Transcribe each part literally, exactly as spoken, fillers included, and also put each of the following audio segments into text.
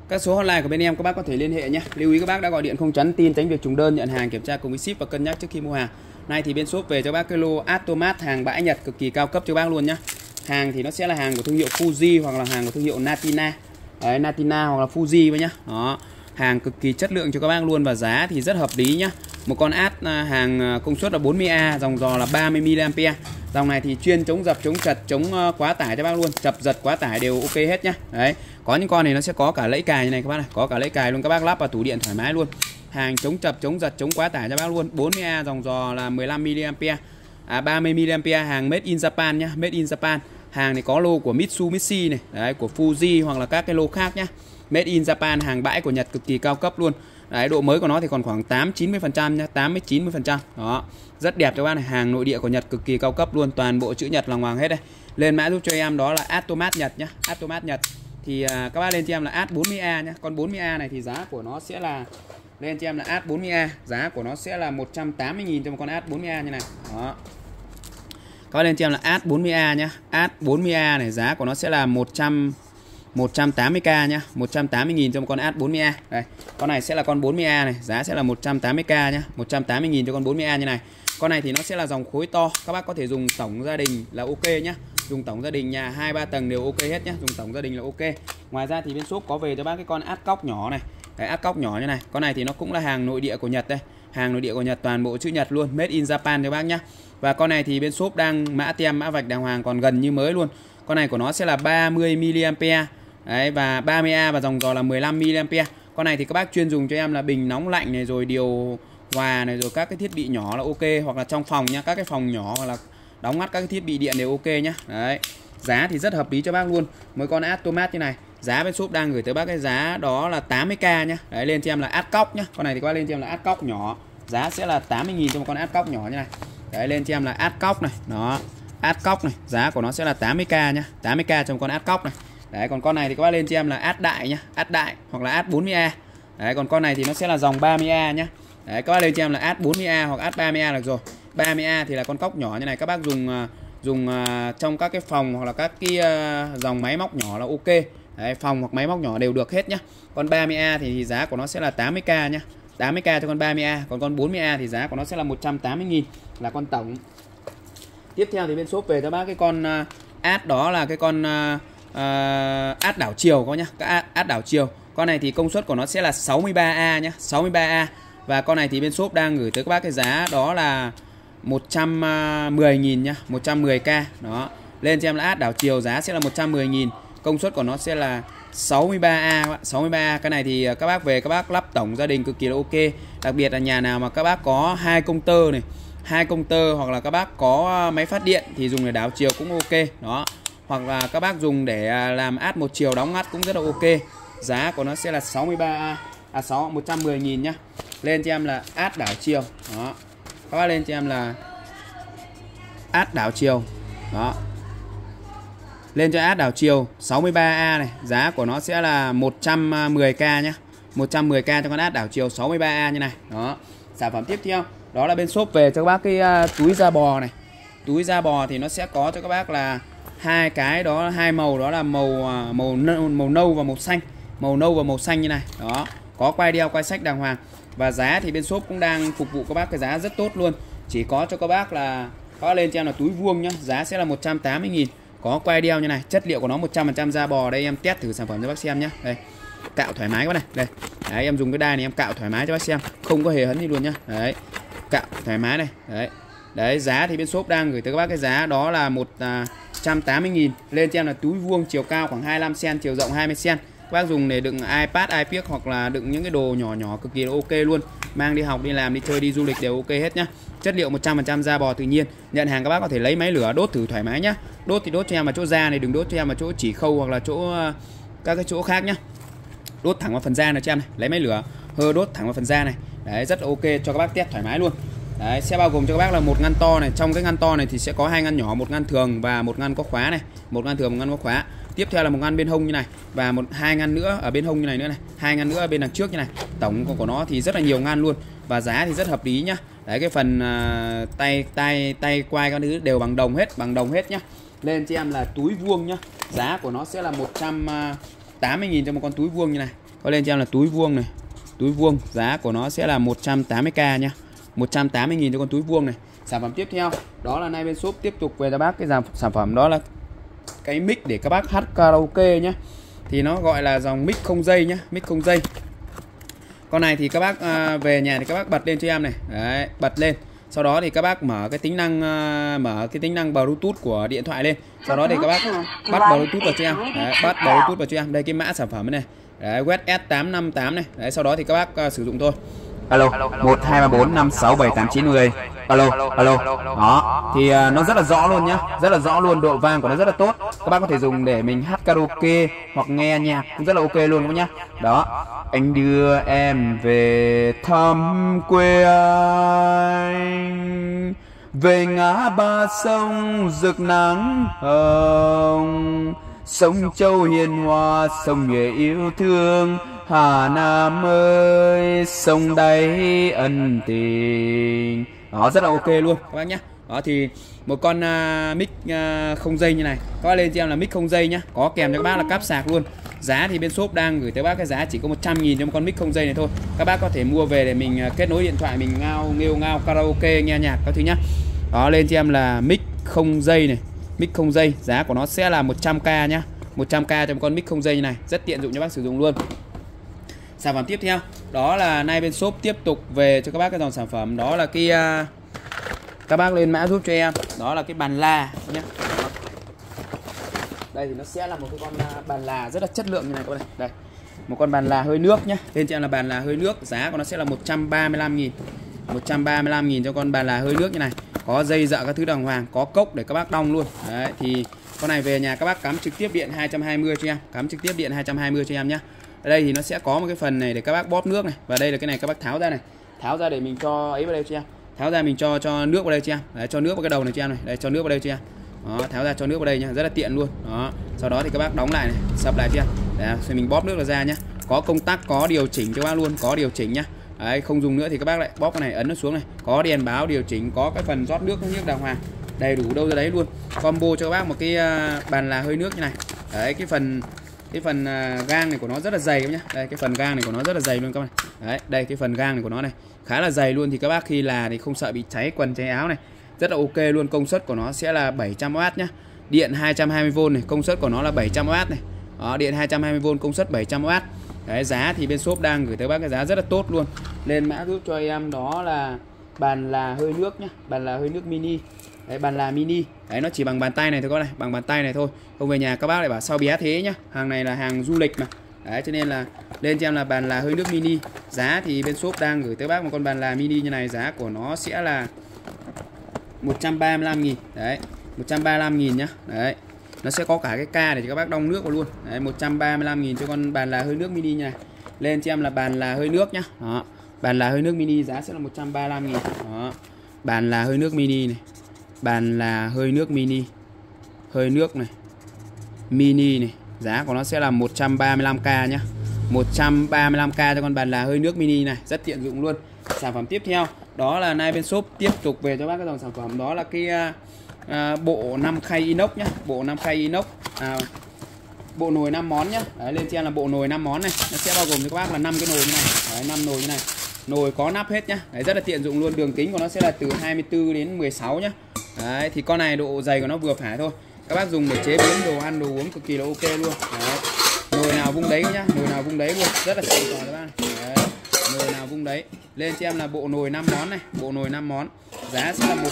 Các số hotline của bên em các bác có thể liên hệ nhé. Lưu ý các bác đã gọi điện không chắn tin, tránh việc trùng đơn, nhận hàng kiểm tra cùng với ship và cân nhắc trước khi mua hàng. Nay thì bên shop về cho bác cái lô Automat hàng bãi Nhật cực kỳ cao cấp cho bác luôn nhá. Hàng thì nó sẽ là hàng của thương hiệu Fuji hoặc là hàng của thương hiệu Natina. Đấy, Natina hoặc là Fuji với nhá. Đó, hàng cực kỳ chất lượng cho các bác luôn và giá thì rất hợp lý nhá. Một con át hàng công suất là bốn mươi A, dòng giò là ba mươi mi li am pe. Dòng này thì chuyên chống dập, chống chật, chống quá tải cho bác luôn, chập giật quá tải đều ok hết nhá. Đấy, có những con này nó sẽ có cả lẫy cài như này các bác này, có cả lẫy cài luôn, các bác lắp vào tủ điện thoải mái luôn. Hàng chống chập, chống giật, chống quá tải cho bác luôn. bốn mươi A, dòng giò là mười lăm mi li am pe. À, ba mươi mi li am pe, hàng made in Japan nhá, made in Japan. Hàng này có lô của Mitsubishi này, đấy, của Fuji hoặc là các cái lô khác nhá. Made in Japan, hàng bãi của Nhật cực kỳ cao cấp luôn. Đấy, độ mới của nó thì còn khoảng tám chín mươi phần trăm nhá, tám mươi chín mươi phần trăm. Đó. Rất đẹp cho bác này, hàng nội địa của Nhật cực kỳ cao cấp luôn, toàn bộ chữ Nhật là hoàng hết đây. Lên mã giúp cho em đó là Automat Nhật nhá, Automat Nhật. Thì à, các bác lên cho em là át bốn mươi A nhá. Con bốn mươi A này thì giá của nó sẽ là lên cho em là át bốn mươi A, giá của nó sẽ là một trăm tám mươi nghìn cho một con át bốn mươi A như này. Đó. Các bác lên cho em là át bốn mươi A nhá. Át bốn mươi A này giá của nó sẽ là một trăm một trăm tám mươi k nhá, một trăm tám mươi nghìn cho một con át bốn mươi A. Đây, con này sẽ là con bốn mươi A này, giá sẽ là một trăm tám mươi k nhá, một trăm tám mươi nghìn cho con bốn mươi A như này. Con này thì nó sẽ là dòng khối to, các bác có thể dùng tổng gia đình là ok nhá. Dùng tổng gia đình nhà hai ba tầng đều ok hết nhá, dùng tổng gia đình là ok. Ngoài ra thì bên shop có về cho bác cái con át cóc nhỏ này. Cái át cóc nhỏ như này. Con này thì nó cũng là hàng nội địa của Nhật đây. Hàng nội địa của Nhật, toàn bộ chữ Nhật luôn, made in Japan cho bác nhá. Và con này thì bên shop đang mã tem mã vạch đàng hoàng, còn gần như mới luôn. Con này của nó sẽ là ba mươi mi li am pe. Đấy, và ba mươi A và dòng giò là mười lăm mi li am pe. Con này thì các bác chuyên dùng cho em là bình nóng lạnh này, rồi điều hòa này, rồi các cái thiết bị nhỏ là ok, hoặc là trong phòng nhá, các cái phòng nhỏ hoặc là đóng ngắt các cái thiết bị điện đều ok nhá. Đấy. Giá thì rất hợp lý cho bác luôn. Mấy con Automat như này, giá bên shop đang gửi tới bác cái giá đó là tám mươi k nhá. Đấy, lên cho em là át cóc nhá. Con này thì các bác lên cho em là át cóc nhỏ, giá sẽ là tám mươi nghìn cho một con át cóc nhỏ như này. Đấy, lên cho em là át cóc này, đó. Át cóc này, giá của nó sẽ là tám mươi k nhá, tám mươi k cho một con át cóc này. Đấy, còn con này thì các bác lên cho em là át đại nhá, át đại hoặc là át bốn mươi A. Đấy, còn con này thì nó sẽ là dòng ba mươi A nhá. Đấy, các bác lên cho em là át bốn mươi A hoặc át ba mươi A được rồi. ba mươi A thì là con cóc nhỏ như này, các bác dùng dùng uh, trong các cái phòng hoặc là các cái uh, dòng máy móc nhỏ là ok. Đấy, phòng hoặc máy móc nhỏ đều được hết nhá. Con ba mươi A thì giá của nó sẽ là tám mươi k nhá. tám mươi k cho con ba mươi A, còn con bốn mươi A thì giá của nó sẽ là một trăm tám mươi nghìn là con tổng. Tiếp theo thì bên shop về cho bác cái con uh, át đó là cái con uh, uh, át đảo chiều có nhá, cái át, át đảo chiều. Con này thì công suất của nó sẽ là sáu mươi ba A nhá, sáu mươi ba A. Và con này thì bên shop đang gửi tới các bác cái giá đó là một trăm mười nghìn nhá, một trăm mười k. Đó. Lên cho em là át đảo chiều, giá sẽ là một trăm mười nghìn. Công suất của nó sẽ là sáu mươi ba A các bạn, sáu mươi ba A. Cái này thì các bác về các bác lắp tổng gia đình cực kỳ là ok. Đặc biệt là nhà nào mà các bác có hai công tơ này, hai công tơ hoặc là các bác có máy phát điện thì dùng để đảo chiều cũng ok. Đó. Hoặc là các bác dùng để làm át một chiều đóng ngắt cũng rất là ok. Giá của nó sẽ là sáu mươi ba A, à sáu một trăm mười nghìn nhá. Lên cho em là át đảo chiều. Đó. Các bác lên cho em là át đảo chiều. Đó. Lên cho át đảo chiều sáu mươi ba A này, giá của nó sẽ là một trăm mười k nhá. một trăm mười k cho con át đảo chiều sáu mươi ba A như này. Đó. Sản phẩm tiếp theo đó là bên shop về cho các bác cái uh, túi da bò này. Túi da bò thì nó sẽ có cho các bác là hai cái đó, hai màu đó là màu uh, màu nâu, màu nâu và màu xanh. Màu nâu và màu xanh như này. Đó. Có quai đeo, quai sách đàng hoàng. Và giá thì bên shop cũng đang phục vụ các bác cái giá rất tốt luôn. Chỉ có cho các bác là các bác lên cho em là túi vuông nhá, giá sẽ là một trăm tám mươi nghìn. Có quai đeo như này, chất liệu của nó một trăm phần trăm da bò. Đây em test thử sản phẩm cho bác xem nhá. Đây. Cạo thoải mái quá này. Đây. Đấy, em dùng cái đai này em cạo thoải mái cho bác xem, không có hề hấn gì luôn nhá. Đấy. Cạo thoải mái này. Đấy. Đấy, giá thì bên shop đang gửi tới các bác cái giá đó là một trăm tám mươi nghìn. Lên cho em là túi vuông, chiều cao khoảng hai mươi lăm xăng-ti-mét, chiều rộng hai mươi xăng-ti-mét. Các bác dùng để đựng iPad, iPad hoặc là đựng những cái đồ nhỏ nhỏ cực kỳ là ok luôn. Mang đi học, đi làm, đi chơi, đi du lịch đều ok hết nhá. Chất liệu một trăm phần trăm da bò tự nhiên. Nhận hàng các bác có thể lấy máy lửa đốt thử thoải mái nhá. Đốt thì đốt cho em vào chỗ da này, đừng đốt cho em vào chỗ chỉ khâu hoặc là chỗ các cái chỗ khác nhá. Đốt thẳng vào phần da này cho em này, lấy máy lửa hơ đốt thẳng vào phần da này. Đấy, rất ok cho các bác test thoải mái luôn. Đấy, sẽ bao gồm cho các bác là một ngăn to này, trong cái ngăn to này thì sẽ có hai ngăn nhỏ, một ngăn thường và một ngăn có khóa này, một ngăn thường, một ngăn có khóa. Tiếp theo là một ngăn bên hông như này và một hai ngăn nữa ở bên hông như này nữa này, hai ngăn nữa ở bên đằng trước như này. Tổng của nó thì rất là nhiều ngăn luôn và giá thì rất hợp lý nhá. Đấy, cái phần uh, tay tay tay quai các thứ đều bằng đồng hết, bằng đồng hết nhá. Lên cho em là túi vuông nhá. Giá của nó sẽ là một trăm tám mươi nghìn cho một con túi vuông như này. Có lên cho em là túi vuông này. Túi vuông giá của nó sẽ là một trăm tám mươi k nhá. một trăm tám mươi nghìn cho con túi vuông này. Sản phẩm tiếp theo đó là nay bên shop tiếp tục về cho bác cái dòng sản phẩm đó là cái mic để các bác hát karaoke nhá. Thì nó gọi là dòng mic không dây nhá, mic không dây. Con này thì các bác à, về nhà thì các bác bật lên cho em này. Đấy, bật lên. Sau đó thì các bác mở cái tính năng uh, mở cái tính năng Bluetooth của điện thoại lên. Sau đó thì các bác bắt Bluetooth vào cho em. Đấy, bắt Bluetooth vào cho em. Đây cái mã sản phẩm này. Đấy, W S tám năm tám này. Đấy, sau đó thì các bác uh, sử dụng thôi. Alo, một hai ba bốn năm sáu bảy tám chín mười. Alo, alo. Đó, thì uh, nó rất là rõ luôn nhá, rất là rõ luôn, độ vang của nó rất là tốt. Các bác có thể dùng để mình hát karaoke hoặc nghe nhạc cũng rất là ok luôn các bác nhá. Đó, anh đưa em về thăm quê anh, về ngã ba sông rực nắng hồng, sông Châu Hiền Hòa, sông Nhuệ yêu thương, Hà Nam ơi, sông đáy ân tình. Đó, rất là ok luôn các bác nhé. Đó thì một con uh, mic uh, không dây như này, có lên cho em là mic không dây nhá, có kèm cho các bác là cáp sạc luôn. Giá thì bên shop đang gửi tới bác cái giá chỉ có một trăm nghìn cho một con mic không dây này thôi. Các bác có thể mua về để mình uh, kết nối điện thoại mình ngao nghêu ngao karaoke nghe nhạc các thứ nhá. Đó, lên cho em là mic không dây này, mic không dây, giá của nó sẽ là một trăm k nhá. một trăm k cho một con mic không dây như này, rất tiện dụng cho bác sử dụng luôn. Sản phẩm tiếp theo đó là nay bên shop tiếp tục về cho các bác cái dòng sản phẩm đó là cái uh, các bác lên mã giúp cho em, đó là cái bàn là nhé. Đây thì nó sẽ là một cái con uh, bàn là rất là chất lượng như này các bạn này. Đây, một con bàn là hơi nước nhé, tên cho em là bàn là hơi nước, giá của nó sẽ là một trăm ba mươi lăm nghìn. một trăm ba mươi lăm nghìn cho con bàn là hơi nước như này, có dây dợ các thứ đàng hoàng, có cốc để các bác đong luôn. Đấy, thì con này về nhà các bác cắm trực tiếp điện hai trăm hai mươi cho em, cắm trực tiếp điện hai trăm hai mươi cho em nhé. Ở đây thì nó sẽ có một cái phần này để các bác bóp nước này, và đây là cái này các bác tháo ra này, tháo ra để mình cho ấy vào đây cho em, tháo ra mình cho cho nước vào đây cho em. Đấy, cho nước vào cái đầu này cho em này, đây cho nước vào đây cho em. Đó, tháo ra cho nước vào đây nha, rất là tiện luôn. Đó, sau đó thì các bác đóng lại này, sập lại cho em. Đấy, rồi mình bóp nước ra nhá, có công tắc, có điều chỉnh cho các bác luôn, có điều chỉnh nhá. Đấy, không dùng nữa thì các bác lại bóp cái này, ấn nó xuống này, có đèn báo điều chỉnh, có cái phần rót nước nước đàng hoàng, đầy đủ đâu ra đấy luôn. Combo cho các bác một cái uh, bàn là hơi nước như này. Đấy, cái phần cái phần uh, gang này của nó rất là dày nhá. Đây, cái phần gang này của nó rất là dày luôn các bạn. Đấy, đây cái phần gang này của nó này khá là dày luôn, thì các bác khi là thì không sợ bị cháy quần cháy áo này, rất là ok luôn. Công suất của nó sẽ là bảy trăm oát nhá, điện hai trăm hai mươi vôn này, công suất của nó là bảy trăm oát này. Đó, điện hai trăm hai mươi vôn, công suất bảy trăm oát. Đấy, giá thì bên shop đang gửi tới bác cái giá rất là tốt luôn. Lên mã giúp cho em đó là bàn là hơi nước nhá, bàn là hơi nước mini. Đấy, bàn là mini. Đấy, nó chỉ bằng bàn tay này thôi các này, bằng bàn tay này thôi. Không về nhà các bác lại bảo sao bé thế nhá. Hàng này là hàng du lịch mà. Đấy, cho nên là lên cho em là bàn là hơi nước mini. Giá thì bên shop đang gửi tới bác một con bàn là mini như này, giá của nó sẽ là một trăm ba mươi lăm nghìn. Đấy, một trăm ba mươi lăm nghìn nhá. Đấy, nó sẽ có cả cái ca để cho các bác đong nước vào luôn. Đấy, một trăm ba mươi lăm nghìn cho con bàn là hơi nước mini nha. Lên cho em là bàn là hơi nước nhá. Đó, bàn là hơi nước mini giá sẽ là một trăm ba mươi lăm nghìn. Đó, bàn là hơi nước mini này, bàn là hơi nước mini, hơi nước này, mini này, giá của nó sẽ là một trăm ba mươi lăm k nhá. một trăm ba mươi lăm k cho con bàn là hơi nước mini này, rất tiện dụng luôn. Sản phẩm tiếp theo đó là nay bên shop tiếp tục về cho bác cái dòng sản phẩm đó là cái à, bộ năm khay inox nhá, bộ năm khay inox, à, bộ nồi năm món nhá. Đấy, lên trên là bộ nồi năm món này, nó sẽ bao gồm cho các bác là năm cái nồi như này. Đấy, năm nồi như này, nồi có nắp hết nhá. Đấy, rất là tiện dụng luôn. Đường kính của nó sẽ là từ hai mươi tư đến mười sáu nhá. Đấy, thì con này độ dày của nó vừa phải thôi, các bác dùng để chế biến đồ ăn đồ uống cực kỳ là ok luôn. Đấy, nồi nào vung đấy nhá, nồi nào vung đấy luôn, rất là xịn sò các bác này. Đấy, nồi nào vung đấy. Lên cho em là bộ nồi năm món này, bộ nồi năm món, giá sẽ là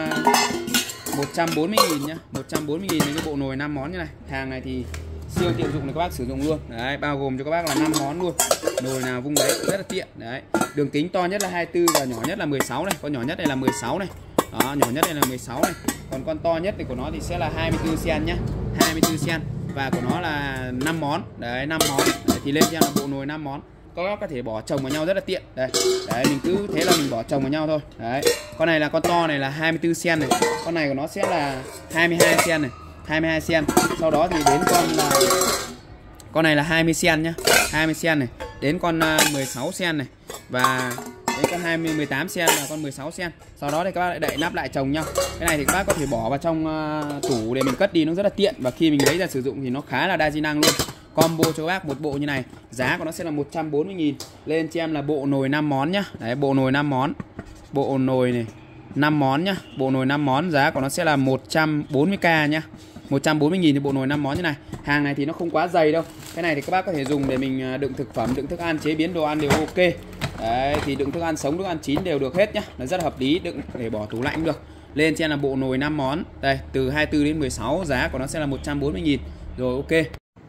một trăm bốn mươi nghìn nhá, một trăm bốn mươi nghìn cái bộ nồi năm món như này. Hàng này thì siêu tiện dụng để các bác sử dụng luôn. Đấy, bao gồm cho các bác là năm món luôn, nồi nào vung đấy, rất là tiện. Đấy, đường kính to nhất là hai mươi tư và nhỏ nhất là mười sáu này, con nhỏ nhất này là mười sáu này. Đó, nhỏ nhất đây là mười sáu này, còn con to nhất thì của nó thì sẽ là hai mươi tư xen nhá, hai mươi tư xen, và của nó là năm món. Đấy, năm món. Đấy, thì lên cho là bộ nồi năm món, các bác có thể bỏ chồng vào nhau rất là tiện. Đây, đấy, mình cứ thế là mình bỏ chồng vào nhau thôi. Đấy, con này là con to này là hai mươi tư xen này, con này của nó sẽ là hai mươi hai xen này, hai mươi hai xen. Sau đó thì đến con là con này là hai mươi xen nhá, hai mươi xen này, đến con uh, mười sáu xen này, và đến con hai mươi, mười tám xen là con mười sáu xen. Sau đó thì các bác lại đậy nắp lại chồng nhau. Cái này thì các bác có thể bỏ vào trong uh, tủ để mình cất đi, nó rất là tiện, và khi mình lấy ra sử dụng thì nó khá là đa di năng luôn. combo cho các bác một bộ như này. Giá của nó sẽ là một trăm bốn mươi nghìn. Lên cho em là bộ nồi năm món nhá. Đấy, bộ nồi năm món. Bộ nồi này năm món nhá. Bộ nồi năm món giá của nó sẽ là một trăm bốn mươi k nhá. một trăm bốn mươi nghìn thì bộ nồi năm món như này. Hàng này thì nó không quá dày đâu. Cái này thì các bác có thể dùng để mình đựng thực phẩm, đựng thức ăn, chế biến đồ ăn đều ok. Đấy, thì đựng thức ăn sống, thức ăn chín đều được hết nhá. Nó rất là hợp lý, đựng để bỏ tủ lạnh cũng được. Lên trên là bộ nồi năm món. Đây, từ hai mươi tư đến mười sáu, giá của nó sẽ là một trăm bốn mươi nghìn. Rồi ok.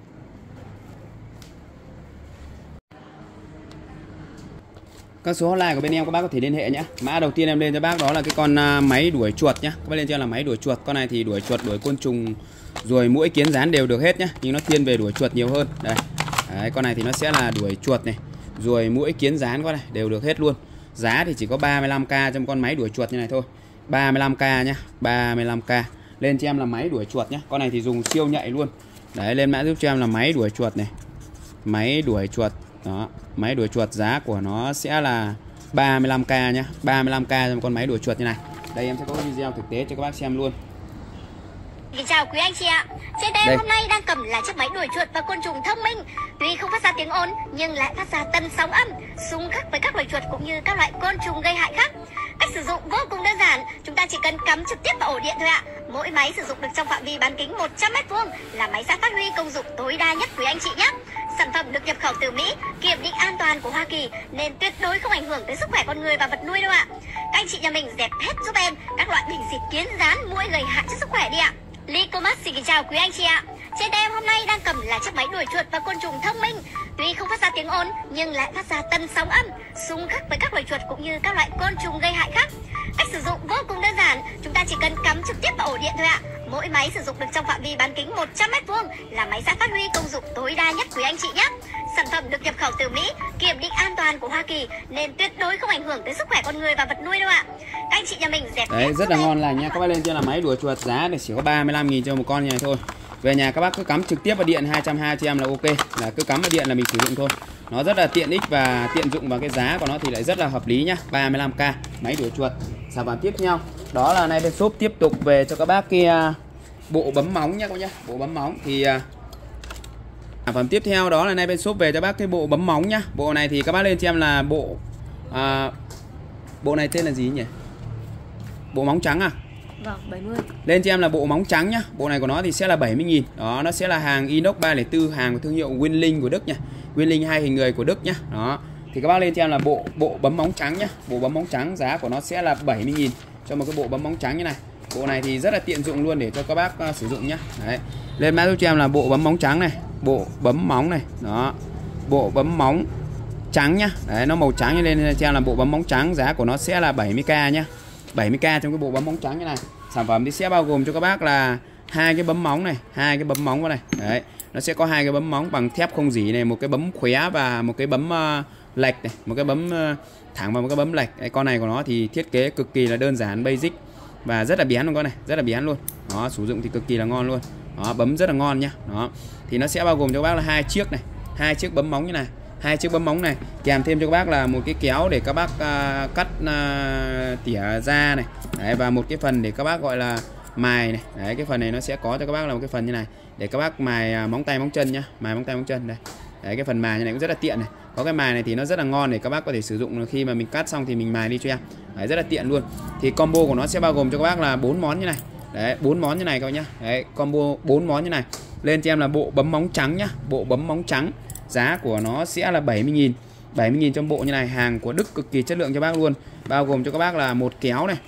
Các số hotline của bên em các bác có thể liên hệ nhé. Mã đầu tiên em lên cho bác đó là cái con máy đuổi chuột nhé. Các bác lên cho em là máy đuổi chuột. Con này thì đuổi chuột, đuổi côn trùng, ruồi, muỗi, kiến, gián đều được hết nhé. Nhưng nó thiên về đuổi chuột nhiều hơn. Đây. Đấy, con này thì nó sẽ là đuổi chuột này, ruồi, muỗi, kiến, gián con này đều được hết luôn. Giá thì chỉ có ba mươi lăm k trong con máy đuổi chuột như này thôi. ba mươi lăm k nhá, ba mươi lăm k. Lên cho em là máy đuổi chuột nhé. Con này thì dùng siêu nhạy luôn. Đấy, lên mã giúp cho em là máy đuổi chuột này. Máy đuổi chuột. Đó, máy đuổi chuột giá của nó sẽ là ba mươi lăm k nhá, ba mươi lăm k trong con máy đuổi chuột như này. Đây em sẽ có video thực tế cho các bác xem luôn. Xin chào quý anh chị ạ. Trên tay em hôm nay đang cầm là chiếc máy đuổi chuột và côn trùng thông minh. Tuy không phát ra tiếng ồn nhưng lại phát ra tần sóng âm, xung khắc với các loài chuột cũng như các loại côn trùng gây hại khác. Cách sử dụng vô cùng đơn giản, chúng ta chỉ cần cắm trực tiếp vào ổ điện thôi ạ. Mỗi máy sử dụng được trong phạm vi bán kính một trăm mét vuông là máy sẽ phát huy công dụng tối đa nhất quý anh chị nhé. Sản phẩm được nhập khẩu từ Mỹ, kiểm định an toàn của Hoa Kỳ nên tuyệt đối không ảnh hưởng tới sức khỏe con người và vật nuôi đâu ạ. Các anh chị nhà mình dẹp hết giúp em các loại bình xịt kiến, gián, muỗi gây hại cho sức khỏe đi ạ. Lycomax xin kính chào quý anh chị ạ. Trên tay em hôm nay đang cầm là chiếc máy đuổi chuột và côn trùng thông minh. Tuy không phát ra tiếng ồn nhưng lại phát ra tần sóng âm, xung khắc với các loài chuột cũng như các loại côn trùng gây hại khác. Cách sử dụng vô cùng đơn giản, chúng ta chỉ cần cắm trực tiếp vào ổ điện thôi ạ. Mỗi máy sử dụng được trong phạm vi bán kính một trăm mét vuông là máy sẽ phát huy công dụng tối đa nhất quý anh chị nhé. Sản phẩm được nhập khẩu từ Mỹ, kiểm định an toàn của Hoa Kỳ nên tuyệt đối không ảnh hưởng tới sức khỏe con người và vật nuôi đâu ạ. Các anh chị nhà mình dẹp. Đấy, rất là ngon lành nha. Các bác lên trên là máy đuổi chuột, giá thì chỉ có ba mươi lăm nghìn cho một con như này thôi. Về nhà các bác cứ cắm trực tiếp vào điện hai trăm hai mươi cho em là ok. Là cứ cắm vào điện là mình sử dụng thôi. Nó rất là tiện ích và tiện dụng, và cái giá của nó thì lại rất là hợp lý nhá. ba mươi lăm k máy đuổi chuột. Sản phẩm tiếp theo đó là nay bên shop tiếp tục về cho các bác kia bộ bấm móng nhá các bác nhá. Bộ bấm móng thì sản phẩm tiếp theo đó là nay bên shop về cho bác cái bộ bấm móng nhá. Bộ này thì các bác lên cho em là bộ à, bộ này tên là gì nhỉ? Bộ móng trắng à? Vâng, bảy mươi. Lên cho em là bộ móng trắng nhá. Bộ này của nó thì sẽ là bảy mươi nghìn. Đó, nó sẽ là hàng inox ba không bốn, hàng của thương hiệu Winling của Đức nha. Winling hai hình người của Đức nhá. Đó. Thì các bác lên cho em là bộ bộ bấm móng trắng nhá. Bộ bấm móng trắng giá của nó sẽ là bảy mươi nghìn cho một cái bộ bấm móng trắng như này. Bộ này thì rất là tiện dụng luôn để cho các bác uh, sử dụng nhá. Đấy. Lên mã giúp cho em là bộ bấm móng trắng này, bộ bấm móng này. Đó. Bộ bấm móng trắng nhá. Đấy, nó màu trắng, lên cho em là bộ bấm móng trắng, giá của nó sẽ là bảy mươi k nhá. bảy mươi k trong cái bộ bấm móng trắng như này. Sản phẩm thì sẽ bao gồm cho các bác là hai cái bấm móng này, hai cái bấm móng vào này. Đấy, nó sẽ có hai cái bấm móng bằng thép không rỉ này, một cái bấm khóe và một cái bấm uh, lệch này, một cái bấm uh, thẳng và một cái bấm lệch. Cái con này của nó thì thiết kế cực kỳ là đơn giản, basic và rất là bén luôn con này, rất là bén luôn. Đó, sử dụng thì cực kỳ là ngon luôn. Đó, bấm rất là ngon nhá. Đó. Thì nó sẽ bao gồm cho các bác là hai chiếc này, hai chiếc bấm móng như này. Hai chiếc bấm móng này, kèm thêm cho các bác là một cái kéo để các bác uh, cắt uh, tỉa da này. Đấy, và một cái phần để các bác gọi là mài này. Đấy, cái phần này nó sẽ có cho các bác là một cái phần như này để các bác mài uh, móng tay móng chân nhá, mài móng tay móng chân đây. Đấy, cái phần mài như này cũng rất là tiện này. Có cái mài này thì nó rất là ngon để các bác có thể sử dụng khi mà mình cắt xong thì mình mài đi cho em. Đấy, rất là tiện luôn. Thì combo của nó sẽ bao gồm cho các bác là bốn món như này. Đấy, bốn món như này các bác nhá. Đấy, combo bốn món như này. Lên cho em là bộ bấm móng trắng nhá, bộ bấm móng trắng. Giá của nó sẽ là bảy mươi nghìn. bảy mươi nghìn trong bộ như này, hàng của Đức cực kỳ chất lượng cho bác luôn. Bao gồm cho các bác là một kéo này,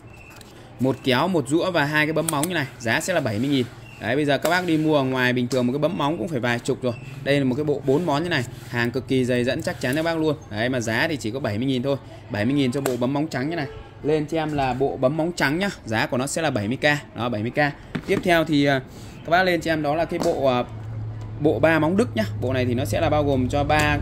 một kéo, một rũa và hai cái bấm móng như này, giá sẽ là bảy mươi nghìn. Đấy, bây giờ các bác đi mua ở ngoài bình thường một cái bấm móng cũng phải vài chục rồi. Đây là một cái bộ bốn món như này, hàng cực kỳ dày dẫn chắc chắn cho bác luôn. Đấy, mà giá thì chỉ có bảy mươi nghìn thôi. bảy mươi nghìn cho bộ bấm móng trắng như này. Lên cho em là bộ bấm móng trắng nhá, giá của nó sẽ là bảy mươi k. Đó, bảy mươi k. Tiếp theo thì các bác lên cho em đó là cái bộ bộ ba móng Đức nhá. Bộ này thì nó sẽ là bao gồm cho ba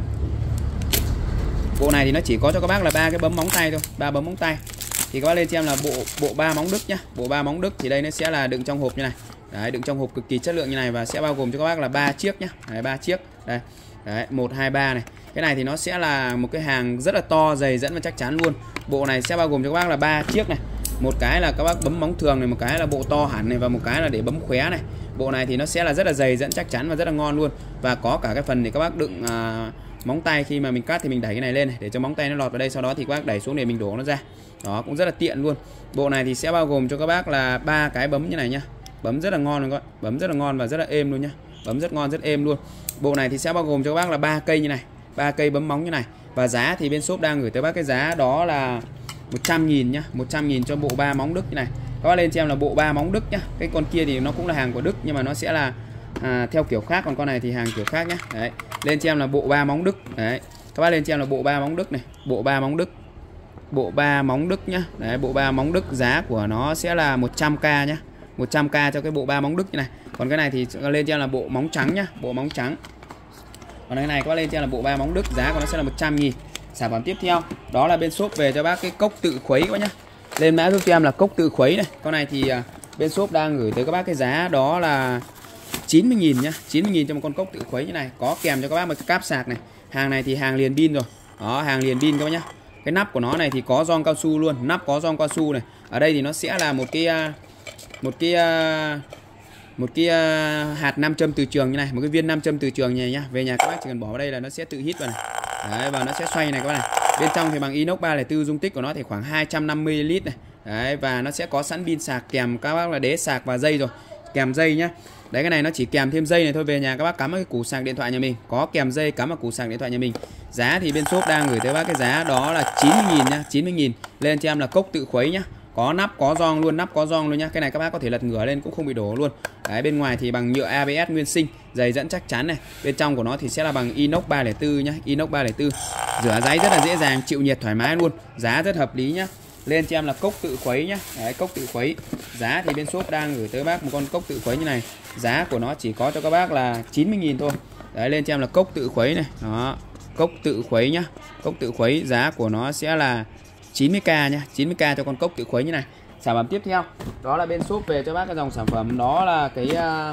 bộ này thì nó chỉ có cho các bác là ba cái bấm móng tay thôi, ba bấm móng tay. Thì các bác lên cho em là bộ bộ ba móng Đức nhá. Bộ ba móng Đức thì đây nó sẽ là đựng trong hộp như này. Đấy, đựng trong hộp cực kỳ chất lượng như này và sẽ bao gồm cho các bác là ba chiếc nhá. Đấy, ba chiếc. Đây. Đấy, một hai ba này. Cái này thì nó sẽ là một cái hàng rất là to, dày dẫn và chắc chắn luôn. Bộ này sẽ bao gồm cho các bác là ba chiếc này. Một cái là các bác bấm móng thường này, một cái là bộ to hẳn này và một cái là để bấm khóe này. Bộ này thì nó sẽ là rất là dày, dẫn chắc chắn và rất là ngon luôn. Và có cả cái phần để các bác đựng à, móng tay, khi mà mình cắt thì mình đẩy cái này lên này để cho móng tay nó lọt vào đây, sau đó thì các bác đẩy xuống để mình đổ nó ra. Đó, cũng rất là tiện luôn. Bộ này thì sẽ bao gồm cho các bác là ba cái bấm như này nhá. Bấm rất là ngon luôn các bạn. Bấm rất là ngon và rất là êm luôn nhá. Bấm rất ngon, rất êm luôn. Bộ này thì sẽ bao gồm cho các bác là ba cây như này, ba cây bấm móng như này. Và giá thì bên shop đang gửi tới bác cái giá đó là một trăm nghìn nhá, một trăm nghìn cho bộ ba móng Đức như này. Các bác lên cho em là bộ ba móng Đức nhá. Cái con kia thì nó cũng là hàng của Đức nhưng mà nó sẽ là à, theo kiểu khác, còn con này thì hàng kiểu khác nhá. Đấy. Lên cho em là bộ ba móng Đức. Đấy. Các bác lên cho em là bộ ba móng Đức này, bộ ba móng Đức. Bộ ba móng Đức nhá. Đấy, bộ ba móng Đức giá của nó sẽ là một trăm k nhá. một trăm k cho cái bộ ba móng Đức như này. Còn cái này thì lên cho em là bộ móng trắng nhá, bộ móng trắng. Còn cái này có lên cho em là bộ ba móng Đức, giá của nó sẽ là một trăm nghìn. Sản phẩm tiếp theo đó là bên shop về cho bác cái cốc tự khuấy các bác nhá. Lên mã giúp cho em là cốc tự khuấy này. Con này thì à, bên shop đang gửi tới các bác cái giá đó là chín mươi nghìn nhá, chín mươi nghìn cho một con cốc tự khuấy như này, có kèm cho các bác một cái cáp sạc này. Hàng này thì hàng liền pin rồi. Đó, hàng liền pin các bác nhá. Cái nắp của nó này thì có gioăng cao su luôn, nắp có gioăng cao su này. Ở đây thì nó sẽ là một cái một cái một cái hạt nam châm từ trường như này, một cái viên nam châm từ trường như này nhá. Về nhà các bác chỉ cần bỏ vào đây là nó sẽ tự hít vào này. Đấy, và nó sẽ xoay này các bác này. Bên trong thì bằng inox ba không bốn, dung tích của nó thì khoảng hai trăm năm mươi mi li lít này. Đấy, và nó sẽ có sẵn pin sạc kèm các bác là đế sạc và dây rồi. Kèm dây nhá. Đấy, cái này nó chỉ kèm thêm dây này thôi, về nhà các bác cắm vào cái củ sạc điện thoại nhà mình, có kèm dây cắm vào củ sạc điện thoại nhà mình. Giá thì bên shop đang gửi tới bác cái giá đó là chín mươi nghìn nhá, chín mươi nghìn. Lên cho em là cốc tự khuấy nhá. Có nắp có gioăng luôn, nắp có gioăng luôn nhá. Cái này các bác có thể lật ngửa lên cũng không bị đổ luôn. Đấy, bên ngoài thì bằng nhựa a bê ét nguyên sinh, dày dẫn chắc chắn này. Bên trong của nó thì sẽ là bằng inox ba không bốn nhá, inox ba không bốn. Rửa ráy rất là dễ dàng, chịu nhiệt thoải mái luôn. Giá rất hợp lý nhá. Lên cho em là cốc tự khuấy nhá. Đấy, cốc tự khuấy. Giá thì bên shop đang gửi tới bác một con cốc tự khuấy như này. Giá của nó chỉ có cho các bác là chín mươi nghìn thôi. Đấy, lên cho em là cốc tự khuấy này. Đó, cốc tự khuấy nhá. Cốc tự khuấy giá của nó sẽ là chín mươi k nhá, chín mươi k cho con cốc tự khuấy như này. Sản phẩm tiếp theo đó là bên shop về cho bác cái dòng sản phẩm đó là cái uh,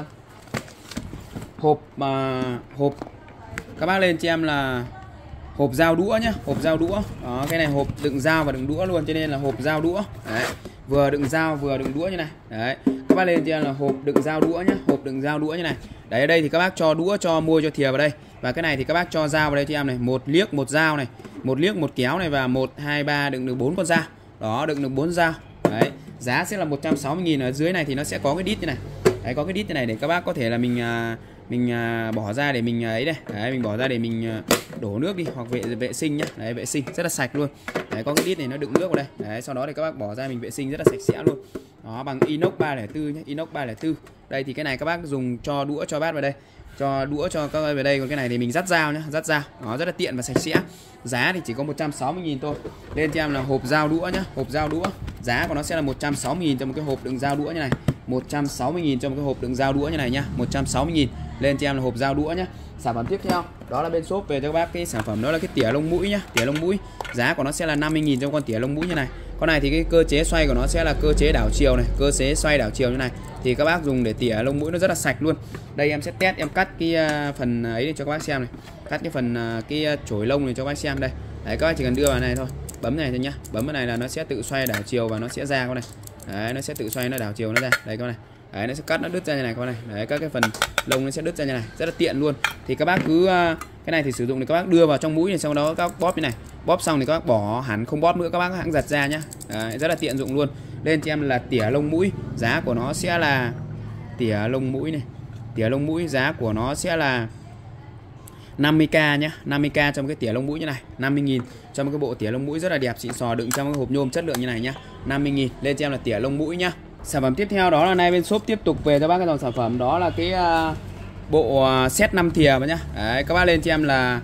hộp uh, hộp các bác lên cho em là hộp dao đũa nhá, hộp dao đũa. Đó, cái này hộp đựng dao và đựng đũa luôn, cho nên là hộp dao đũa. Đấy, vừa đựng dao vừa đựng đũa như này. Đấy, các bác lên cho em là hộp đựng dao đũa nhá, hộp đựng dao đũa như này. Đấy, ở đây thì các bác cho đũa, cho muôi, cho thìa vào đây. Và cái này thì các bác cho dao vào đây cho em này, một liếc một dao này, một liếc một kéo này, và một hai ba đựng được bốn con dao. Đó, đựng được bốn dao. Đấy, giá sẽ là một trăm sáu mươi nghìn. Ở dưới này thì nó sẽ có cái đít như này. Đấy, có cái đít như này để các bác có thể là mình mình bỏ ra để mình ấy đây. Đấy, mình bỏ ra để mình đổ nước đi hoặc vệ vệ sinh nhá. Đấy, vệ sinh rất là sạch luôn. Đấy, có cái đít này nó đựng nước vào đây. Đấy, sau đó thì các bác bỏ ra mình vệ sinh rất là sạch sẽ luôn. Đó, bằng inox ba không bốn nhé, inox ba không bốn. Đây thì cái này các bác dùng cho đũa cho bát vào đây, cho đũa cho các bác vào đây. Còn cái này thì mình dắt dao nhá, dắt dao. Nó rất là tiện và sạch sẽ. Giá thì chỉ có một trăm sáu mươi nghìn thôi. Lên cho em là hộp dao đũa nhá, hộp dao đũa. Giá của nó sẽ là một trăm sáu mươi nghìn cho một cái hộp đựng dao đũa như này. một trăm sáu mươi nghìn cho một cái hộp đựng dao đũa như này nhá, một trăm sáu mươi nghìn. Lên cho em là hộp dao đũa nhá. Sản phẩm tiếp theo đó là bên shop về cho các bác cái sản phẩm đó là cái tỉa lông mũi nhá, tỉa lông mũi. Giá của nó sẽ là năm mươi nghìn cho con tỉa lông mũi như này. Con này thì cái cơ chế xoay của nó sẽ là cơ chế đảo chiều này, cơ chế xoay đảo chiều như này. Thì các bác dùng để tỉa lông mũi nó rất là sạch luôn. Đây em sẽ test, em cắt cái phần ấy để cho các bác xem này. Cắt cái phần cái chổi lông này cho các bác xem đây. Đấy, các bác chỉ cần đưa vào này thôi. Bấm này thôi nhá. Bấm vào này là nó sẽ tự xoay đảo chiều và nó sẽ ra con này. Đấy, nó sẽ tự xoay nó đảo chiều nó ra. Đây con này. Đấy, nó sẽ cắt nó đứt ra như này các bạn này. Đấy, các cái phần lông nó sẽ đứt ra như này, rất là tiện luôn. Thì các bác cứ cái này thì sử dụng thì các bác đưa vào trong mũi này, sau đó các bác bóp như này. Bóp xong thì các bác bỏ hẳn, không bóp nữa, các bác hãng giật ra nhá. Đấy, rất là tiện dụng luôn. Lên cho em là tỉa lông mũi, giá của nó sẽ là tỉa lông mũi này. Tỉa lông mũi giá của nó sẽ là năm mươi k nhá, năm mươi k trong cái tỉa lông mũi như này, năm mươi nghìn cho một cái bộ tỉa lông mũi rất là đẹp xịn sò, đựng trong cái hộp nhôm chất lượng như này nhá. năm mươi nghìn. Lên cho em là tỉa lông mũi nhá. Sản phẩm tiếp theo đó là nay bên shop tiếp tục về cho bác cái dòng sản phẩm đó là cái uh, bộ uh, set năm thìa vào nhá. Đấy, các bác lên cho em là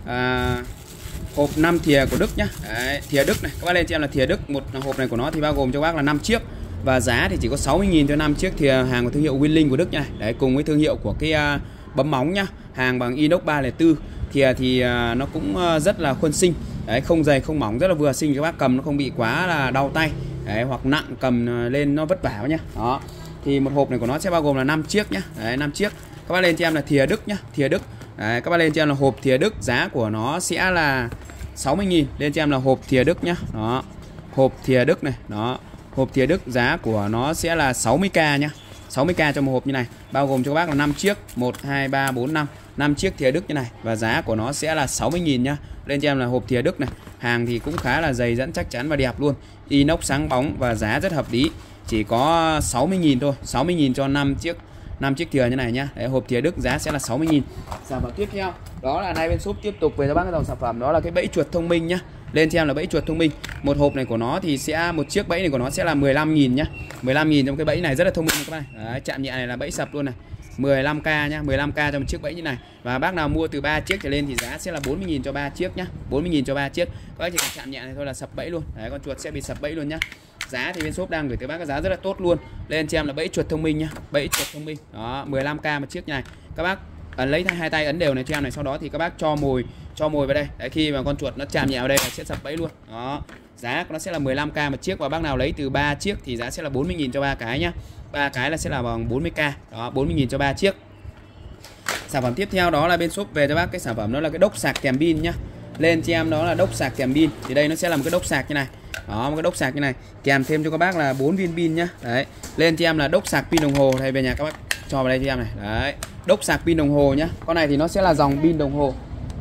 uh, hộp năm thìa của Đức nhá. Đấy, thìa Đức này, các bác lên cho em là thìa Đức. Một hộp này của nó thì bao gồm cho bác là năm chiếc. Và giá thì chỉ có sáu mươi nghìn cho năm chiếc thìa hàng của thương hiệu Winling của Đức nha. Đấy, cùng với thương hiệu của cái uh, bấm móng nhá. Hàng bằng inox ba không bốn. Thìa thì uh, nó cũng uh, rất là khuôn sinh. Đấy, không dày không mỏng, rất là vừa xinh, các bác cầm nó không bị quá là đau tay. Đấy, hoặc nặng cầm lên nó vất vả nhá. Đó. Thì một hộp này của nó sẽ bao gồm là năm chiếc nhá. Đấy, năm chiếc. Các bác lên cho em là thìa Đức nhá, thìa Đức. Đấy, các bác lên cho em là hộp thìa Đức, giá của nó sẽ là sáu mươi nghìn. Lên cho em là hộp thìa Đức nhá. Đó. Hộp thìa Đức này, đó. Hộp thìa Đức giá của nó sẽ là sáu mươi k nhá. sáu mươi k cho một hộp như này, bao gồm cho các bác là năm chiếc, một hai ba bốn năm, năm chiếc thìa Đức như này, và giá của nó sẽ là sáu mươi nghìn nhá. Lên cho em là hộp thìa Đức này, hàng thì cũng khá là dày dẫn, chắc chắn và đẹp luôn, inox sáng bóng và giá rất hợp lý, chỉ có sáu mươi nghìn thôi, sáu mươi nghìn cho năm chiếc năm chiếc thìa như này nhá. Đấy, hộp thìa Đức giá sẽ là sáu mươi nghìn. Sản phẩm tiếp theo đó là nay bên shop tiếp tục về cho bác cái dòng sản phẩm đó là cái bẫy chuột thông minh nhá. Lên cho em là bẫy chuột thông minh. Một hộp này của nó thì sẽ một chiếc bẫy này của nó sẽ là mười lăm nghìn nhá. mười lăm nghìn trong cái bẫy này rất là thông minh các bạn này. Đấy, chạm nhẹ này là bẫy sập luôn này. mười lăm k nhá, mười lăm k cho một chiếc bẫy như này. Và bác nào mua từ ba chiếc trở lên thì giá sẽ là bốn mươi nghìn cho ba chiếc nhá. bốn mươi nghìn cho ba chiếc. Các bác chỉ cần chạm nhẹ này thôi là sập bẫy luôn. Đấy, con chuột sẽ bị sập bẫy luôn nhá. Giá thì bên shop đang gửi tới bác cái giá rất là tốt luôn. Lên cho em là bẫy chuột thông minh nhá, bẫy chuột thông minh. Đó, mười lăm k một chiếc như này. Các bác ấn lấy hai tay ấn đều này cho em này, sau đó thì các bác cho mồi cho mồi vào đây. Đấy, khi mà con chuột nó chạm nhẹ vào đây là sẽ sập bẫy luôn. Đó. Giá của nó sẽ là mười lăm k một chiếc, và bác nào lấy từ ba chiếc thì giá sẽ là bốn mươi nghìn cho ba cái nhá. ba cái là sẽ là bằng bốn mươi k. Đó, bốn mươi nghìn cho ba chiếc. Sản phẩm tiếp theo đó là bên shop về cho bác cái sản phẩm đó là cái đốc sạc kèm pin nhá. Lên cho em đó là đốc sạc kèm pin. Thì đây nó sẽ là một cái đốc sạc như này. Đó, một cái đốc sạc như này, kèm thêm cho các bác là bốn viên pin nhá. Đấy. Lên cho em là đốc sạc pin đồng hồ, đây về nhà các bác cho vào đây cho em này. Đấy. Đốc sạc pin đồng hồ nhá. Con này thì nó sẽ là dòng pin đồng hồ.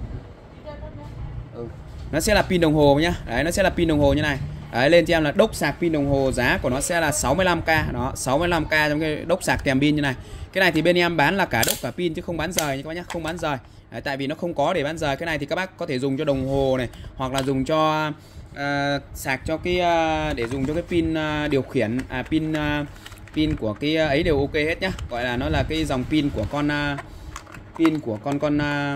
Ừ. Nó sẽ là pin đồng hồ nhá. Đấy, nó sẽ là pin đồng hồ như này. Đấy, lên cho em là đốc sạc pin đồng hồ, giá của nó sẽ là sáu mươi lăm k. Đó, sáu mươi lăm k trong cái đốc sạc kèm pin như này. Cái này thì bên em bán là cả đốc cả pin chứ không bán rời nha các bác nhá, không bán rời. Đấy, tại vì nó không có để bán rời. Cái này thì các bác có thể dùng cho đồng hồ này, hoặc là dùng cho uh, sạc cho cái uh, để dùng cho cái pin uh, điều khiển à pin uh, pin của cái uh, ấy đều ok hết nhá. Gọi là nó là cái dòng pin của con uh, pin của con con uh,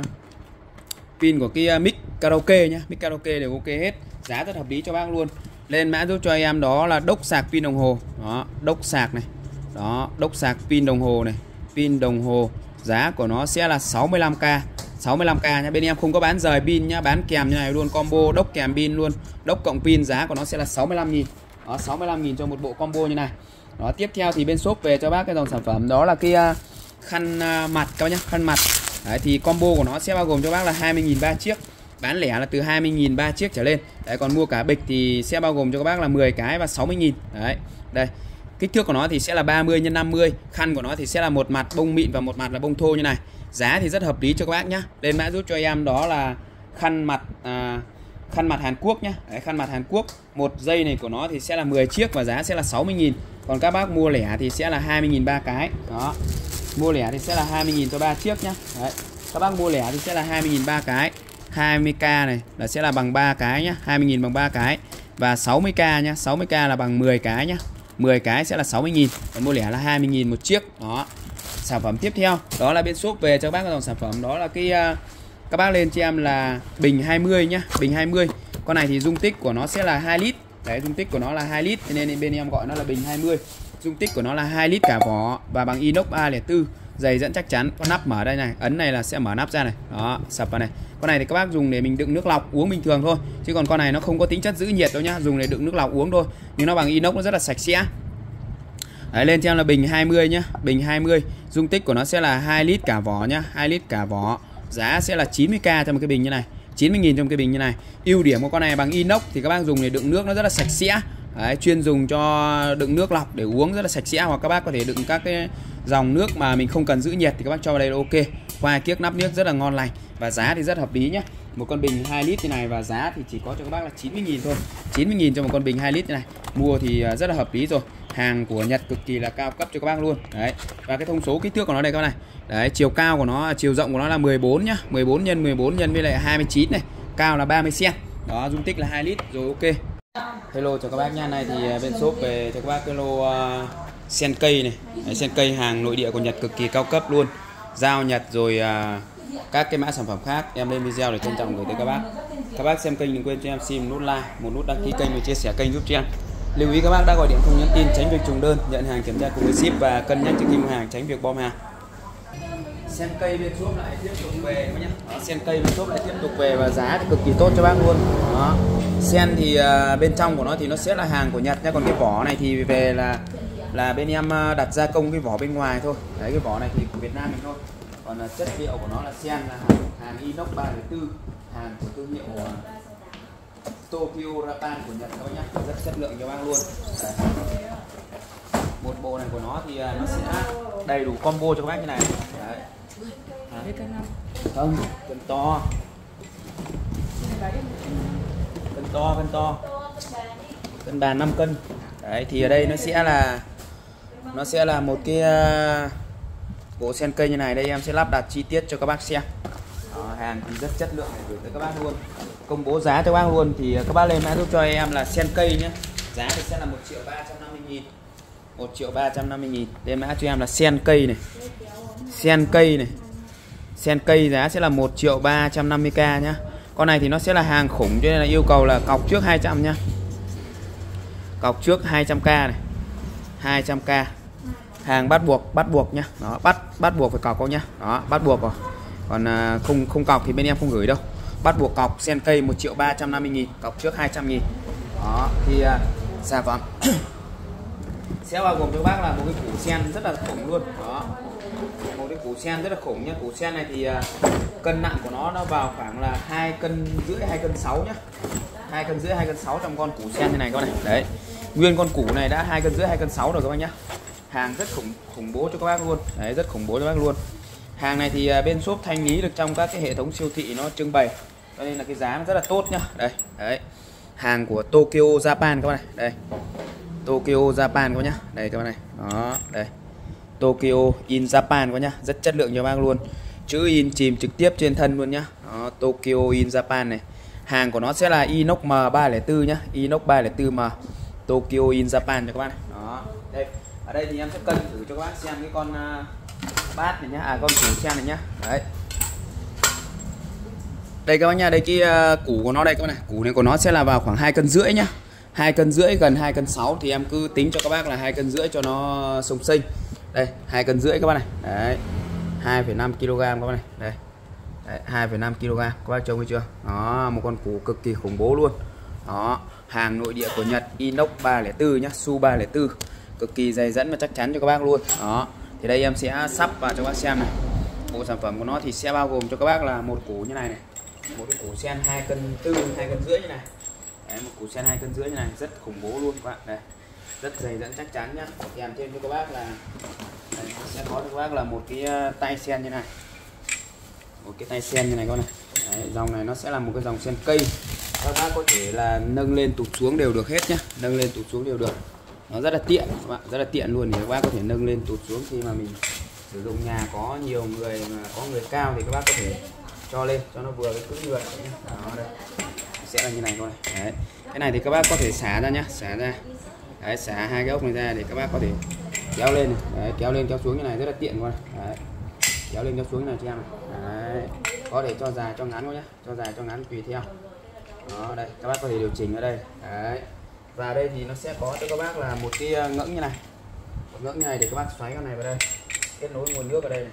pin của cái uh, mic karaoke nhá, mic karaoke đều ok hết. Giá rất hợp lý cho bác luôn. Lên mã giúp cho em đó là đốc sạc pin đồng hồ. Đó, đốc sạc này. Đó, đốc sạc pin đồng hồ này, pin đồng hồ, giá của nó sẽ là sáu mươi lăm k. sáu mươi lăm k nhá. Bên em không có bán rời pin nhá, bán kèm như này luôn, combo đốc kèm pin luôn. Đốc cộng pin, giá của nó sẽ là sáu mươi lăm nghìn. Đó, sáu mươi lăm nghìn cho một bộ combo như này. Đó, tiếp theo thì bên shop về cho bác cái dòng sản phẩm đó là cái uh, khăn uh, mặt các bác nhá, khăn mặt. Đấy, thì combo của nó sẽ bao gồm cho bác là hai mươi nghìn ba chiếc. Bán lẻ là từ hai mươi nghìn ba chiếc trở lên. Đấy, còn mua cả bịch thì sẽ bao gồm cho các bác là mười cái và sáu mươi nghìn. Đấy. Đây. Kích thước của nó thì sẽ là ba mươi nhân năm mươi. Khăn của nó thì sẽ là một mặt bông mịn và một mặt là bông thô như này. Giá thì rất hợp lý cho các bác nhá. Lên mã giúp cho em đó là khăn mặt à, khăn mặt Hàn Quốc nhá. Đấy, khăn mặt Hàn Quốc. Một dây này của nó thì sẽ là mười chiếc và giá sẽ là sáu mươi nghìn. Còn các bác mua lẻ thì sẽ là hai mươi nghìn ba cái. Đó. Mua lẻ thì sẽ là hai mươi nghìn cho ba chiếc nhá. Đấy. Các bác mua lẻ thì sẽ là hai mươi nghìn ba cái. hai mươi k này là sẽ là bằng ba cái nhá, hai mươi nghìn bằng ba cái. Và sáu mươi k nhá, sáu mươi k là bằng mười cái nhá. mười cái sẽ là sáu mươi nghìn, còn mua lẻ là hai mươi nghìn một chiếc. Đó. Sản phẩm tiếp theo đó là bên shop về cho các bác cái dòng sản phẩm đó là cái uh, các bác lên cho em là bình hai mươi nhá, bình hai mươi. Con này thì dung tích của nó sẽ là hai lít. Đấy, dung tích của nó là hai lít nên bên em gọi nó là bình hai mươi. Dung tích của nó là hai lít cả vỏ và bằng inox ba không bốn, dày dẫn chắc chắn. Con nắp mở đây này, ấn này là sẽ mở nắp ra này. Đó, sập vào này. Con này thì các bác dùng để mình đựng nước lọc uống bình thường thôi, chứ còn con này nó không có tính chất giữ nhiệt đâu nhá, dùng để đựng nước lọc uống thôi. Nhưng nó bằng inox, nó rất là sạch sẽ. Đấy, lên cho em là bình hai mươi nhá, bình hai mươi. Dung tích của nó sẽ là hai lít cả vỏ nhá, hai lít cả vỏ. Giá sẽ là chín mươi k cho một cái bình như này, chín mươi nghìn trong cái bình như này. Ưu điểm của con này bằng inox thì các bác dùng để đựng nước nó rất là sạch sẽ. Đấy, chuyên dùng cho đựng nước lọc để uống rất là sạch sẽ, hoặc các bác có thể đựng các cái dòng nước mà mình không cần giữ nhiệt thì các bác cho vào đây là ok. Qua kiếc nắp nước rất là ngon lành và giá thì rất hợp lý nhé. Một con bình hai lít như này và giá thì chỉ có cho các bác là chín mươi nghìn thôi. chín mươi nghìn cho một con bình hai lít như này. Mua thì rất là hợp lý rồi. Hàng của Nhật cực kỳ là cao cấp cho các bác luôn. Đấy. Và cái thông số kích thước của nó đây các bác này. Đấy, chiều cao của nó, chiều rộng của nó là mười bốn nhá, mười bốn nhân mười bốn nhân với lại hai mươi chín này. Cao là ba mươi xăng-ti-mét. Đó, dung tích là hai lít rồi ok. Hello chào các bác nha. Này thì bên shop về cho các bác cái lô uh, sen cây này. Đấy, sen cây hàng nội địa của Nhật cực kỳ cao cấp luôn. Dao Nhật rồi uh, các cái mã sản phẩm khác em lên video để trân trọng gửi tới các bác. Các bác xem kênh đừng quên cho em xin một nút like, một nút đăng ký kênh và chia sẻ kênh giúp cho em. Lưu ý các bác đã gọi điện không nhắn tin tránh việc trùng đơn, nhận hàng kiểm tra cùng với ship và cân nhắc trước khi mua hàng tránh việc bom hàng. Sen cây bên shop lại tiếp tục về các nhá. Đó, sen cây bên shop lại tiếp tục về và giá thì cực kỳ tốt cho bác luôn. Đó. Sen thì uh, bên trong của nó thì nó sẽ là hàng của Nhật nha, còn cái vỏ này thì về là là bên em đặt gia công cái vỏ bên ngoài thôi. Đấy, cái vỏ này thì của Việt Nam mình thôi. Còn uh, chất liệu của nó là sen là hàng, hàng inox ba không bốn, hàng của thương hiệu uh, Tokyo Japan của Nhật thôi nhá, rất chất lượng cho bác luôn. Đấy. một bộ này của nó thì nó sẽ đầy đủ combo cho các bác như này. Đấy. Không, cân to. Cân to, cân to. Cân bàn năm cân. Đấy thì ở đây nó sẽ là nó sẽ là một cái uh, bộ sen cây như này. Đây em sẽ lắp đặt chi tiết cho các bác xem. Đó, hàng thì rất chất lượng để gửi tới các bác luôn. Công bố giá cho các bác luôn thì các bác lên mã giúp cho em là sen cây nhé. Giá thì sẽ là một triệu ba trăm năm mươi nghìn. một triệu ba trăm năm mươi nghìn. Lên mã cho em là sen cây này. Sen cây này. Sen cây giá sẽ là một triệu ba trăm năm mươi k nhá. Con này thì nó sẽ là hàng khủng cho nên là yêu cầu là cọc trước hai trăm nhá. Cọc trước hai trăm k này. hai trăm k. Hàng bắt buộc, bắt buộc nhá. Đó, bắt bắt buộc phải cọc câu nhá. Đó, bắt buộc rồi. Còn à, không không cọc thì bên em không gửi đâu. Bắt buộc cọc sen cây một triệu ba trăm năm mươi nghìn, cọc trước hai trăm nghìn. Đó, thì à, sản phẩm sẽ bao gồm cho các bác là một cái củ sen rất là khủng luôn. Đó. Một cái củ sen rất là khủng nhá. Củ sen này thì à, cân nặng của nó nó vào khoảng là hai cân rưỡi, hai cân sáu nhá. hai cân rưỡi, hai cân sáu trong con củ sen như này các bạn này. Đấy. Nguyên con củ này đã hai cân rưỡi, hai cân sáu rồi các bác nhá. Hàng rất khủng khủng bố cho các bác luôn. Đấy, rất khủng bố cho các bác luôn. Hàng này thì bên shop thanh lý được trong các cái hệ thống siêu thị nó trưng bày. Cho nên là cái giá nó rất là tốt nhá. Đây, đấy. Hàng của Tokyo Japan các bạn này. Đây. Tokyo Japan các nhá. Đây các bạn này. Đó, đây. Tokyo in Japan các nhá, rất chất lượng cho bác luôn. Chữ in chìm trực tiếp trên thân luôn nhá. Đó, Tokyo in Japan này. Hàng của nó sẽ là inox M ba không bốn nhá, inox ba không bốn M. Tokyo in Japan cho các bác này. Đó. Đây. Ở đây thì em sẽ cân thử cho các bác xem cái con uh, bát này nhá, à con củ sen này nhá. Đấy. Đây các bác nha, đây cái uh, củ của nó đây các bác này, củ này của nó sẽ là vào khoảng hai cân rưỡi nhá. hai cân rưỡi gần hai cân sáu thì em cứ tính cho các bác là hai cân rưỡi cho nó sông sinh. Đây, hai cân rưỡi các bác này. Đấy. hai phẩy năm ki lô gam các bác này. Đây. Đấy, hai phẩy năm ki lô gam các bác trông thấy chưa? Đó, một con củ cực kỳ khủng bố luôn. Đó, hàng nội địa của Nhật, inox ba không bốn nhá, su ba không bốn. Cực kỳ dày dẫn và chắc chắn cho các bác luôn. Đó. Thì đây em sẽ sắp vào cho các bác xem này. Bộ sản phẩm của nó thì sẽ bao gồm cho các bác là một củ như này này. Một cái củ sen hai cân tư, hai cân rưỡi như này. Đấy, một củ sen hai cân rưỡi như này, rất khủng bố luôn các bạn. Đây. Rất dày dẫn chắc chắn nhá. Kèm thêm cho các bác là đây, sẽ có cho các bác là một cái tay sen như này. Một cái tay sen như này con này. Đấy, dòng này nó sẽ là một cái dòng sen cây. Các bác có thể là nâng lên tụt xuống đều được hết nhá. Nâng lên tụt xuống đều được. Nó rất là tiện các bạn, rất là tiện luôn. Thì các bác có thể nâng lên tụt xuống khi mà mình sử dụng nhà có nhiều người mà có người cao thì các bác có thể cho lên cho nó vừa cái cứng người nhé. Đó đây. Sẽ là như này thôi. Đấy. Cái này thì các bác có thể xả ra nhá, xả ra. Đấy, xả hai cái ốc này ra để các bác có thể kéo lên này. Đấy, kéo lên kéo xuống như này rất là tiện con này. Đấy. Kéo lên kéo xuống như này cho em này. Đấy. Có thể cho dài cho ngắn nhá, cho dài cho ngắn tùy theo. Đó đây, các bác có thể điều chỉnh ở đây. Đấy. Và đây thì nó sẽ có cho các bác là một cái ngưỡng như này. Một ngưỡng như này để các bác xoáy con này vào đây. Kết nối nguồn nước ở đây này.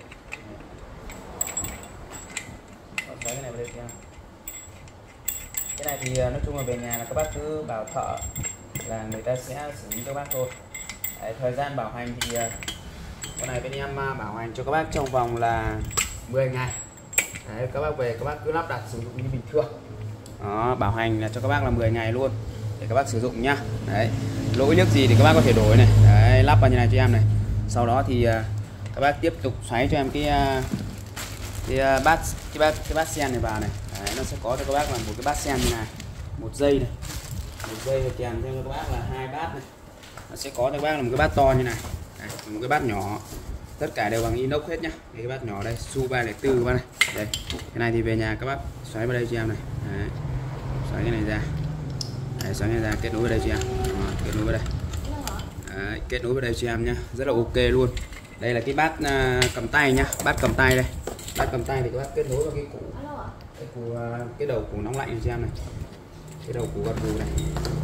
Xoáy cái này vào đây xem. Cái này thì nói chung là về nhà là các bác cứ bảo thợ là người ta sẽ xử lý cho bác thôi. Đấy, thời gian bảo hành thì con này bên em bảo hành cho các bác trong vòng là mười ngày. Đấy, các bác về các bác cứ lắp đặt sử dụng như bình thường. Đó, bảo hành là cho các bác là mười ngày luôn để các bác sử dụng nhá. Đấy, lỗi nước gì thì các bác có thể đổi này. Đấy, lắp vào như này cho em này. Sau đó thì các bác tiếp tục xoáy cho em cái cái bát cái bát cái bát sen này vào này. Đấy, nó sẽ có cho các bác là một cái bát sen như này, một dây này, một dây kèm theo cho các bác là hai bát này. Nó sẽ có cho các bác là một cái bát to như này. Đấy, một cái bát nhỏ, tất cả đều bằng inox hết nhá. Cái bát nhỏ đây, su ba không bốn các bác này. Đây, cái này thì về nhà các bác xoáy vào đây cho em này. Đấy, xoáy cái này ra. Đấy, xoáy cái này ra, kết nối vào đây cho em. Đó, kết nối vào đây. Đấy, kết nối vào đây cho em nhá, rất là ok luôn. Đây là cái bát uh, cầm tay nhá, bát cầm tay đây. Bát cầm tay thì các bác kết nối vào cái củ, cái củ, uh, cái đầu củ nóng lạnh cho em này, cái đầu củ gật gù này.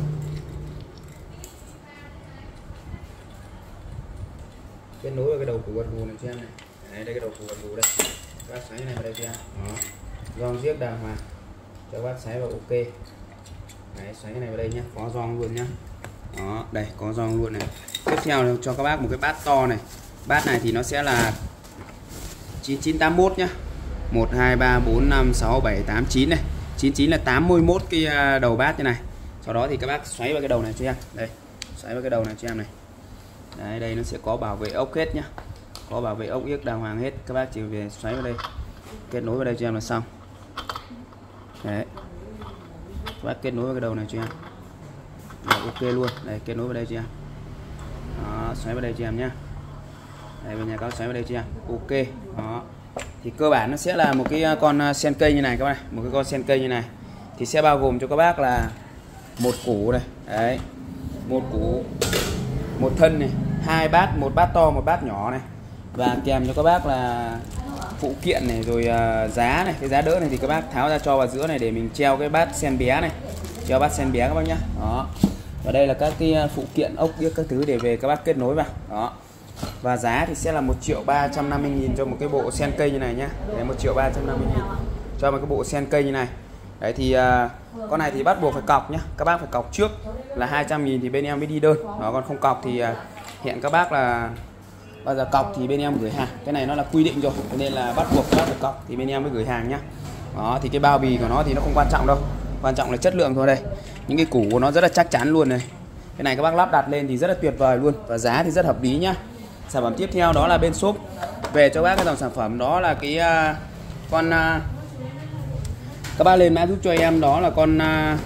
Kết nối vào cái đầu củ gật gù này cho em này. Đấy, đây cái đầu củ gật gù đây. Các bác xoáy cái này vào đây cho em. Đó, gioăng giếc đàng hoàng, cho các bác xoáy vào ok. Đấy, xoáy cái này vào đây nhá, có gioăng luôn nhá. Đó, đây có gioăng luôn này. Tiếp theo cho các bác một cái bát to này. Bát này thì nó sẽ là chín chín tám mốt nhá. một hai ba bốn năm sáu bảy tám chín này. chín chín là tám mươi mốt cái đầu bát như này. Sau đó thì các bác xoáy vào cái đầu này cho em. Đây, xoáy vào cái đầu này cho em này. Đấy, đây nó sẽ có bảo vệ ốc hết nhá, có bảo vệ ốc yếc đàng hoàng hết. Các bác chỉ về xoáy vào đây, kết nối vào đây cho em là xong. Đấy, các bác kết nối vào cái đầu này cho em. Đấy, ok luôn. Đây, kết nối vào đây cho em. Đó, xoáy vào đây cho em nhá. Đây, bên nhà có xoáy vào đây cho em. Ok. Đó, thì cơ bản nó sẽ là một cái con sen cây như này các bạn, một cái con sen cây như này thì sẽ bao gồm cho các bác là một củ này, đấy, một củ, một thân này, hai bát, một bát to, một bát nhỏ này, và kèm cho các bác là phụ kiện này, rồi uh, giá này, cái giá đỡ này thì các bác tháo ra cho vào giữa này để mình treo cái bát sen bé này, treo bát sen bé các bác nhá. Đó, và đây là các cái phụ kiện ốc điếc các thứ để về các bác kết nối vào. Đó, và giá thì sẽ là một triệu ba trăm năm mươi nghìn cho một cái bộ sen cây như này nhá. Đấy, một triệu ba trăm năm mươi nghìn cho một cái bộ sen cây như này. Đấy thì uh, con này thì bắt buộc phải cọc nhá, các bác phải cọc trước là hai trăm nghìn thì bên em mới đi đơn. Đó, còn không cọc thì uh, hẹn các bác là bao giờ cọc thì bên em gửi hàng. Cái này nó là quy định rồi, nên là bắt buộc các bác phải cọc thì bên em mới gửi hàng nhá. Đó, thì cái bao bì của nó thì nó không quan trọng đâu, quan trọng là chất lượng thôi. Đây, những cái củ của nó rất là chắc chắn luôn này. Cái này các bác lắp đặt lên thì rất là tuyệt vời luôn, và giá thì rất hợp lý nhá. Sản phẩm tiếp theo đó là bên shop về cho bác cái dòng sản phẩm đó là cái uh, con uh, các bác lên mã giúp cho em đó là con uh,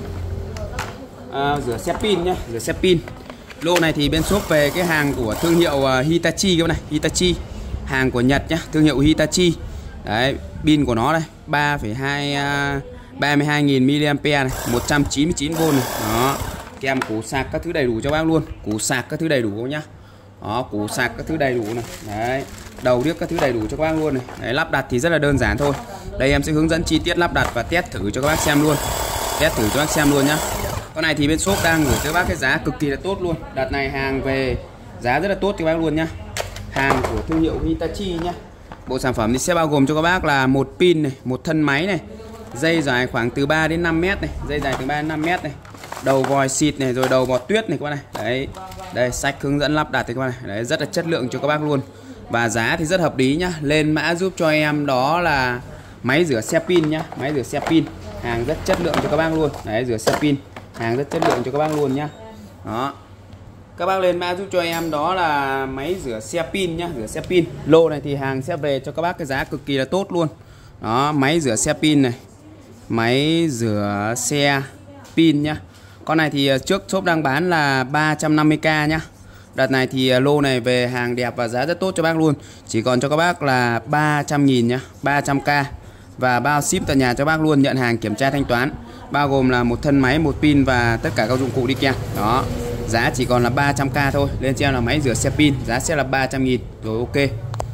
uh, rửa xe pin nhá, rửa xe pin. Lô này thì bên shop về cái hàng của thương hiệu uh, Hitachi các bạn này, Hitachi, hàng của Nhật nhá, thương hiệu Hitachi. Đấy, pin của nó đây ba phẩy hai uh, ba mươi hai nghìn mi-li-am-pe này, một trăm chín mươi chín vôn này. Đó, kèm củ sạc các thứ đầy đủ cho bác luôn, củ sạc các thứ đầy đủ nhá. Đó, củ sạc các thứ đầy đủ này. Đấy, đầu điếc các thứ đầy đủ cho các bác luôn này. Đấy, lắp đặt thì rất là đơn giản thôi. Đây em sẽ hướng dẫn chi tiết lắp đặt và test thử cho các bác xem luôn. Test thử cho bác xem luôn nhá. Con này thì bên shop đang gửi cho các bác cái giá cực kỳ là tốt luôn. Đợt này hàng về giá rất là tốt cho các bác luôn nhá. Hàng của thương hiệu Hitachi nhá. Bộ sản phẩm thì sẽ bao gồm cho các bác là một pin này, một thân máy này, dây dài khoảng từ ba đến năm mét này, dây dài từ ba đến năm mét này, đầu vòi xịt này, rồi đầu bọt tuyết này các bác này. Đấy, đây sách hướng dẫn lắp đặt thì các bác này. Đấy, rất là chất lượng cho các bác luôn. Và giá thì rất hợp lý nhá. Lên mã giúp cho em đó là máy rửa xe pin nhá, máy rửa xe pin, hàng rất chất lượng cho các bác luôn. Đấy, rửa xe pin, hàng rất chất lượng cho các bác luôn nhá. Đó, các bác lên mã giúp cho em đó là máy rửa xe pin nhá, rửa xe pin. Lô này thì hàng sẽ về cho các bác cái giá cực kỳ là tốt luôn. Đó, máy rửa xe pin này, máy rửa xe pin nhá. Con này thì trước shop đang bán là ba trăm năm mươi k nhá. Đợt này thì lô này về hàng đẹp và giá rất tốt cho bác luôn. Chỉ còn cho các bác là ba trăm nghìn nhá, ba trăm k. Và bao ship tận nhà cho bác luôn, nhận hàng kiểm tra thanh toán. Bao gồm là một thân máy, một pin và tất cả các dụng cụ đi kèm. Đó, giá chỉ còn là ba trăm k thôi. Lên cho em là máy rửa xe pin, giá sẽ là ba trăm nghìn. Rồi ok.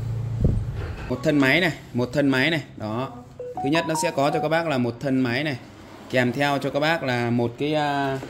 Một thân máy này, một thân máy này. Đó, thứ nhất nó sẽ có cho các bác là một thân máy này, kèm theo cho các bác là một cái uh,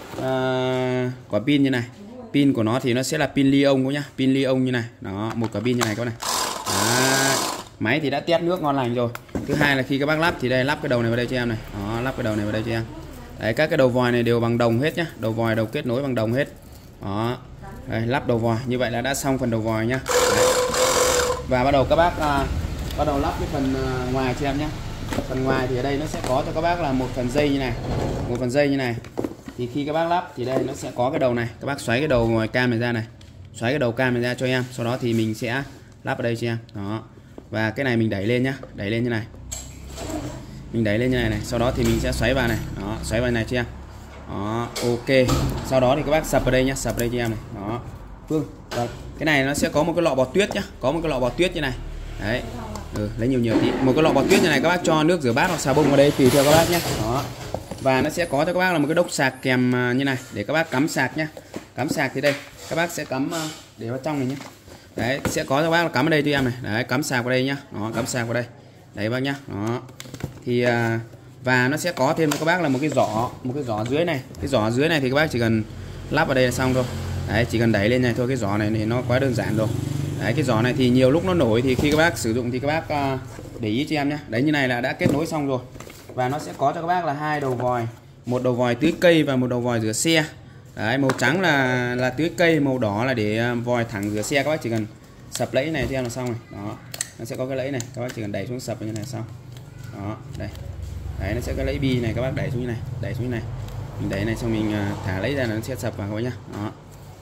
uh, quả pin như này. Pin của nó thì nó sẽ là pin li-ion nhá, pin li-ion như này. Đó, một quả pin như này các bạn này. Đó, máy thì đã test nước ngon lành rồi. Thứ hai là khi các bác lắp thì đây, lắp cái đầu này vào đây cho em này. Đó, lắp cái đầu này vào đây cho em. Đấy, các cái đầu vòi này đều bằng đồng hết nhá, đầu vòi đầu kết nối bằng đồng hết. Đó, đây, lắp đầu vòi như vậy là đã xong phần đầu vòi nhá. Đấy. Và bắt đầu các bác uh, bắt đầu lắp cái phần uh, ngoài cho em nhé. Phần ngoài thì ở đây nó sẽ có cho các bác là một phần dây như này, một phần dây như này. Thì khi các bác lắp thì đây nó sẽ có cái đầu này, các bác xoáy cái đầu ngoài cam này ra này, xoáy cái đầu cam này ra cho em. Sau đó thì mình sẽ lắp ở đây cho em. Đó, và cái này mình đẩy lên nhá, đẩy lên như này, mình đẩy lên như này này. Sau đó thì mình sẽ xoáy vào này, đó, xoáy vào này cho em. Đó, ok. Sau đó thì các bác sập vào đây nhá, sập vào đây cho em này. Đó, Phương. Đó. Cái này nó sẽ có một cái lọ bọt tuyết nhá, có một cái lọ bọt tuyết như này. Đấy, ừ, lấy nhiều nhiều tí. Một cái lọ bọt tuyết như này các bác cho nước rửa bát hoặc xà bông vào đây tùy theo các bác nhé. Đó, và nó sẽ có cho các bác là một cái đốc sạc kèm như này để các bác cắm sạc nhá. Cắm sạc thì đây các bác sẽ cắm để vào trong này nhé. Đấy, sẽ có cho các bác là cắm ở đây cho em này. Đấy, cắm sạc vào đây nhá. Đó, cắm sạc vào đây. Đấy bác nhá. Đó, thì và nó sẽ có thêm cho các bác là một cái giỏ, một cái giỏ dưới này. Cái giỏ dưới này thì các bác chỉ cần lắp vào đây là xong thôi. Đấy, chỉ cần đẩy lên này thôi. Cái giỏ này thì nó quá đơn giản rồi. Đấy, cái giỏ này thì nhiều lúc nó nổi thì khi các bác sử dụng thì các bác uh, để ý cho em nhé. Đấy, như này là đã kết nối xong rồi. Và nó sẽ có cho các bác là hai đầu vòi, một đầu vòi tưới cây và một đầu vòi rửa xe. Đấy, màu trắng là là tưới cây, màu đỏ là để uh, vòi thẳng rửa xe. Các bác chỉ cần sập lẫy này cho em là xong này. Đó, nó sẽ có cái lẫy này, các bác chỉ cần đẩy xuống sập như này xong. Đó, đây. Đấy, nó sẽ có cái lẫy bi này, các bác đẩy xuống như này, đẩy xuống như này. Mình đẩy này xong mình uh, thả lấy ra là nó sẽ sập vào các bác nhá. Đó.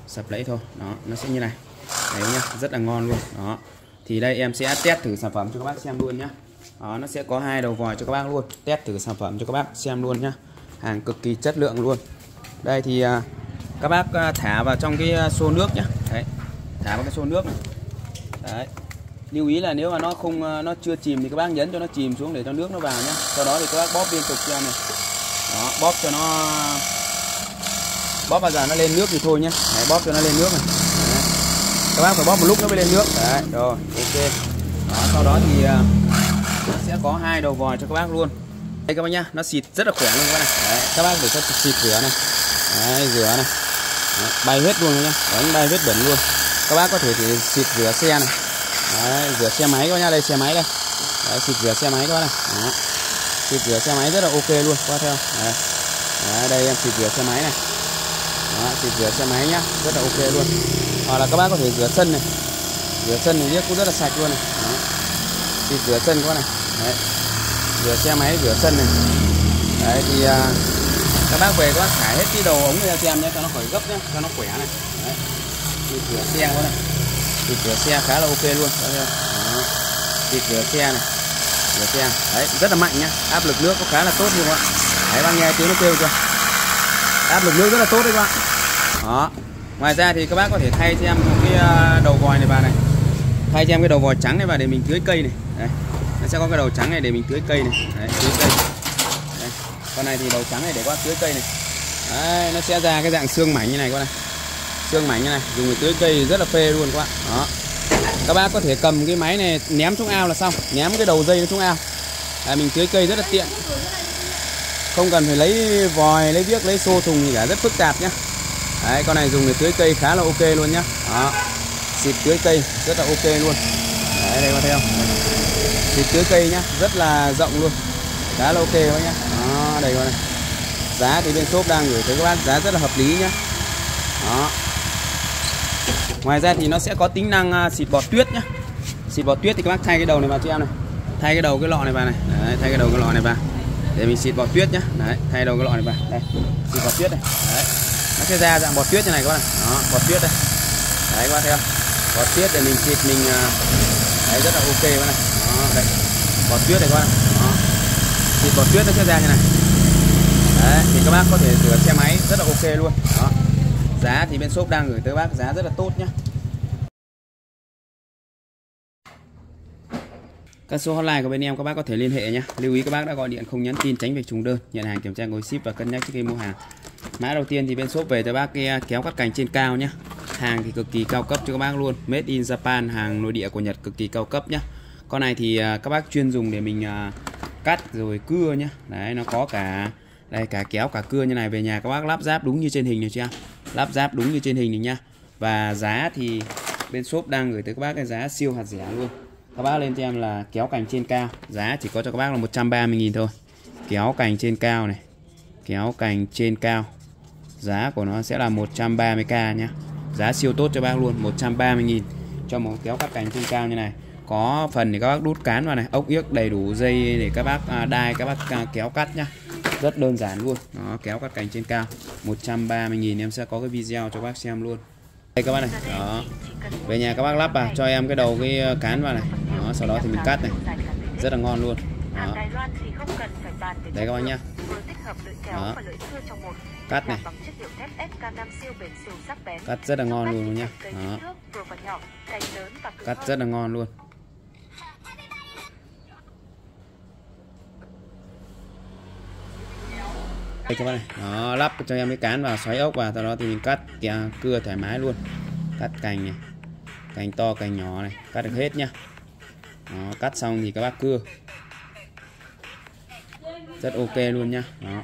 sập lấy thôi. Đó, nó sẽ như này. Đấy nhá, rất là ngon luôn. Đó. Thì đây em sẽ test thử sản phẩm cho các bác xem luôn nhá. Đó, nó sẽ có hai đầu vòi cho các bác luôn. Test thử sản phẩm cho các bác xem luôn nhá. Hàng cực kỳ chất lượng luôn. Đây thì uh, các bác uh, thả vào trong cái uh, xô nước nhá. Đấy. Thả vào cái xô nước này. Đấy. Lưu ý là nếu mà nó không uh, nó chưa chìm thì các bác nhấn cho nó chìm xuống để cho nước nó vào nhá. Sau đó thì các bác bóp liên tục cho em này. Đó, bóp cho nó bóp bao giờ nó lên nước thì thôi nhá. Đấy, bóp cho nó lên nước này. Đấy. Các bác phải bóp một lúc nó mới lên nước. Đấy, rồi, ok. Đó, sau đó thì uh, nó sẽ có hai đầu vòi cho các bác luôn. Đây các bác nhá, nó xịt rất là khỏe luôn các bác này. Đấy, các bác để cho xịt rửa này. Đấy, rửa này. Đấy, bay hết luôn nhá. Đánh bay vết bẩn luôn. Các bác có thể thì xịt rửa xe này. Đấy, rửa xe máy các bác nhá, đây xe máy đây. Đấy, xịt rửa xe máy các bác này. Đó. Xịt rửa xe máy rất là ok luôn, qua theo. Đấy. Đấy, đây em xịt rửa xe máy này. Đó, xịt rửa xe máy nhá, rất là ok luôn. Hoặc là các bác có thể rửa sân này. Rửa sân này cũng rất là sạch luôn này. Đó. Xịt rửa sân các bác này. Đấy. Rửa xe máy, rửa sân này. Đấy thì uh, các bác về các bác thải hết cái đầu ống ra cho em nhé, cho nó khỏi gấp nhé, cho nó khỏe này. Đấy. Xịt rửa xe các này. Xịt rửa xe khá là ok luôn. Đó. Xịt rửa xe này. Rửa xe. Đấy, rất là mạnh nhá. Áp lực nước có khá là tốt luôn các bạn. Đấy, bác nghe tiếng nó kêu chưa? Áp lực nước rất là tốt đấy các bạn. Đó. Ngoài ra thì các bác có thể thay cho em một cái đầu vòi này vào này. Thay cho em cái đầu vòi trắng này vào để mình tưới cây này. Đấy. Nó sẽ có cái đầu trắng này để mình tưới cây này. Đấy, tưới cây. Đấy. Con này thì đầu trắng này để qua tưới cây này. Đấy, nó sẽ ra cái dạng xương mảnh như này các bạn. Xương mảnh như này, dùng để tưới cây rất là phê luôn các bạn. Đó. Các bác có thể cầm cái máy này ném xuống ao là xong, ném cái đầu dây nó xuống ao. Đấy, mình tưới cây rất là tiện. Không cần phải lấy vòi, lấy viếc, lấy xô thùng gì cả, rất phức tạp nhá. Đấy, con này dùng để tưới cây khá là ok luôn nhá. Đó. Xịt tưới cây rất là ok luôn. Đấy, đây có thấy không? Xịt tưới cây nhá, rất là rộng luôn. Khá là ok các nhá. Đó, đây con này. Giá thì bên shop đang gửi tới các bác giá rất là hợp lý nhá. Đó. Ngoài ra thì nó sẽ có tính năng uh, xịt bọt tuyết nhá. Xịt bọt tuyết thì các bác thay cái đầu này vào cho em này. Thay cái đầu cái lọ này vào này. Đấy, thay cái đầu cái lọ này vào. Để mình xịt bọt tuyết nhá. Đấy, thay đầu cái lọ này vào. Đây, xịt bọt tuyết này. Đấy. Nó sẽ ra dạng bọt tuyết như này các bạn. Đó, bọt tuyết đây. Đấy các bạn thấy không? Bọt tuyết để mình xịt mình uh, đấy rất là ok các bạn này. Đó, đây. Bọt tuyết này các bạn. Đó. Xịt bọt tuyết nó sẽ ra như này. Đấy, thì các bác có thể rửa xe máy rất là ok luôn. Đó. Giá thì bên shop đang gửi tới bác giá rất là tốt nhá. Các số hotline của bên em các bác có thể liên hệ nhé. Lưu ý các bác đã gọi điện không nhắn tin tránh việc trùng đơn, nhận hàng kiểm tra gói ship và cân nhắc trước khi mua hàng. Mã đầu tiên thì bên shop về cho bác cái kéo cắt cành trên cao nhé. Hàng thì cực kỳ cao cấp cho các bác luôn, made in Japan, hàng nội địa của Nhật cực kỳ cao cấp nhé. Con này thì các bác chuyên dùng để mình cắt rồi cưa nhé. Đấy, nó có cả đây cả kéo cả cưa như này, về nhà các bác lắp ráp đúng như trên hình này chưa? Lắp ráp đúng như trên hình này nhá. Và giá thì bên shop đang gửi tới các bác cái giá siêu hạt rẻ luôn. Các bác lên cho em là kéo cành trên cao, giá chỉ có cho các bác là một trăm ba mươi nghìn thôi. Kéo cành trên cao này, kéo cành trên cao, giá của nó sẽ là một trăm ba mươi k nhá. Giá siêu tốt cho bác luôn, một trăm ba mươi nghìn cho một kéo cắt cành trên cao như này. Có phần thì các bác đút cán vào này, ốc yếc đầy đủ dây để các bác đai, các bác kéo cắt nhá. Rất đơn giản luôn. Đó, kéo cắt cành trên cao một trăm ba mươi nghìn, em sẽ có cái video cho bác xem luôn. Đây các bác này. Đó. Về nhà các bác lắp vào cho em cái đầu cái cán vào này. Đó, sau đó thì mình cắt này. Rất là ngon luôn. Đó. Đây các bác nhá. Đó. Cắt này. Cắt rất là ngon luôn nhá. Đó. Cắt rất là ngon luôn. Đây các bác này. Đó, lắp cho em cái cán vào, xoáy ốc vào, sau đó thì mình cắt kìa, cưa thoải mái luôn. Cắt cành này, cành to cành nhỏ này, cắt được hết nhá. Đó, cắt xong thì các bác cưa rất ok luôn nhá. Đó.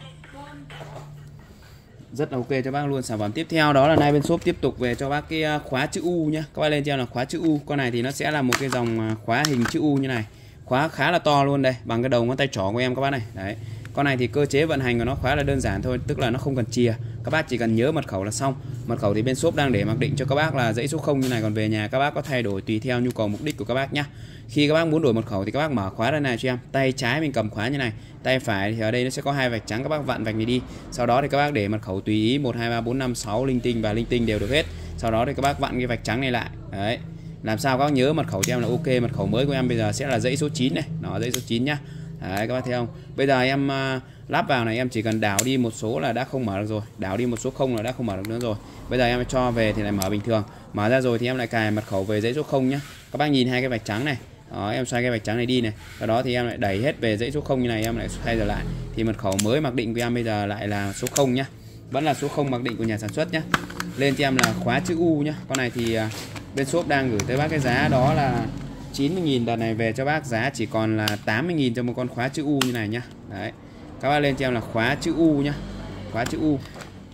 Rất ok cho bác luôn. Sản phẩm tiếp theo đó là nay bên shop tiếp tục về cho bác cái khóa chữ U nhá. Các bác lên cho em là khóa chữ U. Con này thì nó sẽ là một cái dòng khóa hình chữ U như này. Khóa khá là to luôn đây, bằng cái đầu ngón tay trỏ của em các bác này. Đấy. Con này thì cơ chế vận hành của nó khá là đơn giản thôi, tức là nó không cần chìa. Các bác chỉ cần nhớ mật khẩu là xong. Mật khẩu thì bên shop đang để mặc định cho các bác là dãy số không như này, còn về nhà các bác có thay đổi tùy theo nhu cầu mục đích của các bác nhá. Khi các bác muốn đổi mật khẩu thì các bác mở khóa ra này cho em. Tay trái mình cầm khóa như này, tay phải thì ở đây nó sẽ có hai vạch trắng, các bác vặn vạch này đi. Sau đó thì các bác để mật khẩu tùy ý, một hai ba bốn năm sáu linh tinh và linh tinh đều được hết. Sau đó thì các bác vặn cái vạch trắng này lại. Đấy. Làm sao các bác nhớ mật khẩu cho em là ok. Mật khẩu mới của em bây giờ sẽ là dãy số chín này. Đó, dãy số chín nhá. Đấy, các bác thấy không? Bây giờ em uh, lắp vào này, em chỉ cần đảo đi một số là đã không mở được rồi. Đảo đi một số không là đã không mở được nữa rồi. Bây giờ em cho về thì lại mở bình thường. Mở ra rồi thì em lại cài mật khẩu về dãy số không nhá. Các bác nhìn hai cái vạch trắng này. Đó, em xoay cái vạch trắng này đi này. Sau đó thì em lại đẩy hết về dãy số không như này, em lại xoay trở lại. Thì mật khẩu mới mặc định của em bây giờ lại là số không nhá. Vẫn là số không mặc định của nhà sản xuất nhá. Lên cho em là khóa chữ U nhá. Con này thì uh, bên shop đang gửi tới bác cái giá đó là chín mươi nghìn. Đợt này về cho bác giá chỉ còn là tám mươi nghìn cho một con khóa chữ U như này nhá. Đấy. Các bác lên cho em là khóa chữ U nhá. Khóa chữ U.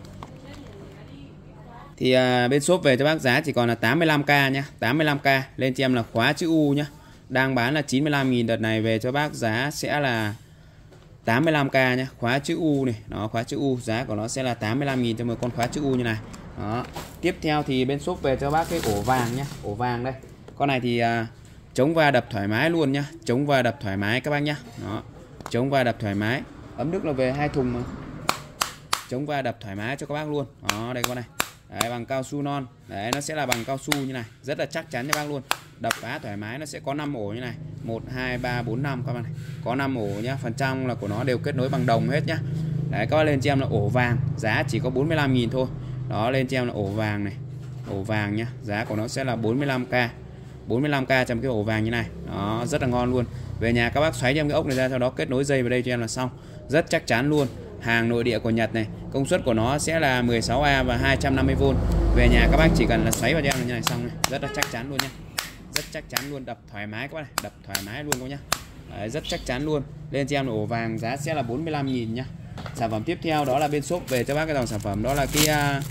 Thì uh, bên shop về cho bác giá chỉ còn là tám mươi lăm k nhá. tám mươi lăm k. Lên cho em là khóa chữ U nhá. Đang bán là chín mươi lăm nghìn. Đợt này về cho bác giá sẽ là tám mươi lăm k nhá. Khóa chữ U này. Đó, khóa chữ U. Giá của nó sẽ là tám mươi lăm nghìn cho một con khóa chữ U như này. Đó. Tiếp theo thì bên shop về cho bác cái ổ vàng nhá. Ổ vàng đây. Con này thì uh, chống va đập thoải mái luôn nhá. Chống va đập thoải mái các bác nhá. Đó. Chống va đập thoải mái. Ấm nước là về hai thùng mà. Chống va đập thoải mái cho các bác luôn. Đó, đây con này. Đấy, bằng cao su non. Đấy, nó sẽ là bằng cao su như này, rất là chắc chắn cho bác luôn. Đập phá thoải mái. Nó sẽ có năm ổ như này, một hai ba bốn năm các bạn này. Có năm ổ nhá, phần trong là của nó đều kết nối bằng đồng hết nhá. Đấy, các bác lên cho em là ổ vàng, giá chỉ có bốn mươi lăm nghìn thôi. Đó, lên cho em là ổ vàng này. Ổ vàng nhá, giá của nó sẽ là bốn mươi lăm k. bốn mươi lăm k trong cái ổ vàng như này. Đó, rất là ngon luôn. Về nhà các bác xoáy cho em cái ốc này ra, sau đó kết nối dây vào đây cho em là xong. Rất chắc chắn luôn. Hàng nội địa của Nhật này, công suất của nó sẽ là mười sáu A và hai trăm năm mươi vôn. Về nhà các bác chỉ cần là xoáy vào cho em như này xong này, rất là chắc chắn luôn nhá. Rất chắc chắn luôn, đập thoải mái các bác này, đập thoải mái luôn các nhá. Đấy, rất chắc chắn luôn. Lên cho em là ổ vàng, giá sẽ là bốn mươi lăm nghìn nhá. Sản phẩm tiếp theo đó là bên shop về cho bác cái dòng sản phẩm đó là cái uh,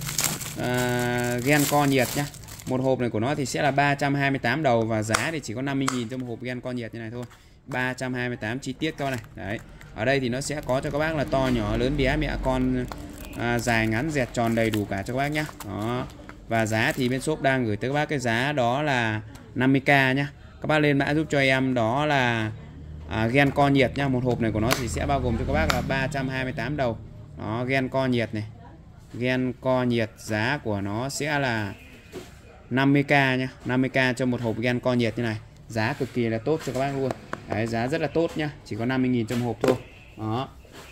uh, Genco nhiệt nhá. Một hộp này của nó thì sẽ là ba trăm hai mươi tám đầu và giá thì chỉ có năm mươi nghìn cho một hộp Genco nhiệt như này thôi. ba trăm hai mươi tám chi tiết các bác này. Đấy. Ở đây thì nó sẽ có cho các bác là to nhỏ lớn bé mẹ con, à, dài ngắn dẹt tròn đầy đủ cả cho các bác nhá. Đó. Và giá thì bên shop đang gửi tới các bác cái giá đó là năm mươi k nhá. Các bác lên mã giúp cho em đó là à, Genco nhiệt nhá. Một hộp này của nó thì sẽ bao gồm cho các bác là ba trăm hai mươi tám đầu. Đó, Genco nhiệt này. Genco nhiệt giá của nó sẽ là năm mươi k nhá. năm mươi k cho một hộp Genco nhiệt như này. Giá cực kỳ là tốt cho các bác luôn. Đấy, giá rất là tốt nhá, chỉ có năm mươi nghìn trong hộp thôi. Đó.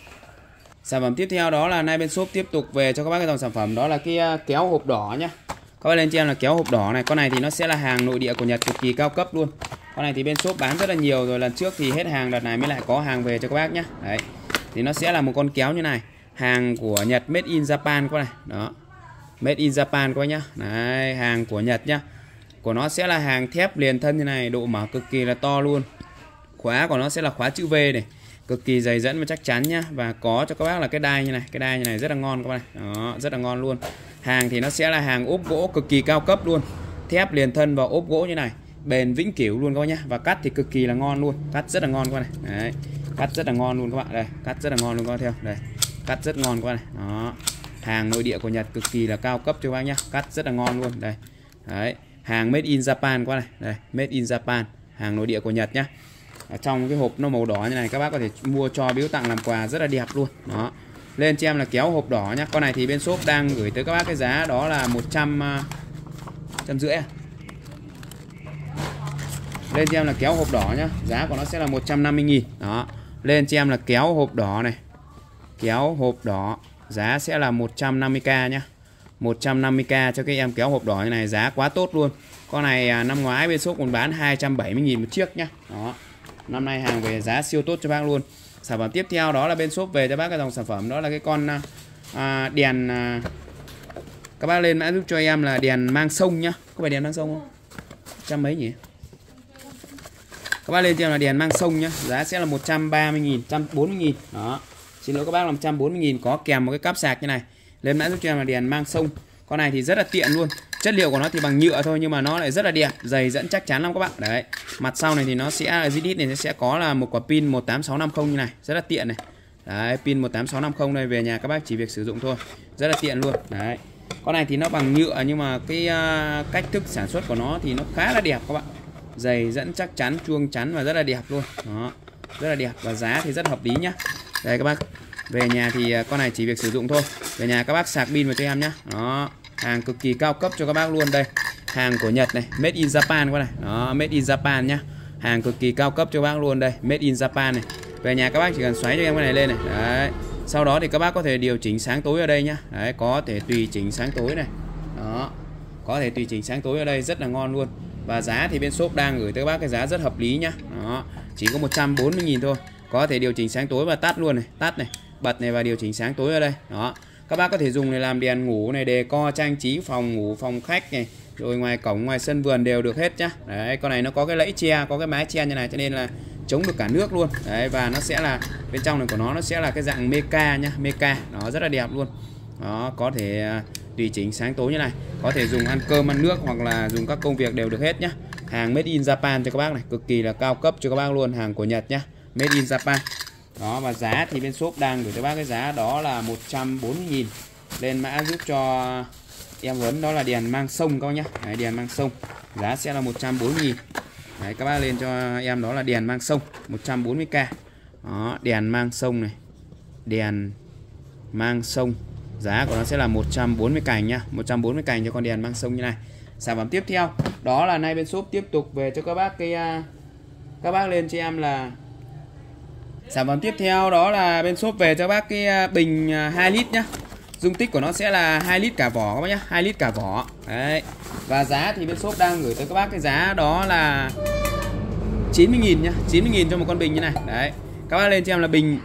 Sản phẩm tiếp theo đó là nay bên shop tiếp tục về cho các bác cái dòng sản phẩm đó là cái kéo hộp đỏ nhá. Các bác lên cho em là kéo hộp đỏ này. Con này thì nó sẽ là hàng nội địa của Nhật, cực kỳ cao cấp luôn. Con này thì bên shop bán rất là nhiều rồi, lần trước thì hết hàng, đợt này mới lại có hàng về cho các bác nhá. Đấy. Thì nó sẽ là một con kéo như này, hàng của Nhật, made in Japan các bác này. Đó. Made in Japan các bác nhá. Đấy, hàng của Nhật nhá. Của nó sẽ là hàng thép liền thân như này, độ mở cực kỳ là to luôn. Khóa của nó sẽ là khóa chữ V này, cực kỳ dày dẫn và chắc chắn nhá. Và có cho các bác là cái đai như này, cái đai như này rất là ngon các bạn. Đó, rất là ngon luôn. Hàng thì nó sẽ là hàng ốp gỗ cực kỳ cao cấp luôn, thép liền thân và ốp gỗ như này, bền vĩnh cửu luôn các bác nhá. Và cắt thì cực kỳ là ngon luôn, cắt rất là ngon các bạn này. Đấy, cắt rất là ngon luôn các bạn. Đây, cắt rất là ngon luôn các bạn theo. Đây, cắt rất ngon các bạn này. Đó, hàng nội địa của Nhật cực kỳ là cao cấp cho các bác nhá, cắt rất là ngon luôn. Đây, đấy, hàng made in Japan các bạn này. Đây, made in Japan, hàng nội địa của Nhật nhá. Ở trong cái hộp nó màu đỏ như này, các bác có thể mua cho biếu tặng làm quà rất là đẹp luôn. Đó. Lên cho em là kéo hộp đỏ nhá. Con này thì bên shop đang gửi tới các bác cái giá đó là một trăm rưỡi. Lên cho em là kéo hộp đỏ nhá. Giá của nó sẽ là một trăm năm mươi nghìn. Đó. Lên cho em là kéo hộp đỏ này. Kéo hộp đỏ, giá sẽ là một trăm năm mươi k nhá. một trăm năm mươi k cho cái em kéo hộp đỏ như này, giá quá tốt luôn. Con này năm ngoái bên shop còn bán hai trăm bảy mươi nghìn một chiếc nhá. Đó. Năm nay hàng về giá siêu tốt cho bác luôn. Sản phẩm tiếp theo đó là bên shop về cho bác cái dòng sản phẩm đó là cái con à, đèn à, các bác lên mã giúp cho em là đèn mang sông nhá. Có phải đèn mang sông không? Trăm mấy nhỉ? Các bác lên cho em là đèn mang sông nhá. Giá sẽ là một trăm ba mươi nghìn, một trăm bốn mươi nghìn. Đó. Xin lỗi các bác là một trăm bốn mươi nghìn, có kèm một cái cáp sạc như này. Lên mã giúp cho em là đèn mang sông. Con này thì rất là tiện luôn. Chất liệu của nó thì bằng nhựa thôi nhưng mà nó lại rất là đẹp, dày dẫn chắc chắn lắm các bạn. Đấy. Mặt sau này thì nó sẽ ở dưới đít này sẽ có là một quả pin một tám sáu năm không như này, rất là tiện này. Đấy, pin một tám sáu năm không đây, về nhà các bác chỉ việc sử dụng thôi. Rất là tiện luôn. Đấy. Con này thì nó bằng nhựa nhưng mà cái uh, cách thức sản xuất của nó thì nó khá là đẹp các bạn. Dày dẫn chắc chắn, chuông chắn và rất là đẹp luôn. Đó. Rất là đẹp và giá thì rất hợp lý nhá. Đây các bác. Về nhà thì con này chỉ việc sử dụng thôi. Về nhà các bác sạc pin vào cho em nhá. Đó. Hàng cực kỳ cao cấp cho các bác luôn đây. Hàng của Nhật này, made in Japan các này. Đó, made in Japan nhá. Hàng cực kỳ cao cấp cho các bác luôn đây, made in Japan này. Về nhà các bác chỉ cần xoáy cho em cái này lên này. Đấy. Sau đó thì các bác có thể điều chỉnh sáng tối ở đây nhá. Đấy, có thể tùy chỉnh sáng tối này. Đó. Có thể tùy chỉnh sáng tối ở đây, rất là ngon luôn. Và giá thì bên shop đang gửi tới các bác cái giá rất hợp lý nhá. Đó, chỉ có một trăm bốn mươi nghìn thôi. Có thể điều chỉnh sáng tối và tắt luôn này, tắt này, bật này và điều chỉnh sáng tối ở đây. Đó. Các bác có thể dùng để làm đèn ngủ này, đề co trang trí phòng ngủ, phòng khách này, rồi ngoài cổng, ngoài sân vườn đều được hết nhá. Đấy, con này nó có cái lẫy che, có cái mái che như này cho nên là chống được cả nước luôn. Đấy, và nó sẽ là bên trong này của nó nó sẽ là cái dạng mecha nhá, mecha, nó rất là đẹp luôn. Đó, có thể uh, tùy chỉnh sáng tối như này, có thể dùng ăn cơm ăn nước hoặc là dùng các công việc đều được hết nhá. Hàng made in Japan cho các bác này, cực kỳ là cao cấp cho các bác luôn, hàng của Nhật nhá, made in Japan. Đó, và giá thì bên shop đang gửi cho bác cái giá đó là một trăm bốn mươi nghìn. Lên mã giúp cho em Huấn đó là đèn mang sông các bác nhá. Đấy, đèn mang sông giá sẽ là một trăm bốn mươi nghìn. Đấy, các bác lên cho em đó là đèn mang sông một trăm bốn mươi k. Đó, đèn mang sông này, đèn mang sông giá của nó sẽ là một trăm bốn mươi cành nhá, một trăm bốn mươi cành cho con đèn mang sông như này. Sản phẩm tiếp theo đó là nay bên shop tiếp tục về cho các bác cái uh, các bác lên cho em là sản phẩm tiếp theo đó là bên shop về cho bác cái uh, bình uh, hai lít nhá. Dung tích của nó sẽ là hai lít cả vỏ các bác nhá, hai lít cả vỏ. Đấy. Và giá thì bên shop đang gửi tới các bác cái giá đó là chín mươi nghìn nhá, chín mươi nghìn cho một con bình như này. Đấy. Các bác lên cho em là bình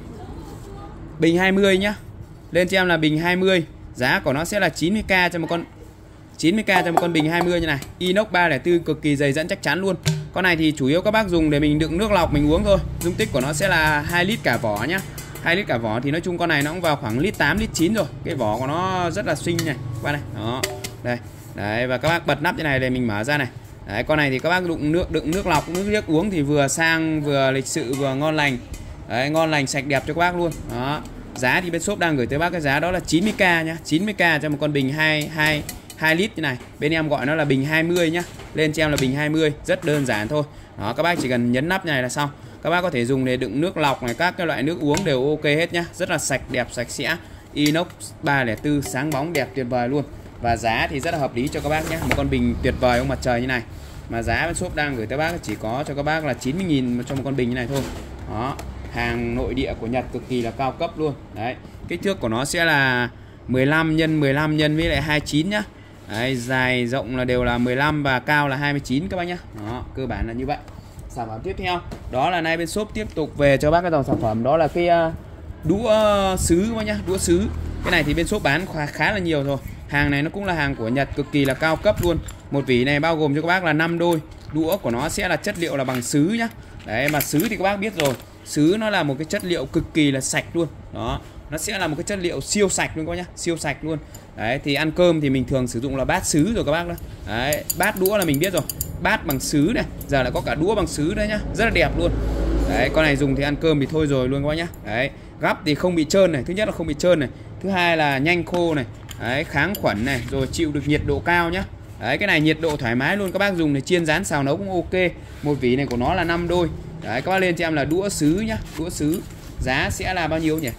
bình hai mươi nhá. Lên cho em là bình hai mươi, giá của nó sẽ là chín mươi k cho một con chín mươi k cho một con bình hai mươi như này. Inox ba không bốn cực kỳ dày dẫn chắc chắn luôn. Con này thì chủ yếu các bác dùng để mình đựng nước lọc mình uống thôi. Dung tích của nó sẽ là hai lít cả vỏ nhá. hai lít cả vỏ thì nói chung con này nó cũng vào khoảng lít tám, lít chín rồi. Cái vỏ của nó rất là xinh này, các bác này. Đó. Đây. Đấy, và các bác bật nắp như này để mình mở ra này. Đấy, con này thì các bác đựng nước đựng nước lọc, nước riếc uống thì vừa sang vừa lịch sự vừa ngon lành. Đấy, ngon lành sạch đẹp cho các bác luôn. Đó. Giá thì bên shop đang gửi tới bác cái giá đó là chín mươi k nhá, chín mươi k cho một con bình hai hai hai lít như này. Bên em gọi nó là bình hai mươi nhá. Lên cho em là bình hai mươi, rất đơn giản thôi. Đó, các bác chỉ cần nhấn nắp như này là xong. Các bác có thể dùng để đựng nước lọc này, các cái loại nước uống đều ok hết nhá, rất là sạch đẹp sạch sẽ. Inox ba không bốn sáng bóng đẹp tuyệt vời luôn. Và giá thì rất là hợp lý cho các bác nhé. Một con bình tuyệt vời ông mặt trời như này. Mà giá bên shop đang gửi tới bác chỉ có cho các bác là chín mươi nghìn cho một con bình như này thôi. Đó, hàng nội địa của Nhật cực kỳ là cao cấp luôn. Đấy, kích thước của nó sẽ là mười lăm nhân mười lăm nhân với lại hai mươi chín nhá. Đấy, dài rộng là đều là mười lăm và cao là hai mươi chín các bác nhá. Đó, cơ bản là như vậy. Sản phẩm tiếp theo đó là nay bên shop tiếp tục về cho bác cái dòng sản phẩm đó là cái uh, đũa sứ các bác nhá, đũa sứ. Cái này thì bên shop bán khá, khá là nhiều rồi. Hàng này nó cũng là hàng của Nhật cực kỳ là cao cấp luôn. Một vỉ này bao gồm cho các bác là năm đôi. Đũa của nó sẽ là chất liệu là bằng sứ nhá. Đấy, mà sứ thì các bác biết rồi, sứ nó là một cái chất liệu cực kỳ là sạch luôn. Đó, nó sẽ là một cái chất liệu siêu sạch luôn các bác nhá, siêu sạch luôn. Đấy, thì ăn cơm thì mình thường sử dụng là bát sứ rồi các bác đó. Đấy, bát đũa là mình biết rồi, bát bằng sứ này, giờ lại có cả đũa bằng sứ đấy nhá, rất là đẹp luôn. Đấy, con này dùng thì ăn cơm thì thôi rồi luôn các bác nhá. Đấy, gắp thì không bị trơn này, thứ nhất là không bị trơn này, thứ hai là nhanh khô này. Đấy, kháng khuẩn này, rồi chịu được nhiệt độ cao nhá. Đấy, cái này nhiệt độ thoải mái luôn, các bác dùng để chiên rán xào nấu cũng ok. Một vỉ này của nó là năm đôi. Đấy, các bác lên cho em là đũa sứ nhá, đũa sứ. Giá sẽ là bao nhiêu nhỉ?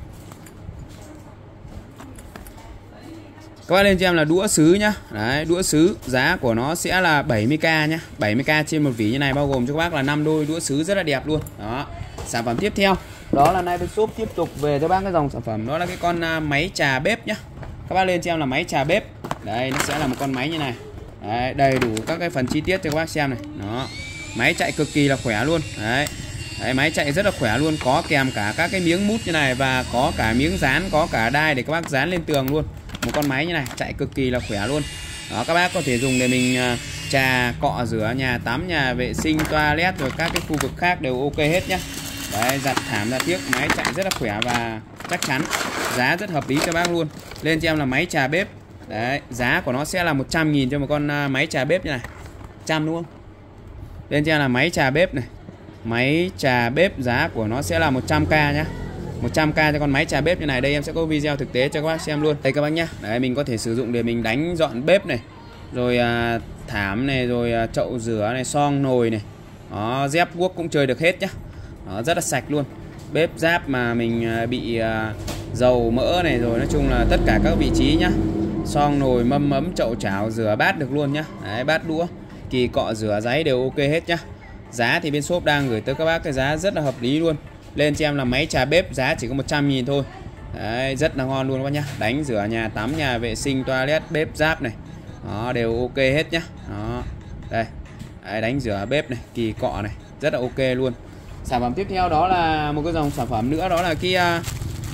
Các bác lên cho em là đũa sứ nhá. Đấy, đũa sứ, giá của nó sẽ là bảy mươi k nhá, bảy mươi k trên một vỉ như này, bao gồm cho các bác là năm đôi đũa sứ rất là đẹp luôn. Đó. Sản phẩm tiếp theo đó là nay bên shop tiếp tục về cho bác cái dòng sản phẩm đó là cái con máy trà bếp nhá. Các bác lên cho em là máy trà bếp. Đây, nó sẽ là một con máy như này. Đấy, đầy đủ các cái phần chi tiết cho các bác xem này. Đó. Máy chạy cực kỳ là khỏe luôn. Đấy. Đấy, máy chạy rất là khỏe luôn, có kèm cả các cái miếng mút như này và có cả miếng dán, có cả đai để các bác dán lên tường luôn. Một con máy như này chạy cực kỳ là khỏe luôn. Đó, các bác có thể dùng để mình uh, trà, cọ rửa nhà tắm, nhà vệ sinh, toilet rồi các cái khu vực khác đều ok hết nhá. Đấy, giặt thảm ra tiếc, máy chạy rất là khỏe và chắc chắn. Giá rất hợp lý cho bác luôn. Lên cho em là máy trà bếp. Đấy, giá của nó sẽ là một trăm nghìn cho một con uh, máy trà bếp như này. Trăm đúng không? Lên cho em là máy trà bếp này. Máy trà bếp giá của nó sẽ là một trăm k nhá. một trăm k cho con máy trà bếp như này. Đây em sẽ có video thực tế cho các bác xem luôn. Đây các bác nhá. Đấy, mình có thể sử dụng để mình đánh dọn bếp này, rồi à, thảm này, rồi à, chậu rửa này, xoong nồi này. Đó, dép guốc cũng chơi được hết nhá. Đó, rất là sạch luôn. Bếp giáp mà mình à, bị à, dầu mỡ này, rồi nói chung là tất cả các vị trí nhá. Xong nồi, mâm mấm, chậu chảo, rửa bát được luôn nhá. Đấy, bát đũa, kỳ cọ, rửa giấy đều ok hết nhá. Giá thì bên shop đang gửi tới các bác cái giá rất là hợp lý luôn. Lên cho em là máy trà bếp giá chỉ có một trăm nghìn thôi. Đấy, rất là ngon luôn các bác nhá. Đánh rửa nhà tắm, nhà vệ sinh, toilet, bếp giáp này. Đó, đều ok hết nhá. Đó. Đây. Đấy, đánh rửa bếp này, kỳ cọ này, rất là ok luôn. Sản phẩm tiếp theo đó là một cái dòng sản phẩm nữa, đó là cái à,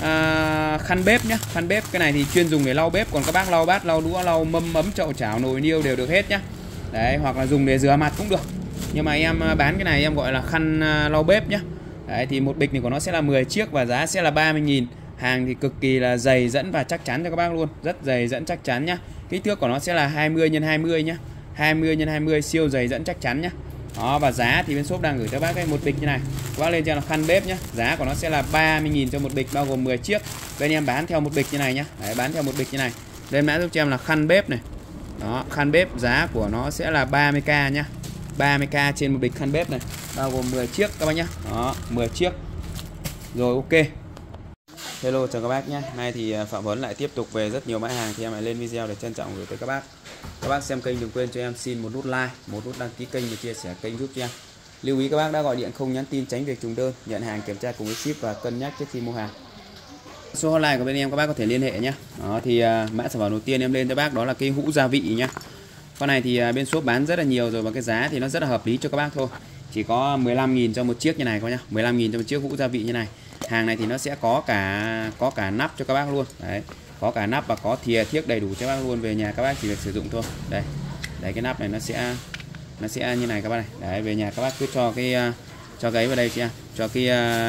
à, khăn bếp nhá. Khăn bếp cái này thì chuyên dùng để lau bếp, còn các bác lau bát, lau đũa, lau mâm mấm, chậu chảo, nồi niêu đều được hết nhá. Đấy, hoặc là dùng để rửa mặt cũng được. Nhưng mà em bán cái này em gọi là khăn lau bếp nhá. Đấy, thì một bịch này của nó sẽ là mười chiếc và giá sẽ là ba mươi nghìn. Hàng thì cực kỳ là dày dẫn và chắc chắn cho các bác luôn, rất dày dẫn chắc chắn nhá. Kích thước của nó sẽ là hai mươi nhân hai mươi nhá. hai mươi nhân hai mươi, siêu dày dẫn chắc chắn nhá. Đó, và giá thì bên shop đang gửi cho bác cái một bịch như này. Các bác lên cho là khăn bếp nhá. Giá của nó sẽ là ba mươi nghìn cho một bịch, bao gồm mười chiếc. Bên em bán theo một bịch như này nhá. Đấy, bán theo một bịch như này. Lên mã giúp cho em là khăn bếp này. Đó, khăn bếp giá của nó sẽ là ba mươi k nhá. ba mươi k trên một bịch khăn bếp này, bao gồm mười chiếc các bác nhá. Đó, mười chiếc. Rồi, ok. Hello, chào các bác nhé. Nay thì Phạm Vấn lại tiếp tục về rất nhiều mã hàng, thì em lại lên video để trân trọng gửi tới các bác. Các bác xem kênh đừng quên cho em xin một nút like, một nút đăng ký kênh và chia sẻ kênh giúp cho em. Lưu ý các bác đã gọi điện không nhắn tin tránh việc trùng đơn, nhận hàng kiểm tra cùng với ship và cân nhắc trước khi mua hàng. Số hotline của bên em các bác có thể liên hệ nhé. Đó thì uh, mã sản phẩm đầu tiên em lên cho bác đó là cái hũ gia vị nhá. Con này thì uh, bên shop bán rất là nhiều rồi và cái giá thì nó rất là hợp lý cho các bác thôi. Chỉ có mười lăm nghìn cho một chiếc như này coi nhá. mười lăm nghìn cho một chiếc hũ gia vị như này. Hàng này thì nó sẽ có cả có cả nắp cho các bác luôn. Đấy, có cả nắp và có thìa thiếc đầy đủ cho các bác luôn, về nhà các bác chỉ việc sử dụng thôi. Đây. Đấy, cái nắp này nó sẽ nó sẽ như này các bác này. Đấy, về nhà các bác cứ cho cái cho cái vào đây chị em, cho cái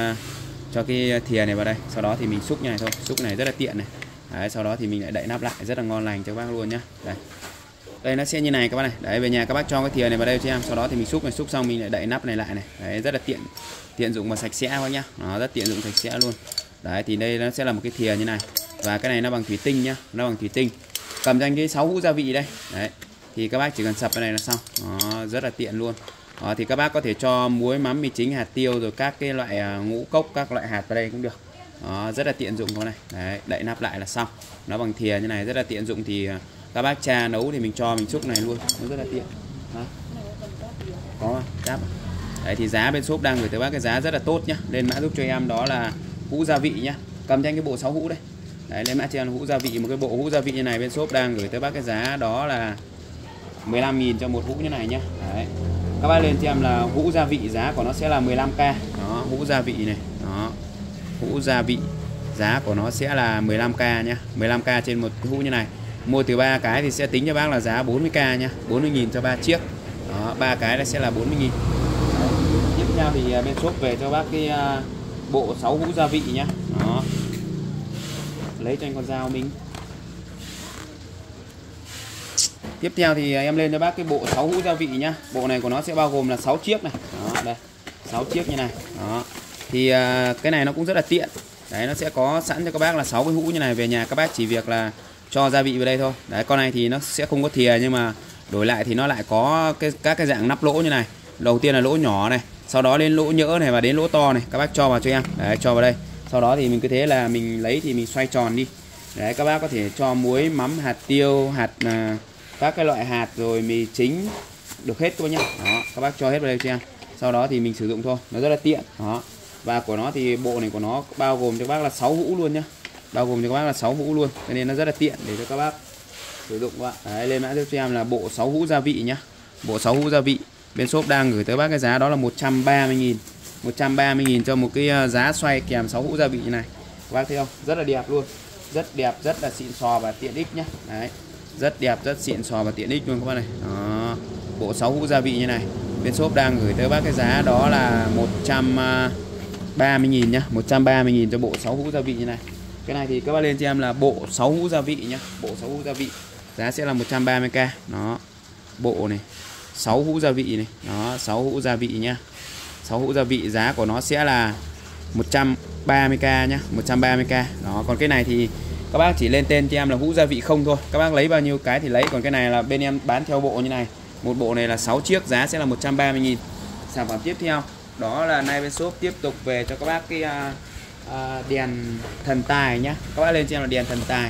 cho cái thìa này vào đây. Sau đó thì mình xúc như này thôi. Xúc cái này rất là tiện này. Đấy, sau đó thì mình lại đậy nắp lại, rất là ngon lành cho các bác luôn nhá. Đây. Đây nó sẽ như này các bác này. Đấy, về nhà các bác cho cái thìa này vào đây cho em, sau đó thì mình xúc này, xúc xong mình lại đậy nắp này lại này. Đấy, rất là tiện. Tiện dụng và sạch sẽ các bác nhá. Nó rất tiện dụng, sạch sẽ luôn. Đấy, thì đây nó sẽ là một cái thìa như này. Và cái này nó bằng thủy tinh nhá, nó bằng thủy tinh. Cầm cho anh cái sáu hũ gia vị đây. Đấy. Thì các bác chỉ cần sập cái này là xong. Đó, rất là tiện luôn. Đó, thì các bác có thể cho muối, mắm, mì chính, hạt tiêu rồi các cái loại ngũ cốc, các loại hạt vào đây cũng được. Đó, rất là tiện dụng con này. Đấy, đậy nắp lại là xong. Nó bằng thìa như này rất là tiện dụng, thì các bác cha nấu thì mình cho mình xúc này luôn, nó rất là tiện. Đó. Có cháp. Đấy, thì giá bên shop đang gửi tới bác cái giá rất là tốt nhá. Lên mã giúp cho em đó là hũ gia vị nhá. Cầm cho anh cái bộ sáu hũ đây. Đấy, lên mã cho em hũ gia vị, một cái bộ hũ gia vị như này bên shop đang gửi tới bác cái giá đó là mười lăm nghìn cho một hũ như này nhá. Đấy. Các bác lên cho em là hũ gia vị, giá của nó sẽ là mười lăm k. Đó, hũ gia vị này. Đó. Hũ gia vị, giá của nó sẽ là mười lăm k nhá. mười lăm k trên một hũ như này. Mua từ ba cái thì sẽ tính cho bác là giá bốn mươi k nhá. bốn mươi nghìn cho ba chiếc. Đó, ba cái là sẽ là bốn mươi nghìn. Tiếp theo thì bên shop về cho bác cái uh, bộ sáu hũ gia vị nhá. Đó. Lấy cho anh con dao mình. Tiếp theo thì em lên cho bác cái bộ sáu hũ gia vị nhá. Bộ này của nó sẽ bao gồm là sáu chiếc này. Đó, đây. sáu chiếc như này. Đó. Thì uh, cái này nó cũng rất là tiện. Đấy, nó sẽ có sẵn cho các bác là sáu cái hũ như này, về nhà các bác chỉ việc là cho gia vị vào đây thôi. Đấy, con này thì nó sẽ không có thìa, nhưng mà đổi lại thì nó lại có cái các cái dạng nắp lỗ như này. Đầu tiên là lỗ nhỏ này, sau đó đến lỗ nhỡ này và đến lỗ to này, các bác cho vào cho em. Đấy, cho vào đây. Sau đó thì mình cứ thế là mình lấy thì mình xoay tròn đi. Đấy, các bác có thể cho muối, mắm, hạt tiêu, hạt uh, các cái loại hạt rồi mì chính được hết các bác nhá. Đó, các bác cho hết vào đây cho em. Sau đó thì mình sử dụng thôi, nó rất là tiện. Đó. Và của nó thì bộ này của nó bao gồm cho các bác là sáu hũ luôn nhá. Bao gồm cho các bác là sáu hũ luôn, cho nên nó rất là tiện để cho các bác sử dụng các bạn. Đấy, lên mã giúp cho em là bộ sáu hũ gia vị nhá. Bộ sáu hũ gia vị bên shop đang gửi tới bác cái giá đó là một trăm ba mươi nghìn. một trăm ba mươi nghìn cho một cái giá xoay kèm sáu hũ gia vị như này. Các bác thấy không? Rất là đẹp luôn. Rất đẹp, rất là xịn sò và tiện ích nhá. Đấy. Rất đẹp, rất xịn sò và tiện ích luôn các bác này. Đó. Bộ sáu hũ gia vị như này. Bên shop đang gửi tới bác cái giá đó là một trăm ba mươi nghìn nhá. một trăm ba mươi nghìn cho bộ sáu hũ gia vị như này. Cái này thì các bác lên cho em là bộ sáu hũ gia vị nhá. Bộ sáu hũ gia vị. Giá sẽ là một trăm ba mươi k. Đó. Bộ này. sáu hũ gia vị này. Đó, sáu hũ gia vị nhá. sáu hũ gia vị giá của nó sẽ là một trăm ba mươi k nhá. một trăm ba mươi k. Đó, còn cái này thì các bác chỉ lên tên cho em là hũ gia vị không thôi. Các bác lấy bao nhiêu cái thì lấy, còn cái này là bên em bán theo bộ như này. Một bộ này là sáu chiếc, giá sẽ là một trăm ba mươi nghìn. Sản phẩm tiếp theo đó là nay bên shop tiếp tục về cho các bác cái uh, uh, đèn thần tài nhá. Các bác lên cho em là đèn thần tài.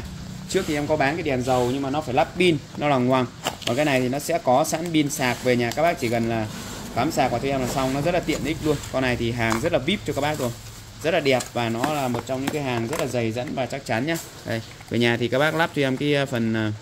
Trước thì em có bán cái đèn dầu nhưng mà nó phải lắp pin, nó là ngoằng. Còn cái này thì nó sẽ có sẵn pin sạc, về nhà các bác chỉ cần là cắm sạc vào cho em là xong, nó rất là tiện ích luôn. Con này thì hàng rất là vip cho các bác rồi, rất là đẹp và nó là một trong những cái hàng rất là dày dẫn và chắc chắn nhá. Đây, về nhà thì các bác lắp cho em cái phần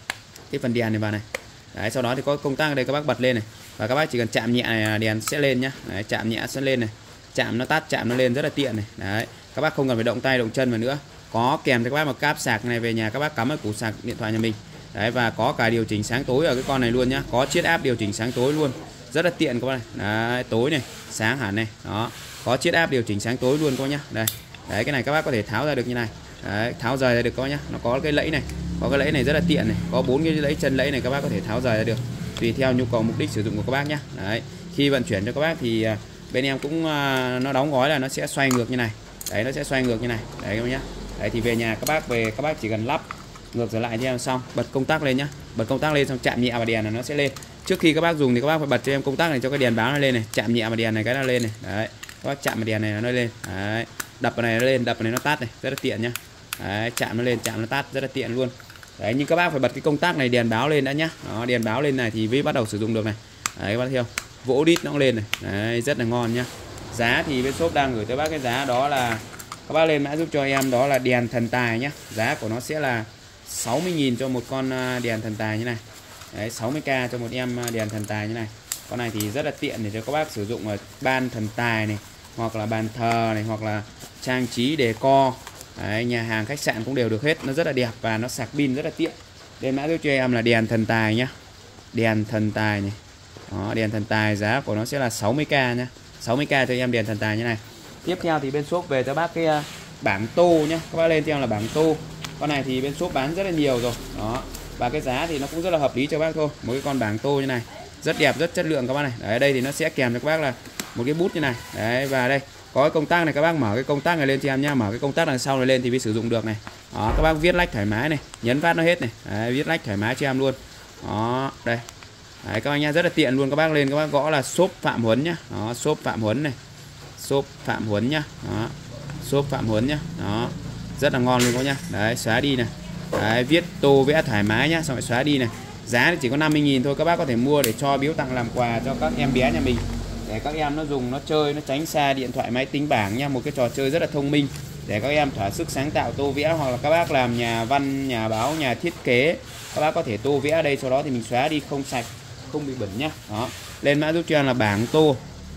cái phần đèn này vào này. Đấy, sau đó thì có công tắc ở đây các bác bật lên này, và các bác chỉ cần chạm nhẹ này đèn sẽ lên nhá. Đấy, chạm nhẹ sẽ lên này, chạm nó tắt, chạm nó lên, rất là tiện này. Đấy, các bác không cần phải động tay động chân vào nữa. Có kèm cho các bác một cáp sạc này, về nhà các bác cắm ở củ sạc điện thoại nhà mình. Đấy, và có cả điều chỉnh sáng tối ở cái con này luôn nhá, có chiết áp điều chỉnh sáng tối luôn, rất là tiện các bác này. Đấy, tối này, sáng hẳn này, đó, có chiết áp điều chỉnh sáng tối luôn các bác nhá. Đây, đấy, cái này các bác có thể tháo ra được như này. Đấy, tháo rời ra được các bác nhá. Nó có cái lẫy này, có cái lẫy này rất là tiện này, có bốn cái lẫy chân lẫy này, các bác có thể tháo rời ra được tùy theo nhu cầu mục đích sử dụng của các bác nhá. Đấy, khi vận chuyển cho các bác thì bên em cũng nó đóng gói là nó sẽ xoay ngược như này. Đấy, nó sẽ xoay ngược như này. Đấy các bác nhá. Đấy thì về nhà các bác về các bác chỉ cần lắp ngược trở lại cho em xong, bật công tắc lên nhá, bật công tắc lên xong chạm nhẹ vào đèn là nó sẽ lên. Trước khi các bác dùng thì các bác phải bật cho em công tắc này cho cái đèn báo nó lên này, chạm nhẹ vào đèn này cái nó lên này. Đấy, các bác chạm vào đèn này nó lên. Đấy, đập vào này nó lên, đập vào này nó tắt này, rất là tiện nhá. Đấy, chạm nó lên, chạm nó tắt, rất là tiện luôn. Đấy, nhưng các bác phải bật cái công tắc này đèn báo lên đã nhá. Đó, đèn báo lên này thì mới bắt đầu sử dụng được này. Đấy các bác thấy không? Vỗ đít nó cũng lên này. Đấy, rất là ngon nhá. Giá thì bên shop đang gửi tới bác cái giá đó là các bác lên mã giúp cho em đó là đèn thần tài nhá. Giá của nó sẽ là sáu mươi nghìn cho một con đèn thần tài như này. Đấy, sáu mươi k cho một em đèn thần tài như này. Con này thì rất là tiện để cho các bác sử dụng ở ban thần tài này, hoặc là bàn thờ này, hoặc là trang trí decor. Đấy, nhà hàng khách sạn cũng đều được hết, nó rất là đẹp và nó sạc pin rất là tiện. Lên mã giúp cho em là đèn thần tài nhá. Đèn thần tài này. Đó, đèn thần tài giá của nó sẽ là sáu mươi k nhá. sáu mươi k cho em đèn thần tài như này. Tiếp theo thì bên shop về cho bác cái bảng tô nhá. Các bác lên cho em là bảng tô. Con này thì bên shop bán rất là nhiều rồi. Đó. Và cái giá thì nó cũng rất là hợp lý cho bác thôi. Một cái con bảng tô như này, rất đẹp, rất chất lượng các bác này. Đấy, đây thì nó sẽ kèm cho các bác là một cái bút như này. Đấy, và đây có cái công tắc này, các bác mở cái công tắc này lên cho em nhá, mở cái công tắc đằng sau này lên thì mới sử dụng được này. Đó, các bác viết lách thoải mái này, nhấn phát nó hết này. Đấy, viết lách thoải mái cho em luôn. Đó, đây. Đấy các bác nha, rất là tiện luôn. Các bác lên các bác gõ là shop Phạm Huấn nhá. Đó, shop Phạm Huấn này. Shop Phạm Huấn nhá. Đó. Shop Phạm Huấn nhá. Đó. Rất là ngon luôn các bác nhá. Đấy, xóa đi này. Đấy, viết tô vẽ thoải mái nhá, xong rồi xóa đi này. Giá thì chỉ có năm mươi nghìn thôi, các bác có thể mua để cho biếu tặng làm quà cho các em bé nhà mình. Để các em nó dùng, nó chơi, nó tránh xa điện thoại, máy tính bảng nha. Một cái trò chơi rất là thông minh để các em thỏa sức sáng tạo tô vẽ, hoặc là các bác làm nhà văn, nhà báo, nhà thiết kế, các bác có thể tô vẽ ở đây, sau đó thì mình xóa đi không sạch, không bị bẩn nhá. Đó. Lên mã giúp cho em là bảng tô.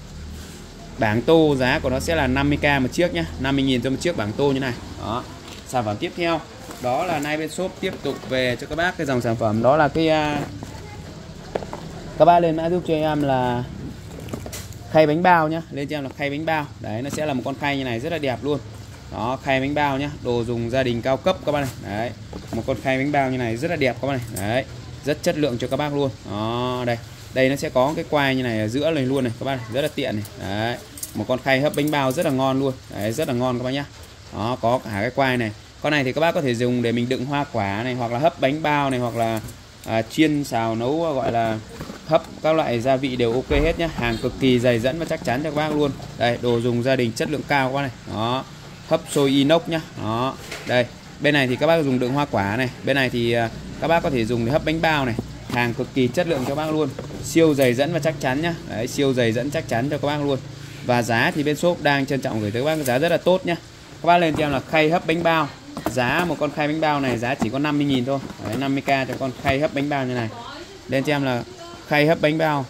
Bảng tô giá của nó sẽ là năm mươi k một chiếc nhá, năm mươi nghìn cho một chiếc bảng tô như này. Đó. Sản phẩm tiếp theo đó là nay bên shop tiếp tục về cho các bác cái dòng sản phẩm đó là cái uh... các bác lên mã giúp cho em là khay bánh bao nhá, lên cho em là khay bánh bao. Đấy, nó sẽ là một con khay như này rất là đẹp luôn. Đó, khay bánh bao nhá, đồ dùng gia đình cao cấp các bác này. Đấy, một con khay bánh bao như này rất là đẹp các bác này. Đấy, rất chất lượng cho các bác luôn. Đó, đây. Đây nó sẽ có cái quai như này ở giữa này luôn này các bác này, rất là tiện này. Đấy, một con khay hấp bánh bao rất là ngon luôn. Đấy, rất là ngon các bác nhá. Đó, có cả cái quai này. Con này thì các bác có thể dùng để mình đựng hoa quả này, hoặc là hấp bánh bao này, hoặc là à, chiên xào nấu, gọi là hấp các loại gia vị đều ok hết nhá. Hàng cực kỳ dày dẫn và chắc chắn cho các bác luôn. Đây, đồ dùng gia đình chất lượng cao các bác này. Đó, hấp xôi inox nhá. Đó, đây. Bên này thì các bác dùng đựng hoa quả này, bên này thì à, các bác có thể dùng để hấp bánh bao này. Hàng cực kỳ chất lượng cho các bác luôn, siêu dày dẫn và chắc chắn nhá. Đấy, siêu dày dẫn chắc chắn cho các bác luôn. Và giá thì bên shop đang trân trọng gửi tới các bác giá rất là tốt nhá. Các bác lên cho em là khay hấp bánh bao. Giá một con khay bánh bao này giá chỉ có năm mươi nghìn thôi. Đấy, năm mươi k cho con khay hấp bánh bao như này. Lên cho em là khay hấp bánh bao.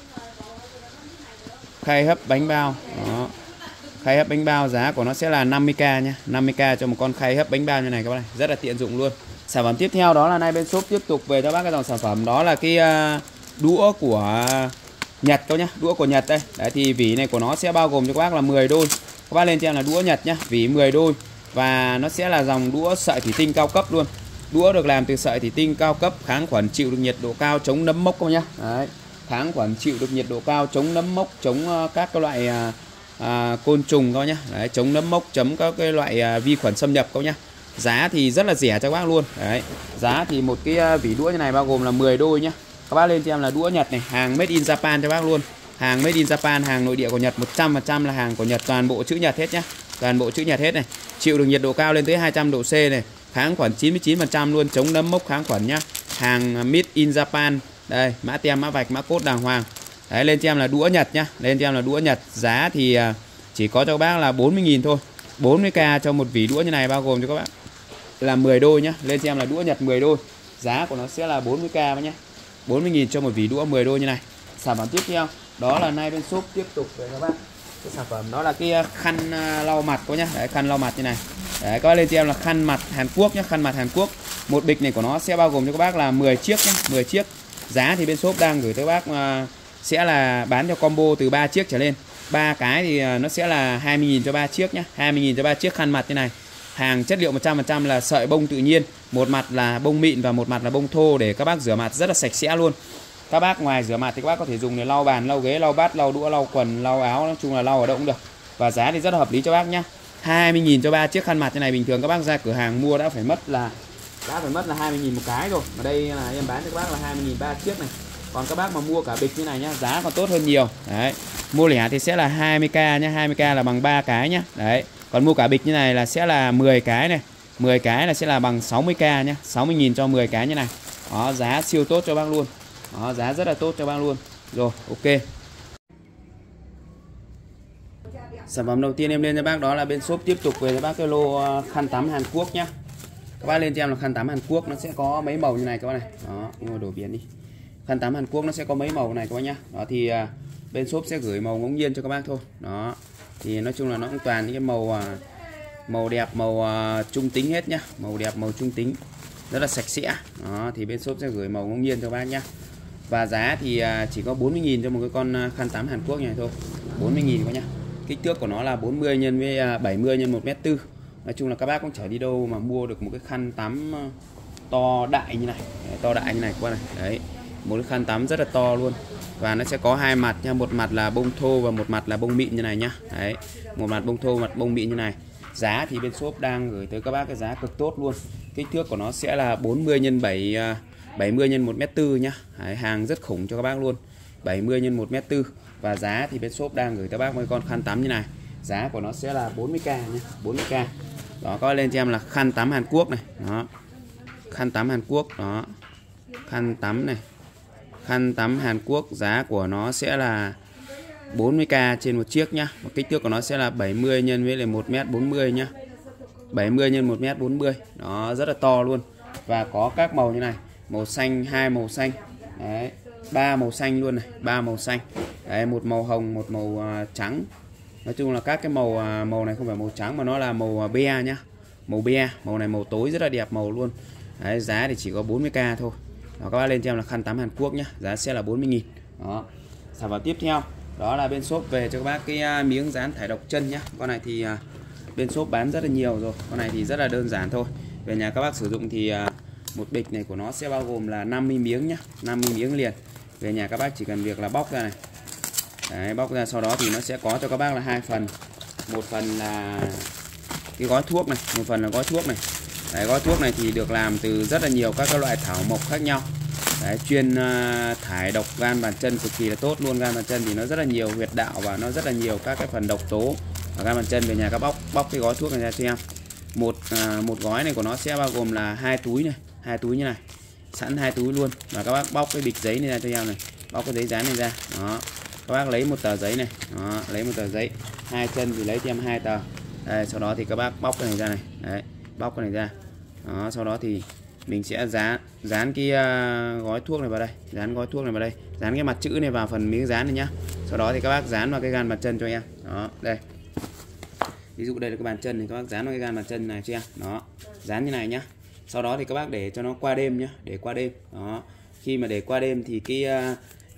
Khay hấp bánh bao. Đó. Khay hấp bánh bao giá của nó sẽ là năm mươi k nhá. năm mươi k cho một con khay hấp bánh bao như này các bác này, rất là tiện dụng luôn. Sản phẩm tiếp theo đó là nay bên shop tiếp tục về cho bác cái dòng sản phẩm đó là cái uh, đũa của Nhật các nhá, đũa của Nhật đây. Đấy thì vỉ này của nó sẽ bao gồm cho các bác là mười đôi. Các bác lên cho em là đũa Nhật nhá, vỉ mười đôi. Và nó sẽ là dòng đũa sợi thủy tinh cao cấp luôn. Đũa được làm từ sợi thủy tinh cao cấp, kháng khuẩn, chịu được nhiệt độ cao, chống nấm mốc các nhá. Đấy, kháng khuẩn, chịu được nhiệt độ cao, chống nấm mốc, chống uh, các cái loại uh, uh, côn trùng các nhá. Đấy, chống nấm mốc, chống các cái loại uh, vi khuẩn xâm nhập các nhá. Giá thì rất là rẻ cho các bác luôn. Đấy, giá thì một cái uh, vỉ đũa như này bao gồm là mười đôi nhá. Các bác lên cho em là đũa Nhật này, hàng made in Japan cho bác luôn. Hàng made in Japan, hàng nội địa của Nhật, một trăm phần trăm là hàng của Nhật, toàn bộ chữ Nhật hết nhá. Toàn bộ chữ Nhật hết này. Chịu được nhiệt độ cao lên tới hai trăm độ C này. kháng khuẩn chín mươi chín phần trăm luôn, chống nấm mốc kháng khuẩn nhá. Hàng Made in Japan. Đây, mã tem, mã vạch, mã cốt đàng hoàng. Đấy, lên cho em là đũa Nhật nhá. Lên cho em là đũa Nhật. Giá thì chỉ có cho các bác là bốn mươi nghìn thôi. bốn mươi k cho một vỉ đũa như này, bao gồm cho các bác là mười đôi nhá. Lên cho em là đũa Nhật mười đôi. Giá của nó sẽ là bốn mươi k nhá. bốn mươi nghìn cho một vỉ đũa mười đôi như này. Sản phẩm tiếp theo đó là nay bên shop tiếp tục với các bác cái sản phẩm đó là cái khăn lau mặt có nhá. Đấy, khăn lau mặt như này. Đấy, các bác lên cho em là khăn mặt Hàn Quốc nhá, khăn mặt Hàn Quốc. Một bịch này của nó sẽ bao gồm cho các bác là mười chiếc nhá, mười chiếc. Giá thì bên shop đang gửi tới các bác uh, sẽ là bán cho combo từ ba chiếc trở lên. ba cái thì uh, nó sẽ là hai mươi nghìn cho ba chiếc nhá, hai mươi nghìn cho ba chiếc khăn mặt như này. Hàng chất liệu một trăm phần trăm là sợi bông tự nhiên, một mặt là bông mịn và một mặt là bông thô để các bác rửa mặt rất là sạch sẽ luôn. Các bác ngoài rửa mặt thì các bác có thể dùng để lau bàn, lau ghế, lau bát, lau đũa, lau quần, lau áo, nói chung là lau ở đâu cũng được. Và giá thì rất là hợp lý cho bác nhá. hai mươi nghìn cho ba chiếc khăn mặt như này, bình thường các bác ra cửa hàng mua đã phải mất là đã phải mất là hai mươi nghìn một cái rồi. Ở đây là em bán cho các bác là hai mươi nghìn ba chiếc này. Còn các bác mà mua cả bịch như này nhá, giá còn tốt hơn nhiều. Đấy. Mua lẻ thì sẽ là hai mươi k nhá, hai mươi k là bằng ba cái nhá. Đấy. Còn mua cả bịch như này là sẽ là mười cái này. mười cái là sẽ là bằng sáu mươi k nhá, sáu mươi nghìn cho mười cái như này. Đó, giá siêu tốt cho bác luôn. Đó, giá rất là tốt cho bác luôn. Rồi, ok. Sản phẩm đầu tiên em lên cho bác đó là bên shop tiếp tục về cho bác cái lô khăn tắm Hàn Quốc nhá. Các bác lên cho em là khăn tắm Hàn Quốc, nó sẽ có mấy màu như này các bác này. Đó, ngồi đổ biển đi. Khăn tắm Hàn Quốc nó sẽ có mấy màu này các bác nhá. Đó thì uh, bên shop sẽ gửi màu ngẫu nhiên cho các bác thôi. Đó. Thì nói chung là nó cũng toàn những cái màu uh, màu đẹp, màu uh, trung tính hết nhá, màu đẹp, màu trung tính. Rất là sạch sẽ. Đó thì bên shop sẽ gửi màu ngẫu nhiên cho các bác nhá. Và giá thì uh, chỉ có bốn mươi nghìn cho một cái con uh, khăn tắm Hàn Quốc này thôi. bốn mươi nghìn các bác nhá. Kích thước của nó là bốn mươi nhân với bảy mươi nhân một mét tư. Nói chung là các bác cũng chả đi đâu mà mua được một cái khăn tắm to đại như này. Đấy, to đại như này qua này. Đấy, một cái khăn tắm rất là to luôn. Và nó sẽ có hai mặt nha, một mặt là bông thô và một mặt là bông mịn như này nhá. Đấy, một mặt bông thô, mặt bông mịn như này. Giá thì bên shop đang gửi tới các bác cái giá cực tốt luôn. Kích thước của nó sẽ là bốn mươi nhân bảy bảy mươi nhân một mét tư nhá. Đấy, hàng rất khủng cho các bác luôn. bảy mươi nhân một mét tư. Và giá thì bên shop đang gửi tới bác mấy con khăn tắm như này. Giá của nó sẽ là bốn mươi k nhé, bốn mươi k. Đó, có lên cho em là khăn tắm Hàn Quốc này. Đó. Khăn tắm Hàn Quốc đó. Khăn tắm này. Khăn tắm Hàn Quốc, giá của nó sẽ là bốn mươi k trên một chiếc nhá. Và kích thước của nó sẽ là bảy mươi nhân với lại một mét bốn mươi nhá. bảy mươi nhân một mét bốn mươi. Đó, rất là to luôn. Và có các màu như này, màu xanh, hai màu xanh. Đấy, ba màu xanh luôn này, ba màu xanh. Đấy, một màu hồng, một màu uh, trắng. Nói chung là các cái màu uh, màu này không phải màu trắng mà nó là màu uh, be nhá. Màu be, màu này màu tối rất là đẹp màu luôn. Đấy, giá thì chỉ có bốn mươi k thôi. Đó, các bác lên cho em là khăn tắm Hàn Quốc nhá, giá sẽ là bốn mươi nghìn. Đó. Sản phẩm tiếp theo đó là bên shop về cho các bác cái uh, miếng dán thải độc chân nhá. Con này thì uh, bên shop bán rất là nhiều rồi. Con này thì rất là đơn giản thôi. Về nhà các bác sử dụng thì uh, một bịch này của nó sẽ bao gồm là năm mươi miếng nhá, năm mươi miếng liền. Về nhà các bác chỉ cần việc là bóc ra này. Đấy, bóc ra sau đó thì nó sẽ có cho các bác là hai phần. Một phần là cái gói thuốc này, một phần là gói thuốc này. Đấy, gói thuốc này thì được làm từ rất là nhiều các cái loại thảo mộc khác nhau. Đấy, chuyên uh, thải độc gan bàn chân cực kỳ là tốt luôn. Gan bàn chân thì nó rất là nhiều huyệt đạo và nó rất là nhiều các cái phần độc tố ở gan bàn chân. Về nhà các bóc bóc cái gói thuốc này ra cho em. Một uh, một gói này của nó sẽ bao gồm là hai túi này, hai túi như này. Sẵn hai túi luôn. Và các bác bóc cái bịch giấy này ra cho em này. Bóc cái giấy dán này ra. Đó. Các bác lấy một tờ giấy này. Đó, lấy một tờ giấy. Hai chân thì lấy cho em hai tờ. Đây, sau đó thì các bác bóc cái này ra này. Đấy, bóc cái này ra. Đó, sau đó thì mình sẽ dán dán cái uh, gói thuốc này vào đây, dán gói thuốc này vào đây, dán cái mặt chữ này vào phần miếng dán này nhá. Sau đó thì các bác dán vào cái gan bàn chân cho em. Đó, đây. Ví dụ đây là cái bàn chân này, các bác dán vào cái gan bàn chân này cho em. Đó, dán như này nhá. Sau đó thì các bác để cho nó qua đêm nhá, để qua đêm. Đó. Khi mà để qua đêm thì cái uh,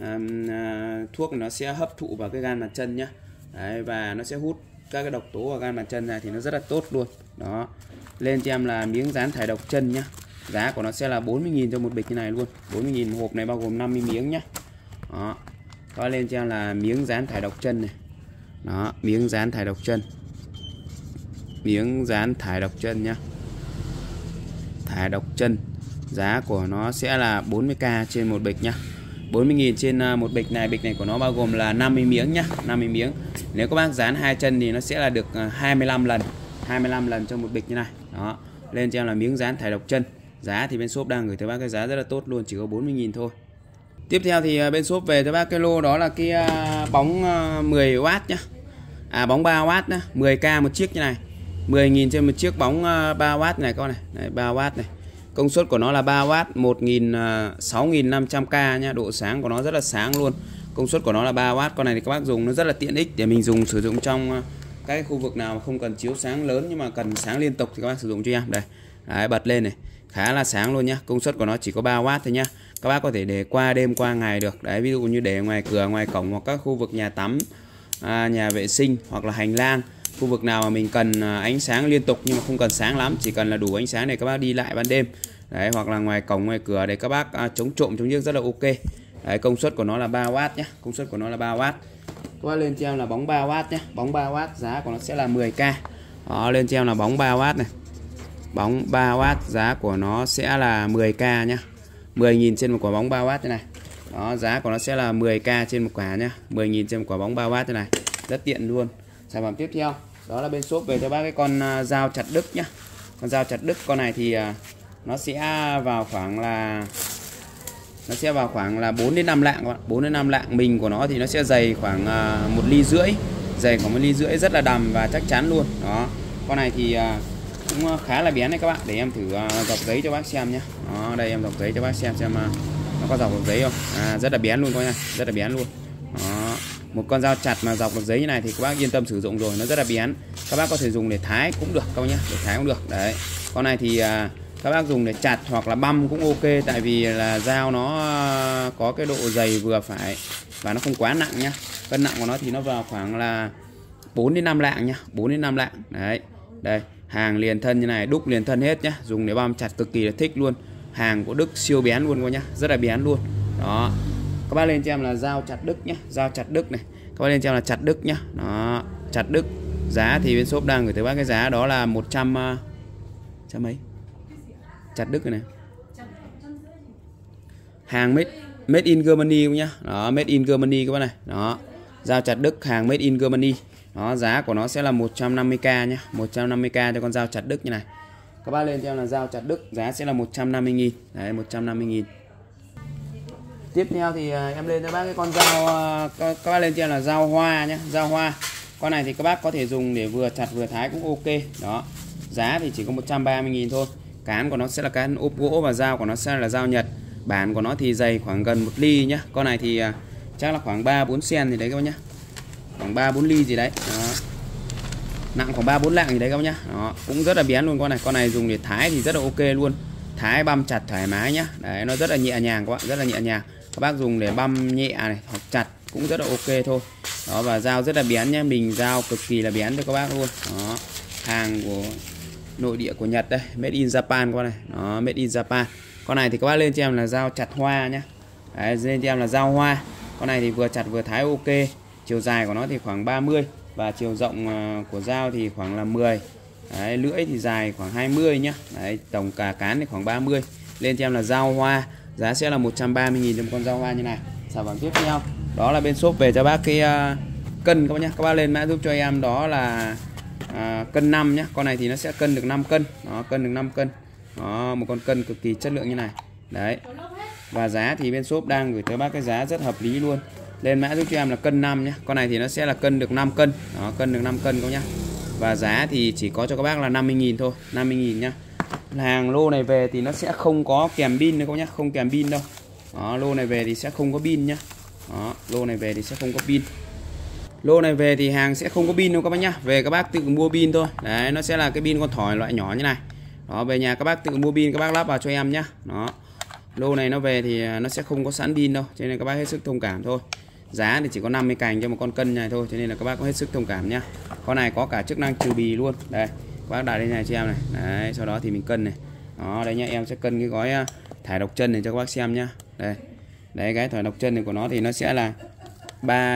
uh, thuốc này nó sẽ hấp thụ vào cái gan bàn chân nhá. Đấy, và nó sẽ hút các cái độc tố vào gan bàn chân này thì nó rất là tốt luôn. Đó. Lên cho em là miếng dán thải độc chân nhá. Giá của nó sẽ là bốn mươi nghìn cho một bịch như này luôn. bốn mươi nghìn một hộp này bao gồm năm mươi miếng nhá. Đó. Có lên cho em là miếng dán thải độc chân này. Đó, miếng dán thải độc chân. Miếng dán thải độc chân nhá. Thải độc chân. Giá của nó sẽ là bốn mươi k trên một bịch nhá. bốn mươi nghìn trên một bịch này. Bịch này của nó bao gồm là năm mươi miếng nhá, năm mươi miếng. Nếu các bác dán hai chân thì nó sẽ là được hai mươi lăm lần. hai mươi lăm lần cho một bịch như này. Đó. Lên cho em là miếng dán thải độc chân. Giá thì bên shop đang gửi tới bác cái giá rất là tốt luôn, chỉ có bốn mươi nghìn thôi. Tiếp theo thì bên shop về tới bác cái lô đó là cái bóng mười oát nhá. À bóng ba oát nhá, mười k một chiếc như này. mười nghìn trên một chiếc bóng ba oát này con này. Đấy, ba oát này. Công suất của nó là ba oát, sáu nghìn năm trăm k nha, độ sáng của nó rất là sáng luôn. Công suất của nó là ba oát, con này thì các bác dùng nó rất là tiện ích để mình dùng sử dụng trong các khu vực nào mà không cần chiếu sáng lớn nhưng mà cần sáng liên tục thì các bác sử dụng cho em. Đây. Đấy, bật lên này, khá là sáng luôn nhá. Công suất của nó chỉ có ba oát thôi nhá. Các bác có thể để qua đêm qua ngày được. Đấy, ví dụ như để ngoài cửa, ngoài cổng hoặc các khu vực nhà tắm, à, nhà vệ sinh hoặc là hành lang, khu vực nào mà mình cần ánh sáng liên tục nhưng mà không cần sáng lắm, chỉ cần là đủ ánh sáng để các bác đi lại ban đêm. Đấy, hoặc là ngoài cổng, ngoài cửa để các bác à, chống trộm, chống nhiếc rất là ok. Đấy, công suất của nó là ba oát nhá. Công suất của nó là ba oát. Các bác lên cho em là bóng ba oát nhá. Bóng ba oát giá của nó sẽ là mười k. Đó, lên cho em là bóng ba oát này. Bóng ba oát giá của nó sẽ là mười k nhá. mười nghìn trên một quả bóng ba oát thế này. Đó, giá của nó sẽ là mười k trên một quả nhá. mười nghìn trên một quả bóng ba oát thế này. Rất tiện luôn. Sản phẩm tiếp theo đó là bên shop về cho bác cái con uh, dao chặt đứt nhá. Con dao chặt đứt con này thì uh, nó sẽ vào khoảng là nó sẽ vào khoảng là bốn đến năm lạng các bạn. bốn đến năm lạng. Mình của nó thì nó sẽ dày khoảng uh, một ly rưỡi. Dày khoảng một ly rưỡi, rất là đầm và chắc chắn luôn. Đó. Con này thì uh, cũng khá là bén đấy các bạn. Để em thử uh, dọc giấy cho bác xem nhé. Đó, đây em dọc giấy cho bác xem xem uh, nó có dọc được giấy không. À, rất là bén luôn coi nha, rất là bén luôn. Đó. Một con dao chặt mà dọc được giấy như này thì các bác yên tâm sử dụng rồi, nó rất là bén. Các bác có thể dùng để thái cũng được các bác nhé, để thái cũng được. Đấy. Con này thì uh, các bác dùng để chặt hoặc là băm cũng ok, tại vì là dao nó uh, có cái độ dày vừa phải và nó không quá nặng nhá. Cân nặng của nó thì nó vào khoảng là bốn đến năm lạng nhá, bốn đến năm lạng. Đấy. Đây, hàng liền thân như này, đúc liền thân hết nhá, dùng để băm chặt cực kỳ là thích luôn. Hàng của Đức siêu bén luôn các nhá, rất là bén luôn. Đó. Các bác lên cho em là dao chặt đứt nhá, dao chặt đứt này. Các bác lên cho em là chặt đứt nhá. Đó, chặt đứt. Giá thì bên shop đang gửi tới bác cái giá đó là một trăm uh, trăm mấy. Chặt đứt này. Hàng made made in Germany nhá. Đó, made in Germany các bác này. Đó. Dao chặt đứt hàng made in Germany. Đó, giá của nó sẽ là một trăm năm mươi k nhá, một trăm năm mươi k cho con dao chặt đứt như này. Các bác lên cho em là dao chặt đứt, giá sẽ là một trăm năm mươi nghìn. Đấy, một trăm năm mươi nghìn. Tiếp theo thì em lên cho bác cái con dao, các bác lên cho em là dao hoa nhé, dao hoa. Con này thì các bác có thể dùng để vừa chặt vừa thái cũng ok. Đó. Giá thì chỉ có một trăm ba mươi nghìn thôi. Cán của nó sẽ là cán ốp gỗ và dao của nó sẽ là dao Nhật. Bản của nó thì dày khoảng gần một ly nhá. Con này thì chắc là khoảng ba bốn cm gì đấy các bác nhá. Khoảng ba bốn ly gì đấy. Đó. Nặng khoảng ba bốn lạng gì đấy các bác nhá. Đó, cũng rất là bén luôn con này. Con này dùng để thái thì rất là ok luôn. Thái băm chặt thoải mái nhá. Đấy, nó rất là nhẹ nhàng các bạn, rất là nhẹ nhàng. Các bác dùng để băm nhẹ này hoặc chặt cũng rất là ok thôi. Đó, và dao rất là bén nhá, mình dao cực kỳ là bén cho các bác luôn. Đó. Hàng của nội địa của Nhật đây, made in Japan con này. Đó, made in Japan. Con này thì các bác lên cho em là dao chặt hoa nhá. Đấy, lên cho em là dao hoa. Con này thì vừa chặt vừa thái ok. Chiều dài của nó thì khoảng ba mươi và chiều rộng của dao thì khoảng là mười. Đấy, lưỡi thì dài khoảng hai mươi nhá. Đấy, tổng cả cán thì khoảng ba mươi. Lên cho em là dao hoa, giá sẽ là một trăm ba mươi nghìn cho một con dao hoa như này. Sản phẩm tiếp theo đó là bên shop về cho bác cái uh, cân các bác nhá. Các bác lên mã giúp cho em đó là uh, cân năm nhá. Con này thì nó sẽ cân được năm cân. Đó, cân được năm cân. Đó, một con cân cực kỳ chất lượng như này. Đấy. Và giá thì bên shop đang gửi tới bác cái giá rất hợp lý luôn. Lên mã giúp cho em là cân năm nhá. Con này thì nó sẽ là cân được năm cân. Đó, cân được năm cân các bác nhá. Và giá thì chỉ có cho các bác là năm mươi nghìn thôi, năm mươi nghìn nhá. Hàng lô này về thì nó sẽ không có kèm pin đâu các bác nhá, không kèm pin đâu. Đó, lô này về thì sẽ không có pin nhá. Đó, lô này về thì sẽ không có pin. Lô này về thì hàng sẽ không có pin đâu các bác nhá. Về các bác tự mua pin thôi. Đấy, nó sẽ là cái pin con thỏi loại nhỏ như này. Đó, về nhà các bác tự mua pin các bác lắp vào cho em nhá. Đó. Lô này nó về thì nó sẽ không có sẵn pin đâu, cho nên các bác hết sức thông cảm thôi. Giá thì chỉ có năm mươi cành cho một con cân này thôi, cho nên là các bác có hết sức thông cảm nhá. Con này có cả chức năng trừ bì luôn. Đây, các bác đặt lên này cho em này. Đấy, sau đó thì mình cân này. Đó, đây nhá, em sẽ cân cái gói thải độc chân này cho các bác xem nhá. Đây. Đấy, cái thải độc chân này của nó thì nó sẽ là ba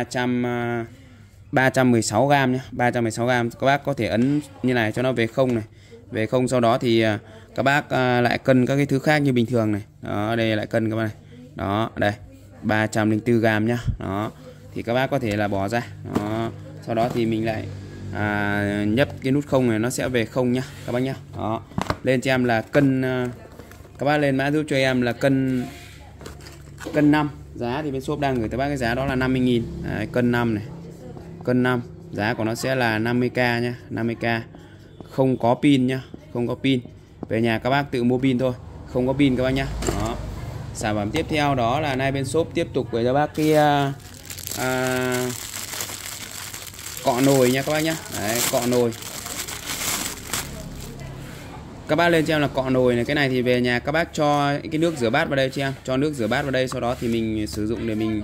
trăm mười sáu gam nhá, ba trăm mười sáu gam. Các bác có thể ấn như này cho nó về không này. Về không, sau đó thì các bác lại cân các cái thứ khác như bình thường này. Đó, đây lại cân các bác này. Đó, đây. ba trăm lẻ bốn gam nhá. Đó. Thì các bác có thể là bỏ ra. Đó. Sau đó thì mình lại à, nhấp cái nút không này, nó sẽ về không nhá các bác nhá. Đó. lên cho em là cân, các bác lên mã giúp cho em là cân cân năm. Giá thì bên shop đang gửi tới bác cái giá đó là năm mươi nghìn. Đấy, cân năm này, cân năm, giá của nó sẽ là năm mươi k nhá, năm mươi k. Không có pin nhá, không có pin. Về nhà các bác tự mua pin thôi, không có pin các bác nhá. Đó. Sản phẩm tiếp theo đó là nay bên shop tiếp tục với cho bác cái à, à, cọ nồi nha các bác nhá. Đấy, cọ nồi. Các bác lên cho em là cọ nồi này, cái này thì về nhà các bác cho cái nước rửa bát vào đây cho em, cho nước rửa bát vào đây, sau đó thì mình sử dụng để mình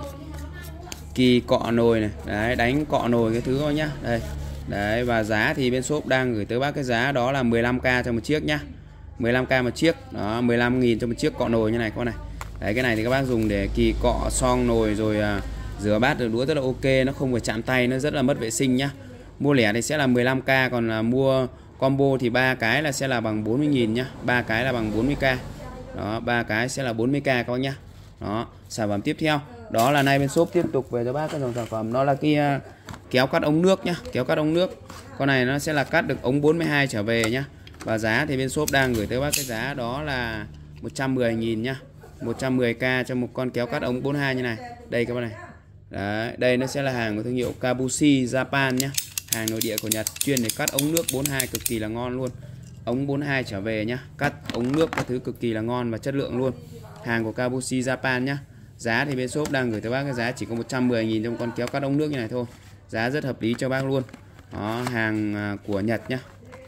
kỳ cọ nồi này, đấy, đánh cọ nồi cái thứ thôi nhá. Đây. Đấy, và giá thì bên shop đang gửi tới bác cái giá đó là mười lăm k cho một chiếc nhá. mười lăm k một chiếc. Đó, mười lăm nghìn cho một chiếc cọ nồi như này con này. Đấy, cái này thì các bác dùng để kỳ cọ xong nồi rồi à, rửa bát rồi đũa rất là ok, nó không phải chạm tay, nó rất là mất vệ sinh nhá. Mua lẻ thì sẽ là mười lăm k, còn là mua combo thì ba cái là sẽ là bằng bốn mươi nghìn nhá, ba cái là bằng bốn mươi k. Đó, ba cái sẽ là bốn mươi k các bác nhá. Đó, sản phẩm tiếp theo đó là nay bên shop tiếp tục về cho bác cái dòng sản phẩm đó là cái uh, kéo cắt ống nước nhá, kéo cắt ống nước. Con này nó sẽ là cắt được ống bốn mươi hai trở về nhá. Và giá thì bên shop đang gửi tới bác cái giá đó là một trăm mười nghìn nhá, một trăm mười k cho một con kéo cắt ống bốn mươi hai như này. Đây các bạn này. Đấy, đây nó sẽ là hàng của thương hiệu Kabushi Japan nhá, hàng nội địa của Nhật, chuyên để cắt ống nước bốn mươi hai, cực kỳ là ngon luôn. Ống bốn mươi hai trở về nhá, cắt ống nước các thứ cực kỳ là ngon và chất lượng luôn. Hàng của Kabushi Japan nhá. Giá thì bên shop đang gửi tới bác cái giá chỉ có một trăm mười nghìn cho một con kéo cắt ống nước như này thôi. Giá rất hợp lý cho bác luôn. Đó, hàng của Nhật nhá.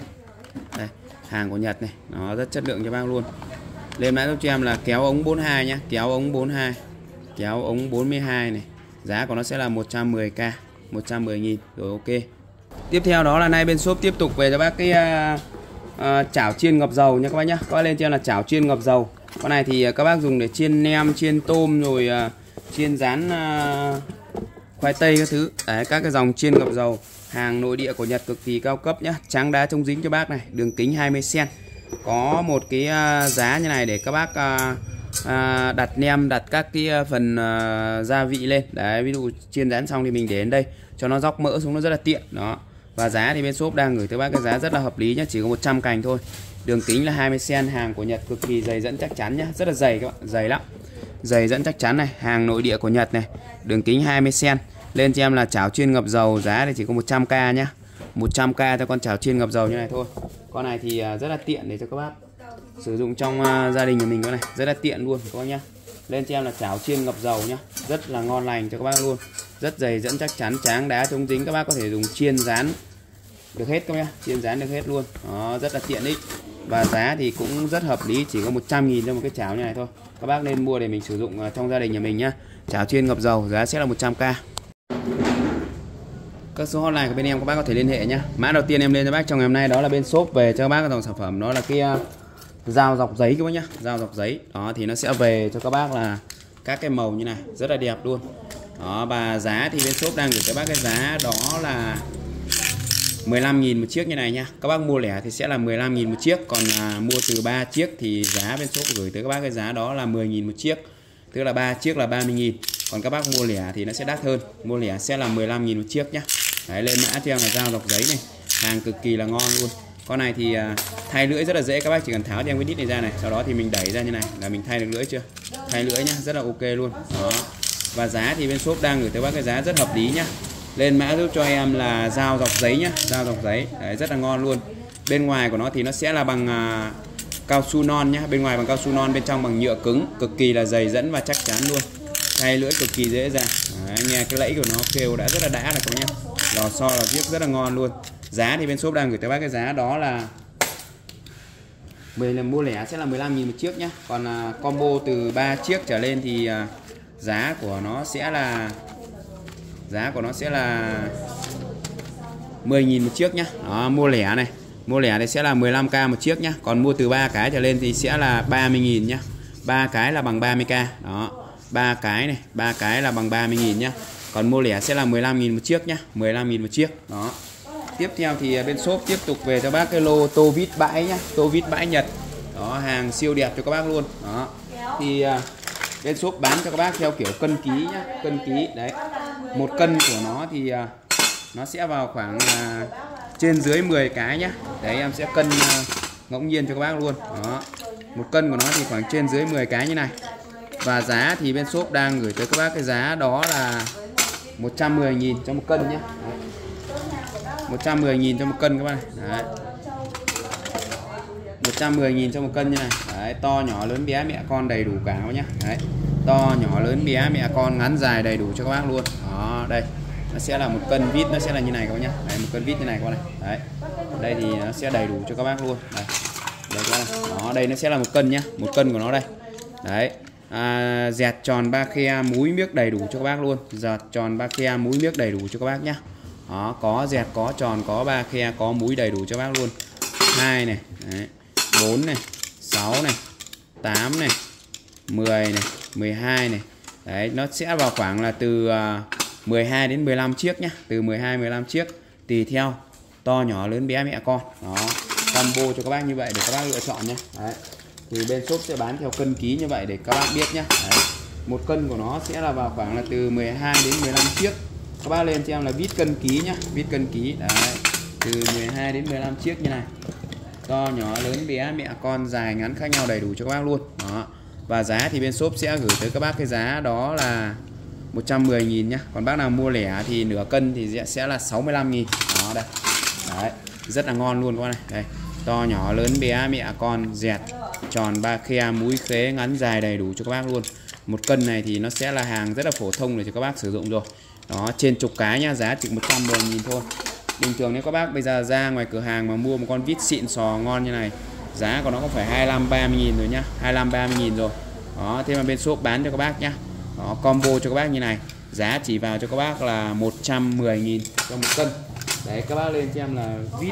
Đây, hàng của Nhật này, nó rất chất lượng cho bác luôn. Lên mã giúp cho em là kéo ống bốn mươi hai nhá, kéo ống bốn mươi hai, kéo ống bốn mươi hai này. Giá của nó sẽ là một trăm mười k, một trăm mười nghìn. Rồi ok. Tiếp theo đó là nay bên shop tiếp tục về cho bác cái uh, uh, chảo chiên ngập dầu nha các bác nhá. Các bác lên cho em là chảo chiên ngập dầu. Con này thì các bác dùng để chiên nem, chiên tôm rồi uh, chiên rán uh, khoai tây các thứ. Đấy, các cái dòng chiên ngập dầu, hàng nội địa của Nhật cực kỳ cao cấp nhá. Trắng đá chống dính cho bác này, đường kính hai mươi xăng-ti-mét. Có một cái uh, giá như này để các bác uh, uh, đặt nem, đặt các cái phần uh, gia vị lên. Đấy, ví dụ chiên rán xong thì mình để đến đây cho nó dóc mỡ xuống, nó rất là tiện. Đó. Và giá thì bên shop đang gửi tới bác cái giá rất là hợp lý nhá, chỉ có một trăm cành thôi. Đường kính là hai mươi xăng-ti-mét, hàng của Nhật cực kỳ dày dẫn chắc chắn nhá, rất là dày các bạn, dày lắm. Dày dẫn chắc chắn này, hàng nội địa của Nhật này, đường kính hai mươi xăng-ti-mét. Lên cho em là chảo chiên ngập dầu, giá thì chỉ có một trăm k nhá. một trăm k cho con chảo chiên ngập dầu như này thôi. Con này thì rất là tiện để cho các bác sử dụng trong uh, gia đình của mình, con này rất là tiện luôn các bác nhá. Lên cho em là chảo chiên ngập dầu nhá, rất là ngon lành cho các bác luôn. Rất dày dẫn chắc chắn, tráng đá chống dính, các bác có thể dùng chiên rán được hết các bác nhá, chiên rán được hết luôn. Đó, rất là tiện ích. Và giá thì cũng rất hợp lý, chỉ có một trăm nghìn cho một cái chảo như này thôi. Các bác nên mua để mình sử dụng trong gia đình nhà mình nhá. Chảo chiên ngập dầu, giá sẽ là một trăm k. Các số hotline của bên em các bác có thể liên hệ nhá. Mã đầu tiên em lên cho bác trong ngày hôm nay đó là bên shop về cho các bác cái dòng sản phẩm đó là cái uh, dao dọc giấy các bác nhá, dao dọc giấy. Đó thì nó sẽ về cho các bác là các cái màu như này, rất là đẹp luôn. Đó, và giá thì bên shop đang gửi cho bác cái giá đó là mười lăm nghìn một chiếc như này nha. Các bác mua lẻ thì sẽ là mười lăm nghìn một chiếc, còn à, mua từ ba chiếc thì giá bên shop gửi tới các bác cái giá đó là mười nghìn một chiếc. Tức là ba chiếc là ba mươi nghìn. Còn các bác mua lẻ thì nó sẽ đắt hơn. Mua lẻ sẽ là mười lăm nghìn một chiếc nhá. Đấy, lên mã cho em là dao dọc giấy này, hàng cực kỳ là ngon luôn. Con này thì à, thay lưỡi rất là dễ, các bác chỉ cần tháo cho em cái đít này ra này, sau đó thì mình đẩy ra như này là mình thay được lưỡi chưa? Thay lưỡi nhá, rất là ok luôn. Đó. Và giá thì bên shop đang gửi tới bác cái giá rất hợp lý nhá. Lên mã giúp cho em là dao dọc giấy nhá, dao dọc giấy. Đấy, rất là ngon luôn. Bên ngoài của nó thì nó sẽ là bằng à, cao su non nhá, bên ngoài bằng cao su non, bên trong bằng nhựa cứng, cực kỳ là dày dẫn và chắc chắn luôn. Thay lưỡi cực kỳ dễ dàng. Đấy, nghe cái lẫy của nó kêu đã rất là đã rồi các bác nhá. Lò xo lò giết rất là ngon luôn. Giá thì bên shop đang gửi tới bác cái giá đó là mình là mua lẻ sẽ là mười lăm nghìn một chiếc nhá. Còn à, combo từ ba chiếc trở lên thì à, giá của nó sẽ là giá của nó sẽ là mười nghìn một chiếc nhá. Đó, mua lẻ này, mua lẻ thì sẽ là mười lăm k một chiếc nhá. Còn mua từ ba cái trở lên thì sẽ là ba mươi nghìn nhá. ba cái là bằng ba mươi k. Đó, ba cái này, ba cái là bằng ba mươi nghìn nhá. Còn mua lẻ sẽ là mười lăm nghìn một chiếc nhá, mười lăm nghìn một chiếc. Đó. Tiếp theo thì bên shop tiếp tục về cho bác cái lô tô vít bãi nhá, tô vít bãi Nhật. Đó, hàng siêu đẹp cho các bác luôn. Đó. Thì bên shop bán cho các bác theo kiểu cân ký nhá, cân ký đấy. Một cân của nó thì nó sẽ vào khoảng uh, trên dưới mười cái nhá. Đấy, em sẽ cân uh, ngẫu nhiên cho các bác luôn. Đó. Một cân của nó thì khoảng trên dưới mười cái như này. Và giá thì bên shop đang gửi tới các bác cái giá đó là một trăm mười nghìn cho một cân nhé. Đấy. một trăm mười nghìn cho một cân các bạn này. Đấy. một trăm mười nghìn cho một cân như này. Đấy, to nhỏ lớn bé mẹ con đầy đủ cả các bác nhé. Đấy. To nhỏ lớn bé mẹ con ngắn dài đầy đủ cho các bác luôn. Đó, đây. Nó sẽ là một cân vít, nó sẽ là như này các bác nhé. Đấy, một cân vít như này các bác này. Đấy. Đây thì nó sẽ đầy đủ cho các bác luôn. Đây. Đây các bác này. Đó, đây nó sẽ là một cân nhá, một cân của nó đây. Đấy. À, dẹt tròn ba khe múi miếc đầy đủ cho các bác luôn. Dẹt tròn ba khe múi miếc đầy đủ cho các bác nhá. Đó, có dẹt, có tròn, có ba khe, có múi đầy đủ cho bác luôn. Hai này, đấy, bốn này, sáu này, tám này, mười này, mười hai này. Đấy, nó sẽ vào khoảng là từ uh, mười hai đến mười lăm chiếc nhá, từ mười hai mười lăm chiếc tùy theo to nhỏ lớn bé mẹ con. Đó, combo cho các bác như vậy để các bác lựa chọn nhé. Đấy. Thì bên shop sẽ bán theo cân ký như vậy để các bác biết nhé. Đấy. Một cân của nó sẽ là vào khoảng là từ mười hai đến mười lăm chiếc. Các bác lên cho em là vít cân ký nhá, vít cân ký. Đấy. Từ mười hai đến mười lăm chiếc như này. To nhỏ lớn bé mẹ con dài ngắn khác nhau đầy đủ cho các bác luôn. Đó. Và giá thì bên shop sẽ gửi tới các bác cái giá đó là một trăm mười nghìn nhá. Còn bác nào mua lẻ thì nửa cân thì sẽ là sáu mươi lăm nghìn. Đó đây. Đấy, rất là ngon luôn các bác này. Đây, to nhỏ lớn bé mẹ con dẹt tròn ba khe múi khế ngắn dài đầy đủ cho các bác luôn. Một cân này thì nó sẽ là hàng rất là phổ thông để cho các bác sử dụng rồi. Đó, trên chục cái nhá, giá chỉ một trăm mười nghìn thôi. Bình thường nếu các bác bây giờ ra ngoài cửa hàng mà mua một con vít xịn sò ngon như này, giá của nó cũng phải hai mươi lăm ba mươi nghìn rồi nhá, hai mươi lăm ba mươi nghìn rồi. Đó, thế mà bên shop bán cho các bác nhá. Đó, combo cho các bác như này, giá chỉ vào cho các bác là một trăm mười nghìn cho một cân. Đấy, các bác lên cho em là vít.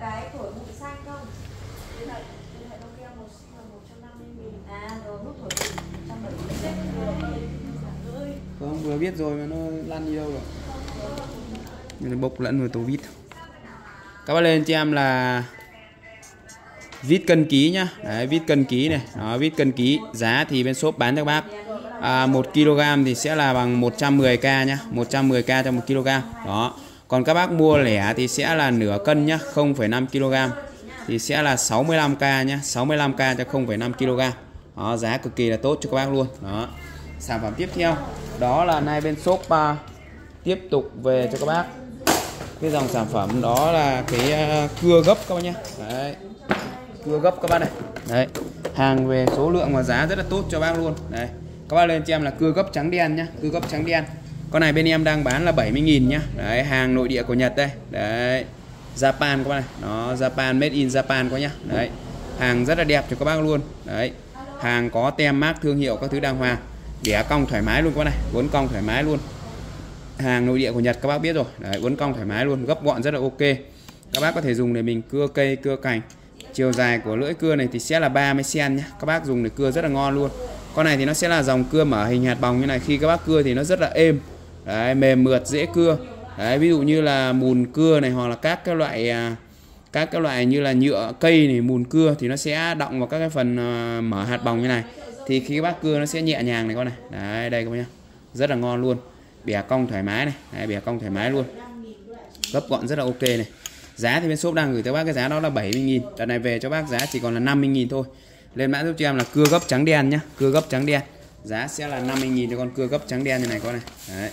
Không, vừa biết rồi mà nó lăn đi đâu rồi. Nó bốc lẫn vào tô vít. Các bác lên cho em là vít cân ký nhá. Đấy, vít cân ký này. Đó, vít cân ký. Giá thì bên shop bán cho các bác à, một ki lô gam thì sẽ là bằng một trăm mười k nhá, một trăm mười k cho một ki lô gam. Đó. Còn các bác mua lẻ thì sẽ là nửa cân nhá, không phẩy năm ki lô gam thì sẽ là sáu mươi lăm k nhá, sáu mươi lăm k cho không phẩy năm ki lô gam. Đó, giá cực kỳ là tốt cho các bác luôn. Đó. Sản phẩm tiếp theo đó là nay bên shop uh, tiếp tục về cho các bác cái dòng sản phẩm đó là cái uh, cưa gấp các bác nhé. Đấy, cưa gấp các bác này. Đấy, hàng về số lượng và giá rất là tốt cho bác luôn. Đấy, các bác lên cho em là cưa gấp trắng đen nhá, cưa gấp trắng đen. Con này bên em đang bán là bảy mươi nghìn nhá. Đấy, hàng nội địa của Nhật đây. Đấy, Japan các bác này. Nó Japan, made in Japan quá nhá. Đấy, hàng rất là đẹp cho các bác luôn. Đấy, hàng có tem mác thương hiệu các thứ đàng hoàng, bẻ cong thoải mái luôn các bác này, uốn cong thoải mái luôn. Hàng nội địa của Nhật các bác biết rồi. Đấy, uốn cong thoải mái luôn, gấp gọn rất là ok. Các bác có thể dùng để mình cưa cây, cưa cành. Chiều dài của lưỡi cưa này thì sẽ là ba mươi xen-ti-mét nhé. Các bác dùng để cưa rất là ngon luôn. Con này thì nó sẽ là dòng cưa mở hình hạt bòng như này. Khi các bác cưa thì nó rất là êm. Đấy, mềm mượt, dễ cưa. Đấy, ví dụ như là mùn cưa này, hoặc là các cái loại các cái loại như là nhựa cây này, mùn cưa thì nó sẽ đọng vào các cái phần mở hạt bòng như này. Thì khi các bác cưa nó sẽ nhẹ nhàng này con này. Đấy, đây các bác nhá. Rất là ngon luôn. Bẻ cong thoải mái này. Đấy, bẻ cong thoải mái luôn. Gấp gọn rất là ok này. Giá thì bên shop đang gửi tới bác cái giá đó là bảy mươi nghìn. Đợt này về cho bác giá chỉ còn là năm mươi nghìn thôi. Lên mã giúp cho em là cưa gấp trắng đen nhá. Cưa gấp trắng đen. Giá sẽ là năm mươi nghìn cho con cưa gấp trắng đen như này con này. Đấy.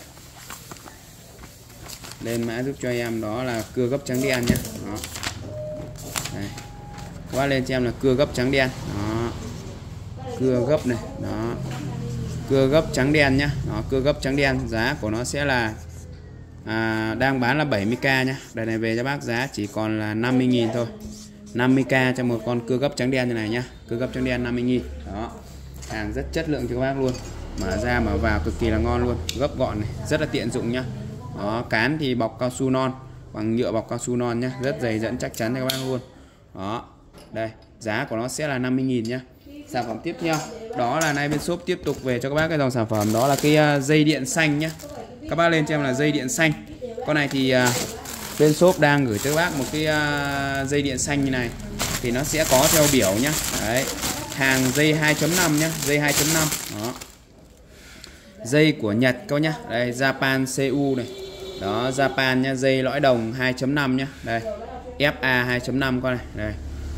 Lên mã giúp cho em đó là cưa gấp trắng đen nhá. Đó. Đây. Các bác lên cho em là cưa gấp trắng đen. Đó. Cưa gấp này. Đó. Cưa gấp trắng đen nhá. Đó, cưa gấp trắng đen. Giá của nó sẽ là à, đang bán là bảy mươi k nhá. Đợt này về cho bác giá chỉ còn là năm mươi nghìn thôi. năm mươi k cho một con cưa gấp trắng đen như này nhá. Cưa gấp trắng đen năm mươi nghìn. Đó. Hàng rất chất lượng cho các bác luôn. Mở ra mở vào cực kỳ là ngon luôn. Gấp gọn này, rất là tiện dụng nhá. Đó, cán thì bọc cao su non, bằng nhựa bọc cao su non nhá, rất dày dẫn chắc chắn cho các bác luôn. Đó. Đây, giá của nó sẽ là năm mươi nghìn nhá. Sản phẩm tiếp theo đó là nay bên shop tiếp tục về cho các bác cái dòng sản phẩm đó là cái uh, dây điện xanh nhá. Các bác lên cho em là dây điện xanh. Con này thì uh, bên shop đang gửi tới các bác một cái uh, dây điện xanh như này. Thì nó sẽ có theo biểu nhá. Đấy. Hàng dây hai chấm năm nhá, dây hai chấm năm. Đó. Dây của Nhật các bác nhá. Đây, Japan xê u này. Đó, Japan nhá, dây lõi đồng hai chấm năm nhá. Đây. ép a hai chấm năm con này. Đây.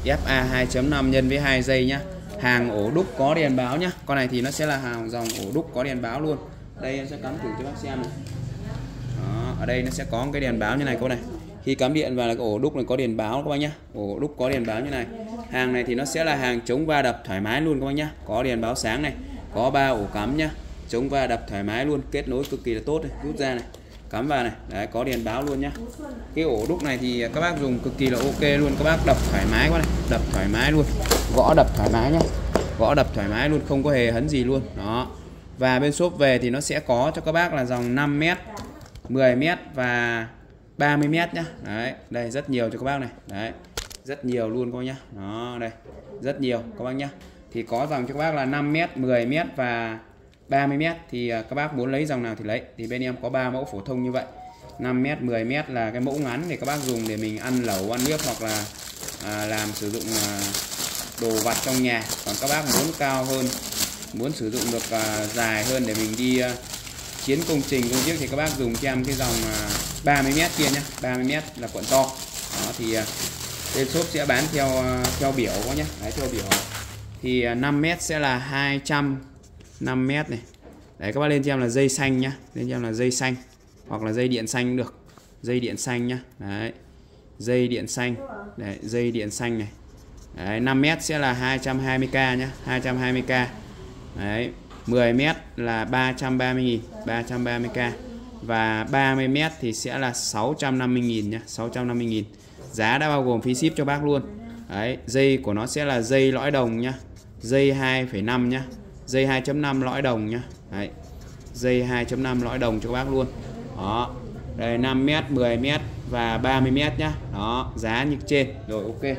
ép a hai chấm năm nhân với hai giây nhá. Hàng ổ đúc có đèn báo nhá. Con này thì nó sẽ là hàng dòng ổ đúc có đèn báo luôn. Đây em sẽ cắm thử cho bác xem này. Đó, ở đây nó sẽ có một cái đèn báo như này cô này. Khi cắm điện vào là cái ổ đúc này có đèn báo các bác nhá. Ổ đúc có đèn báo như này. Hàng này thì nó sẽ là hàng chống va đập thoải mái luôn các bác nhá. Có đèn báo sáng này, có ba ổ cắm nhá. Chống va đập thoải mái luôn, kết nối cực kỳ là tốt này, rút ra này, cắm vào này, đấy có đèn báo luôn nhá. Cái ổ đúc này thì các bác dùng cực kỳ là ok luôn, các bác đập thoải mái quá này, đập thoải mái luôn, gõ đập thoải mái nhá, gõ đập thoải mái luôn, không có hề hấn gì luôn. Đó. Và bên shop về thì nó sẽ có cho các bác là dòng năm mét, mười mét và ba mươi mét nhá. Đấy, đây rất nhiều cho các bác này. Đấy. Rất nhiều luôn các bác nhá. Đó, đây. Rất nhiều các bác nhá. Thì có dòng cho các bác là năm mét, mười mét và ba mươi mét, thì các bác muốn lấy dòng nào thì lấy. Thì bên em có ba mẫu phổ thông như vậy. năm mét, mười mét là cái mẫu ngắn để các bác dùng để mình ăn lẩu, ăn nước hoặc là à, làm sử dụng à, đồ vặt trong nhà. Còn các bác muốn cao hơn, muốn sử dụng được à, dài hơn để mình đi à, chiến công trình công việc thì các bác dùng cho em cái dòng à, ba mươi mét kia nhá. ba mươi mét là cuộn to. Đó thì à, bên shop sẽ bán theo theo biểu quá nhá. Đấy, theo biểu. Thì à, năm mét sẽ là hai trăm năm mét này. Đấy các bác lên cho em là dây xanh nhá, lên cho em là dây xanh hoặc là dây điện xanh cũng được. Dây điện xanh nhá. Đấy. Dây điện xanh. Đấy, dây điện xanh này. Đấy, năm mét sẽ là hai trăm hai mươi k nhá, hai trăm hai mươi k. Đấy, mười mét là ba trăm ba mươi nghìn, ba trăm ba mươi k. Và ba mươi mét thì sẽ là sáu trăm năm mươi nghìn nhá, sáu trăm năm mươi nghìn. Giá đã bao gồm phí ship cho bác luôn. Đấy, dây của nó sẽ là dây lõi đồng nhá. Dây hai phẩy năm nhá. Dây hai chấm năm lõi đồng nhá. Đấy. Dây hai chấm năm lõi đồng cho các bác luôn. Đó. Đây năm mét, mười mét và ba mươi mét nhá. Đó, giá như trên. Rồi ok.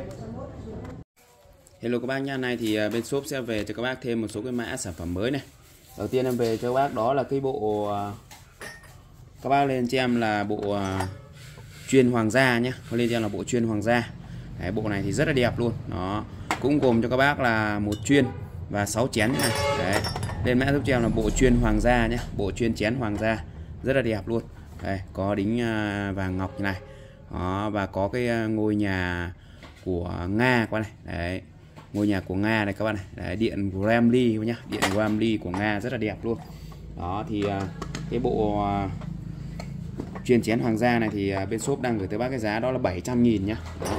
Hello các bác nhá, nay thì bên shop sẽ về cho các bác thêm một số cái mã sản phẩm mới này. Đầu tiên em về cho các bác đó là cái bộ, các bác lên cho em là bộ chuyên hoàng gia nhé, lên cho em là bộ chuyên hoàng gia. Đấy, bộ này thì rất là đẹp luôn. Đó, cũng gồm cho các bác là một chuyên và sáu chén này. Đấy, lên mã giúp cho em là bộ chuyên hoàng gia nhé, bộ chuyên chén hoàng gia rất là đẹp luôn. Đây, có đính vàng ngọc như này. Đó, và có cái ngôi nhà của Nga qua này. Đấy, ngôi nhà của Nga này các bạn này. Đấy, điện Gremlin nhá, điện Gremlin của Nga rất là đẹp luôn. Đó thì cái bộ chuyên chén hoàng gia này thì bên shop đang gửi tới bác cái giá đó là bảy trăm nghìn nhá. Đó.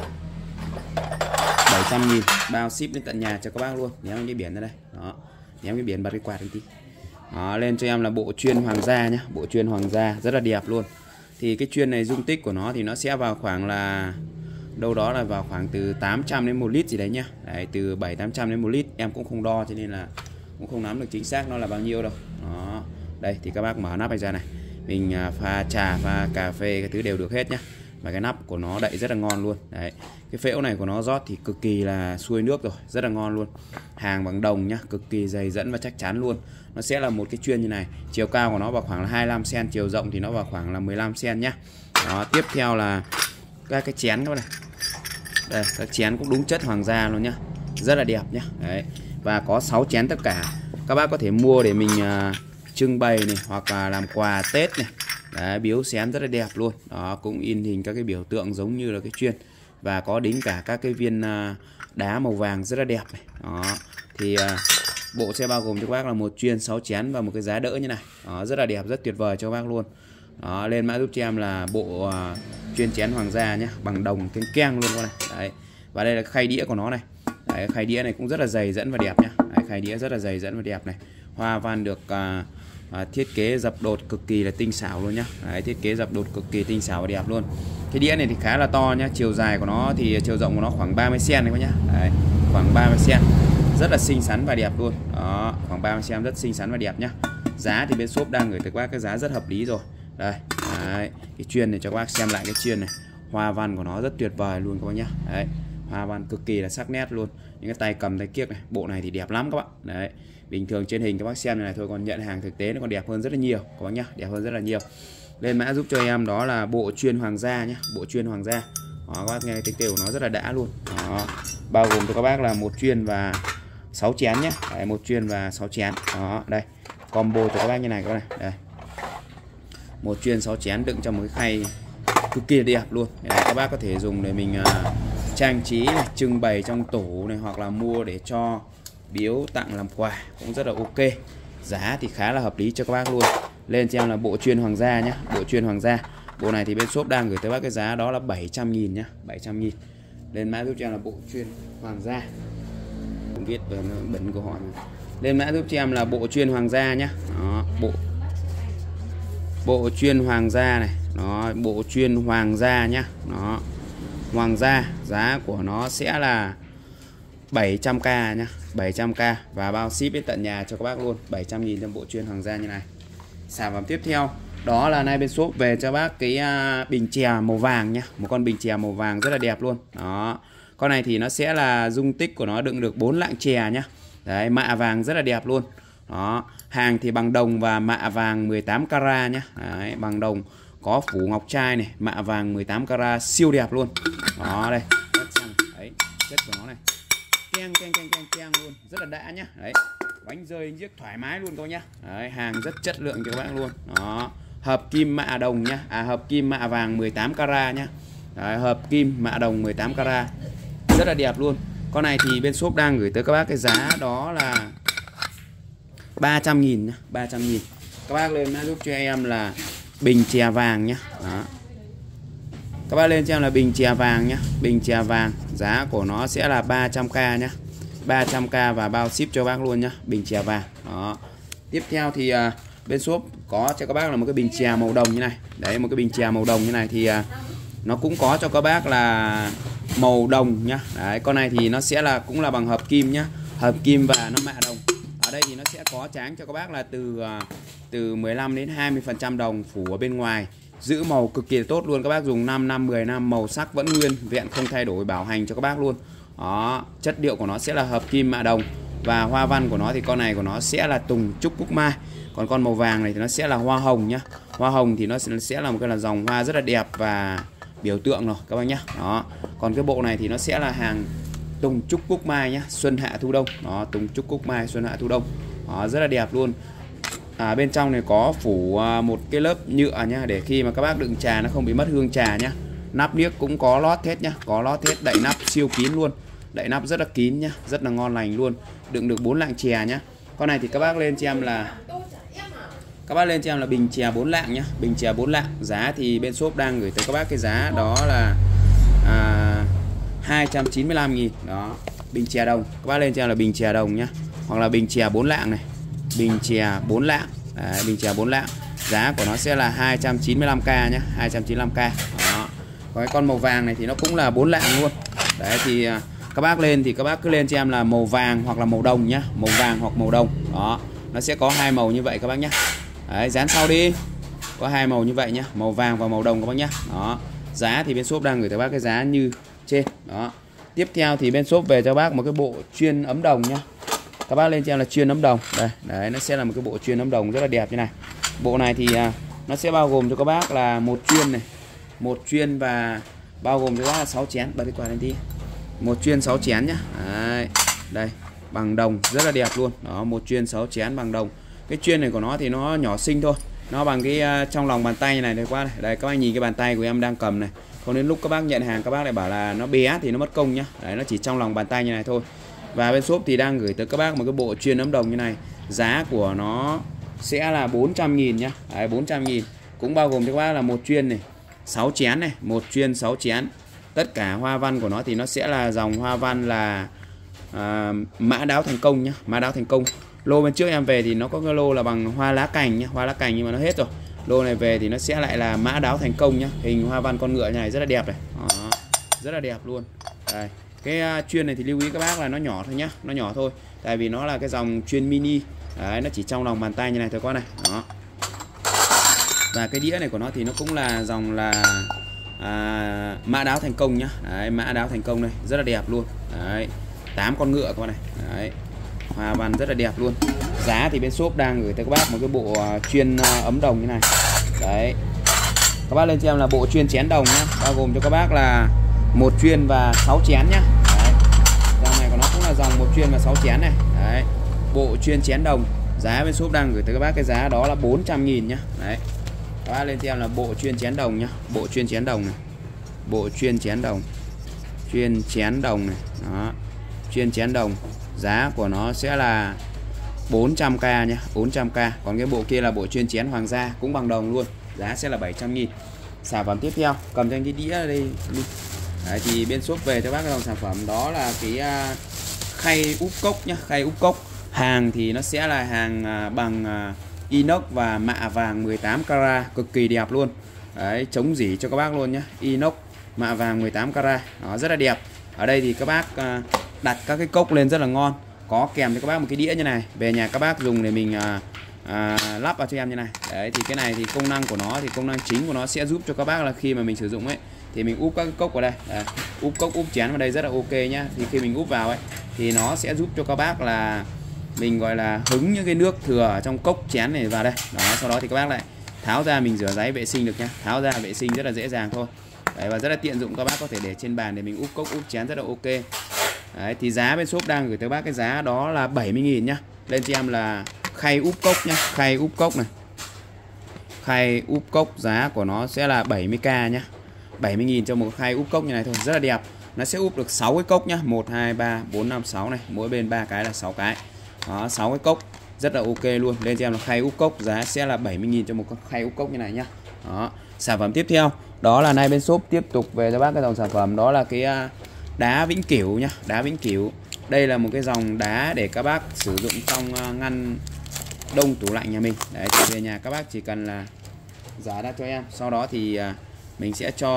bảy trăm nghìn bao ship đến tận nhà cho các bác luôn. Ném cái biển ra đây. Đó. Ném cái biển bật cái quạt lên tí. Đó, lên cho em là bộ chuyên hoàng gia nhá, bộ chuyên hoàng gia rất là đẹp luôn. Thì cái chuyên này dung tích của nó thì nó sẽ vào khoảng là đâu đó là vào khoảng từ tám trăm đến một lít gì đấy nhá. Đấy, từ bảy tám trăm đến một lít, em cũng không đo cho nên là cũng không nắm được chính xác nó là bao nhiêu đâu. Đó. Đây thì các bác mở nắp này ra này. Mình pha trà, pha cà phê cái thứ đều được hết nhá. Và cái nắp của nó đậy rất là ngon luôn. Đấy. Cái phễu này của nó rót thì cực kỳ là xuôi nước rồi, rất là ngon luôn. Hàng bằng đồng nhá, cực kỳ dày dẫn và chắc chắn luôn. Nó sẽ là một cái chuyên như này. Chiều cao của nó vào khoảng là hai mươi lăm xăng-ti-mét, chiều rộng thì nó vào khoảng là mười lăm xăng-ti-mét nhá. Đó, tiếp theo là các cái chén các bạn này. Đây, các chén cũng đúng chất hoàng gia luôn nhá. Rất là đẹp nhá. Đấy. Và có sáu chén tất cả. Các bác có thể mua để mình uh, trưng bày này hoặc là làm quà Tết này. Đấy, biếu xén rất là đẹp luôn. Đó, cũng in hình các cái biểu tượng giống như là cái chuyên. Và có đính cả các cái viên uh, đá màu vàng rất là đẹp này. Đó. Thì uh, bộ sẽ bao gồm cho các bác là một chuyên, sáu chén và một cái giá đỡ như này. Đó, rất là đẹp, rất tuyệt vời cho các bác luôn. Đó, lên mã giúp cho em là bộ uh, chuyên chén hoàng gia nhé, bằng đồng keng keng luôn con này. Đấy. Và đây là khay đĩa của nó này. Đấy, khay đĩa này cũng rất là dày dẫn và đẹp nhá. Đấy, khay đĩa rất là dày dẫn và đẹp này. Hoa văn được uh, uh, thiết kế dập đột cực kỳ là tinh xảo luôn nhá. Đấy, thiết kế dập đột cực kỳ tinh xảo và đẹp luôn. Cái đĩa này thì khá là to nhá, chiều dài của nó thì chiều rộng của nó khoảng ba mươi xăng-ti-mét này các nhá. Đấy, khoảng ba mươi xăng-ti-mét. Rất là xinh xắn và đẹp luôn. Đó, khoảng ba mươi xăng-ti-mét rất xinh xắn và đẹp nhá. Giá thì bên shop đang gửi tới các bác cái giá rất hợp lý rồi. Đây, đấy, cái chuyên này cho các bác xem lại cái chuyên này. Hoa văn của nó rất tuyệt vời luôn các bác nhá. Đấy, hoa văn cực kỳ là sắc nét luôn. Những cái tay cầm tay kiếc này, bộ này thì đẹp lắm các bạn. Đấy, bình thường trên hình các bác xem này, này thôi, còn nhận hàng thực tế nó còn đẹp hơn rất là nhiều các bác nhá, đẹp hơn rất là nhiều. Lên mã giúp cho em đó là bộ chuyên hoàng gia nhá, bộ chuyên hoàng gia. Đó, các bác nghe tiếng kêu của nó rất là đã luôn. Đó, bao gồm cho các bác là một chuyên và sáu chén nhé. Đấy, một chuyên và sáu chén. Đó, đây, combo cho các bác như này các bác này. Đây, một chuyên sáu chén đựng trong một cái khay cực kỳ đẹp luôn. Đấy, các bác có thể dùng để mình uh, trang trí này, trưng bày trong tủ này, hoặc là mua để cho biếu tặng làm quà cũng rất là ok. Giá thì khá là hợp lý cho các bác luôn. Lên cho em là bộ chuyên hoàng gia nhé, bộ chuyên hoàng gia. Bộ này thì bên shop đang gửi tới bác cái giá đó là bảy trăm nghìn nhá, bảy trăm nghìn. Lên mã giúp cho em là bộ chuyên hoàng gia. Không biết về bẩn của họ này. Lên mã giúp cho em là bộ chuyên hoàng gia nhá. Đó, bộ bộ chuyên hoàng gia này, nó bộ chuyên hoàng gia nhá. Nó hoàng gia, giá của nó sẽ là bảy trăm k nhá, bảy trăm k và bao ship đến tận nhà cho các bác luôn, bảy trăm nghìn trong bộ chuyên hoàng gia như này. Sản phẩm tiếp theo đó là nay bên shop về cho bác cái uh, bình chè màu vàng nhá, một con bình chè màu vàng rất là đẹp luôn. Đó. Con này thì nó sẽ là dung tích của nó đựng được bốn lạng chè nhá. Đấy, mạ vàng rất là đẹp luôn. Đó, hàng thì bằng đồng và mạ vàng mười tám carat nhá. Đấy, bằng đồng có phủ ngọc trai này, mạ vàng mười tám carat siêu đẹp luôn. Đó đây, đấy, chất của nó này. Keng keng keng keng keng luôn, rất là đã nhá. Đấy. Bánh rơi bánh giếc thoải mái luôn các nhá. Đấy, hàng rất chất lượng cho các bác luôn. Đó, hợp kim mạ đồng nhá, à hợp kim mạ vàng mười tám carat nhá. Đấy, hợp kim mạ đồng mười tám carat. Rất là đẹp luôn. Con này thì bên shop đang gửi tới các bác cái giá đó là ba trăm nghìn nhá, ba trăm nghìn. Các bác lên mã giúp cho em là bình chè vàng nhá. Đó. Các bác lên cho em là bình chè vàng nhá, bình chè vàng, giá của nó sẽ là ba trăm k nhá. ba trăm k và bao ship cho bác luôn nhá, bình chè vàng. Đó. Tiếp theo thì uh, bên shop có cho các bác là một cái bình chè màu đồng như này. Đấy, một cái bình chè màu đồng như này thì uh, nó cũng có cho các bác là màu đồng nhá. Đấy, con này thì nó sẽ là cũng là bằng hợp kim nhá, hợp kim và nó mạ đồng. Ở đây thì nó sẽ có tráng cho các bác là từ uh, từ mười lăm đến hai mươi phần trăm đồng phủ ở bên ngoài. Giữ màu cực kỳ tốt luôn, các bác dùng năm năm mười năm màu sắc vẫn nguyên vẹn không thay đổi, bảo hành cho các bác luôn. Đó, chất liệu của nó sẽ là hợp kim mạ đồng và hoa văn của nó thì con này của nó sẽ là tùng trúc cúc mai. Còn con màu vàng này thì nó sẽ là hoa hồng nhá. Hoa hồng thì nó sẽ là một cái là dòng hoa rất là đẹp và biểu tượng rồi các bác nhá. Đó. Còn cái bộ này thì nó sẽ là hàng tùng trúc cúc mai nhá, xuân hạ thu đông. Đó, tùng trúc cúc mai xuân hạ thu đông. Đó, rất là đẹp luôn. À, bên trong này có phủ một cái lớp nhựa nhá, để khi mà các bác đựng trà nó không bị mất hương trà nhá. Nắp niếc cũng có lót hết nhá, có lót hết, đậy nắp siêu kín luôn. Đậy nắp rất là kín nhá, rất là ngon lành luôn. Đựng được bốn lạng chè nhá. Con này thì các bác lên cho em là các bác lên cho em là bình chè bốn lạng nhá, bình chè bốn lạng. Giá thì bên shop đang gửi tới các bác cái giá đó là à, hai trăm chín mươi lăm nghìn. Đó, bình chè đồng. Các bác lên cho em là bình chè đồng nhá, hoặc là bình chè bốn lạng này. Bình chè bốn lạng. Đấy, bình chè bốn lạng. Giá của nó sẽ là hai trăm chín mươi lăm k nhá, hai trăm chín mươi lăm k. Đó. Còn cái con màu vàng này thì nó cũng là bốn lạng luôn. Đấy thì các bác lên thì các bác cứ lên cho em là màu vàng hoặc là màu đồng nhá, màu vàng hoặc màu đồng. Đó, nó sẽ có hai màu như vậy các bác nhá. Đấy, dán sau đi. Có hai màu như vậy nhá, màu vàng và màu đồng các bác nhá. Đó. Giá thì bên shop đang gửi tới bác cái giá như trên. Đó. Tiếp theo thì bên shop về cho bác một cái bộ chuyên ấm đồng nhá. Các bác lên cho em là chuyên ấm đồng. Đây, đấy nó sẽ là một cái bộ chuyên ấm đồng rất là đẹp như này. Bộ này thì à, nó sẽ bao gồm cho các bác là một chuyên này, một chuyên và bao gồm cho các bác là sáu chén. Bật cái quạt lên tí. Một chuyên sáu chén nhá. Đấy. Đây, bằng đồng rất là đẹp luôn. Đó, một chuyên sáu chén bằng đồng. Cái chuyên này của nó thì nó nhỏ xinh thôi. Nó bằng cái uh, trong lòng bàn tay này đây qua này. Đây các bác nhìn cái bàn tay của em đang cầm này. Còn đến lúc các bác nhận hàng các bác lại bảo là nó bé thì nó mất công nhá. Đấy, nó chỉ trong lòng bàn tay như này thôi. Và bên shop thì đang gửi tới các bác một cái bộ chuyên ấm đồng như này. Giá của nó sẽ là bốn trăm nghìn nhá. Đấy, bốn trăm nghìn. Cũng bao gồm cho các bác là một chuyên này, sáu chén này, một chuyên sáu chén. Tất cả hoa văn của nó thì nó sẽ là dòng hoa văn là à, mã đáo thành công nhá, mã đáo thành công. Lô bên trước em về thì nó có cái lô là bằng hoa lá cành nhá, hoa lá cành nhưng mà nó hết rồi. Lô này về thì nó sẽ lại là mã đáo thành công nhá, hình hoa văn con ngựa như này rất là đẹp này. Đó, rất là đẹp luôn. Đây, cái uh, chuyên này thì lưu ý các bác là nó nhỏ thôi nhá, nó nhỏ thôi. Tại vì nó là cái dòng chuyên mini. Đấy, nó chỉ trong lòng bàn tay như này thôi con này. Đó. Và cái đĩa này của nó thì nó cũng là dòng là à, mã đáo thành công nhá. Đấy, mã đáo thành công này rất là đẹp luôn. Đấy, tám con ngựa các bạn này. Đấy, hoa văn rất là đẹp luôn. Giá thì bên shop đang gửi tới các bác một cái bộ chuyên ấm đồng như này. Đấy, các bác lên cho em là bộ chuyên chén đồng nhá, bao gồm cho các bác là một chuyên và sáu chén nhá. Đấy, dòng này của nó cũng là dòng một chuyên và sáu chén này. Đấy, bộ chuyên chén đồng. Giá bên shop đang gửi tới các bác cái giá đó là bốn trăm nghìn nhá. Đấy, các bác lên cho em là bộ chuyên chén đồng nhá, bộ chuyên chén đồng này, bộ chuyên chén đồng. chuyên chén đồng này, đó, chuyên chén đồng, giá của nó sẽ là bốn trăm k nhé, bốn trăm k. Còn cái bộ kia là bộ chuyên chén hoàng gia cũng bằng đồng luôn, giá sẽ là bảy trăm nghìn. Sản phẩm tiếp theo, cầm cho anh cái đĩa ở đây. Đấy, thì bên shop về cho bác cái dòng sản phẩm đó là cái uh, khay úp cốc nhá, khay úp cốc. Hàng thì nó sẽ là hàng uh, bằng uh, inox và mạ vàng mười tám carat, cực kỳ đẹp luôn. Đấy, chống rỉ cho các bác luôn nhá, inox mạ vàng mười tám carat, nó rất là đẹp. Ở đây thì các bác uh, đặt các cái cốc lên rất là ngon, có kèm cho các bác một cái đĩa như này, về nhà các bác dùng để mình uh, À, lắp vào cho em như này. Đấy, thì cái này thì công năng của nó thì công năng chính của nó sẽ giúp cho các bác là khi mà mình sử dụng ấy thì mình úp các cái cốc vào đây. Đấy, úp cốc úp chén vào đây rất là ok nhá. Thì khi mình úp vào ấy thì nó sẽ giúp cho các bác là mình gọi là hứng những cái nước thừa ở trong cốc chén này vào đây. Đó, sau đó thì các bác lại tháo ra mình rửa ráy vệ sinh được nhá. Tháo ra vệ sinh rất là dễ dàng thôi. Đấy, và rất là tiện dụng, các bác có thể để trên bàn để mình úp cốc úp chén rất là ok. Đấy, thì giá bên shop đang gửi tới bác cái giá đó là bảy mươi nghìn nhá. Lên cho em là khay úp cốc nhá, khay úp cốc này, khay úp cốc giá của nó sẽ là bảy mươi k nhá, bảy mươi nghìn cho một khay úp cốc như này thôi, rất là đẹp. Nó sẽ úp được sáu cái cốc nhá, một hai ba bốn năm sáu này, mỗi bên ba cái là sáu cái. Đó, sáu cái cốc rất là ok luôn. Lên cho em là khay úp cốc, giá sẽ là bảy mươi nghìn cho một khay úp cốc như này nhá. Đó, sản phẩm tiếp theo đó là nay bên shop tiếp tục về cho bác cái dòng sản phẩm đó là cái đá vĩnh cửu nhá, đá vĩnh cửu. Đây là một cái dòng đá để các bác sử dụng trong ngăn đông tủ lạnh nhà mình. Đấy, thì về nhà các bác chỉ cần là giá ra cho em, sau đó thì mình sẽ cho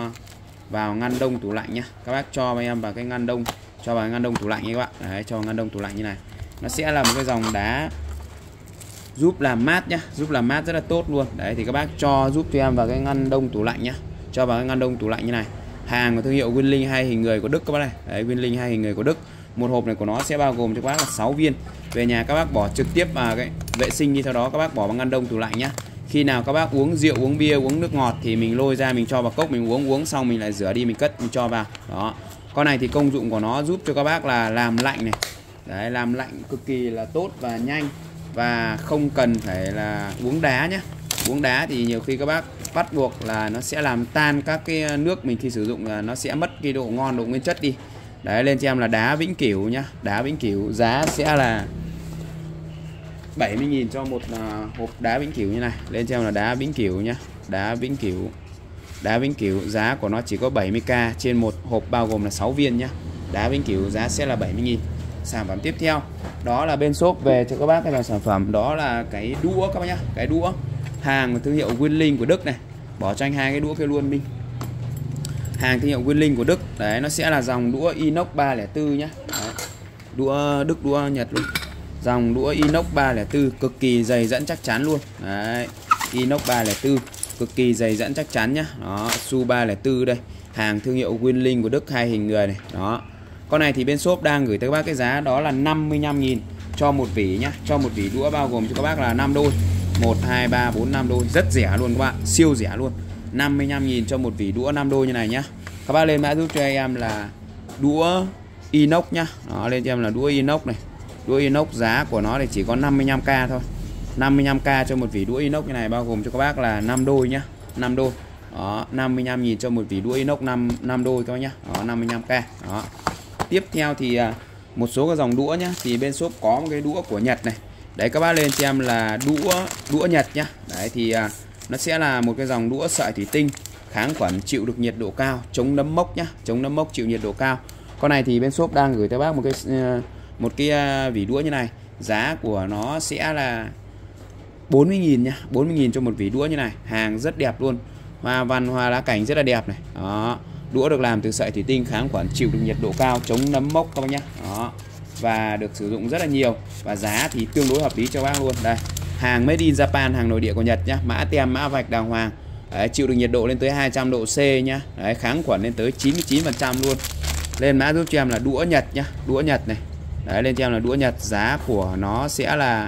vào ngăn đông tủ lạnh nhá. Các bác cho em vào cái ngăn đông, cho vào ngăn đông tủ lạnh như các bạn. Đấy, cho ngăn đông tủ lạnh như này. Nó sẽ là một cái dòng đá giúp làm mát nhá, giúp làm mát rất là tốt luôn. Đấy, thì các bác cho giúp cho em vào cái ngăn đông tủ lạnh nhá, cho vào cái ngăn đông tủ lạnh như này. Hàng của thương hiệu Winling hai hình người của Đức các bác này. Đấy, Winling hai hình người của Đức. Một hộp này của nó sẽ bao gồm cho các bác là sáu viên. Về nhà các bác bỏ trực tiếp vào cái vệ sinh, như sau đó các bác bỏ vào ngăn đông tủ lạnh nhá. Khi nào các bác uống rượu, uống bia, uống nước ngọt thì mình lôi ra mình cho vào cốc mình uống, uống xong mình lại rửa đi mình cất mình cho vào. Đó. Con này thì công dụng của nó giúp cho các bác là làm lạnh này. Đấy, làm lạnh cực kỳ là tốt và nhanh, và không cần phải là uống đá nhé. Uống đá thì nhiều khi các bác bắt buộc là nó sẽ làm tan các cái nước mình khi sử dụng, là nó sẽ mất cái độ ngon, độ nguyên chất đi. Đấy, lên cho em là đá vĩnh cửu nhá, đá vĩnh cửu giá sẽ là bảy mươi nghìn cho một uh, hộp đá vĩnh cửu như này. Lên cho em là đá vĩnh cửu nhá, đá vĩnh cửu. Đá vĩnh cửu giá của nó chỉ có bảy mươi k trên một hộp bao gồm là sáu viên nhá. Đá vĩnh cửu giá sẽ là bảy mươi nghìn. Sản phẩm tiếp theo đó là bên shop về cho các bác cái dòng sản phẩm đó là cái đũa các bác nhá, cái đũa hàng của thương hiệu Winling của Đức này. Bỏ cho anh hai cái đũa kia luôn Minh. Hàng thương hiệu Winling của Đức. Đấy, nó sẽ là dòng đũa inox ba không bốn nhá. Đấy. Đũa Đức, đũa Nhật luôn. Dòng đũa inox ba không bốn cực kỳ dày dẫn chắc chắn luôn. Đấy, inox ba không bốn cực kỳ dày dẫn chắc chắn nhá. Đó, Su ba không bốn đây. Hàng thương hiệu Winling của Đức hai hình người này. Đó. Con này thì bên shop đang gửi tới các bác cái giá đó là năm mươi lăm nghìn cho một vỉ nhá, cho một vỉ đũa bao gồm cho các bác là năm đôi. một hai ba bốn năm đôi, rất rẻ luôn các bạn, siêu rẻ luôn. năm mươi lăm nghìn cho một vỉ đũa năm đôi như này nhá. Các bác lên mã giúp cho em là đũa inox nhá. Đó, lên cho em là đũa inox này. Đũa inox giá của nó thì chỉ có năm mươi lăm k thôi. năm mươi lăm k cho một vỉ đũa inox như này bao gồm cho các bác là năm đôi nhá, năm đôi. Đó, năm mươi lăm nghìn cho một vỉ đũa inox năm năm đôi các bác nhá. Đó, năm mươi lăm k. Đó. Tiếp theo thì một số cái dòng đũa nhá, thì bên shop có một cái đũa của Nhật này. Đấy, các bác lên cho em là đũa đũa Nhật nhá. Đấy thì nó sẽ là một cái dòng đũa sợi thủy tinh, kháng khuẩn, chịu được nhiệt độ cao, chống nấm mốc nhá, chống nấm mốc, chịu nhiệt độ cao. Con này thì bên shop đang gửi tới bác một cái một cái vỉ đũa như này. Giá của nó sẽ là bốn mươi nghìn nhá, bốn mươi nghìn cho một vỉ đũa như này. Hàng rất đẹp luôn. Hoa văn, hoa lá cảnh rất là đẹp này. Đó. Đũa được làm từ sợi thủy tinh, kháng khuẩn, chịu được nhiệt độ cao, chống nấm mốc các bác nhá. Đó. Và được sử dụng rất là nhiều, và giá thì tương đối hợp lý cho bác luôn. Đây, hàng made in Japan, hàng nội địa của Nhật nhá, mã tem, mã vạch đàng hoàng. Đấy, chịu được nhiệt độ lên tới hai trăm độ C nhá. Đấy, kháng khuẩn lên tới chín mươi chín phần trăm luôn. Lên mã giúp cho em là đũa Nhật nhá, đũa Nhật này. Đấy, lên cho em là đũa Nhật, giá của nó sẽ là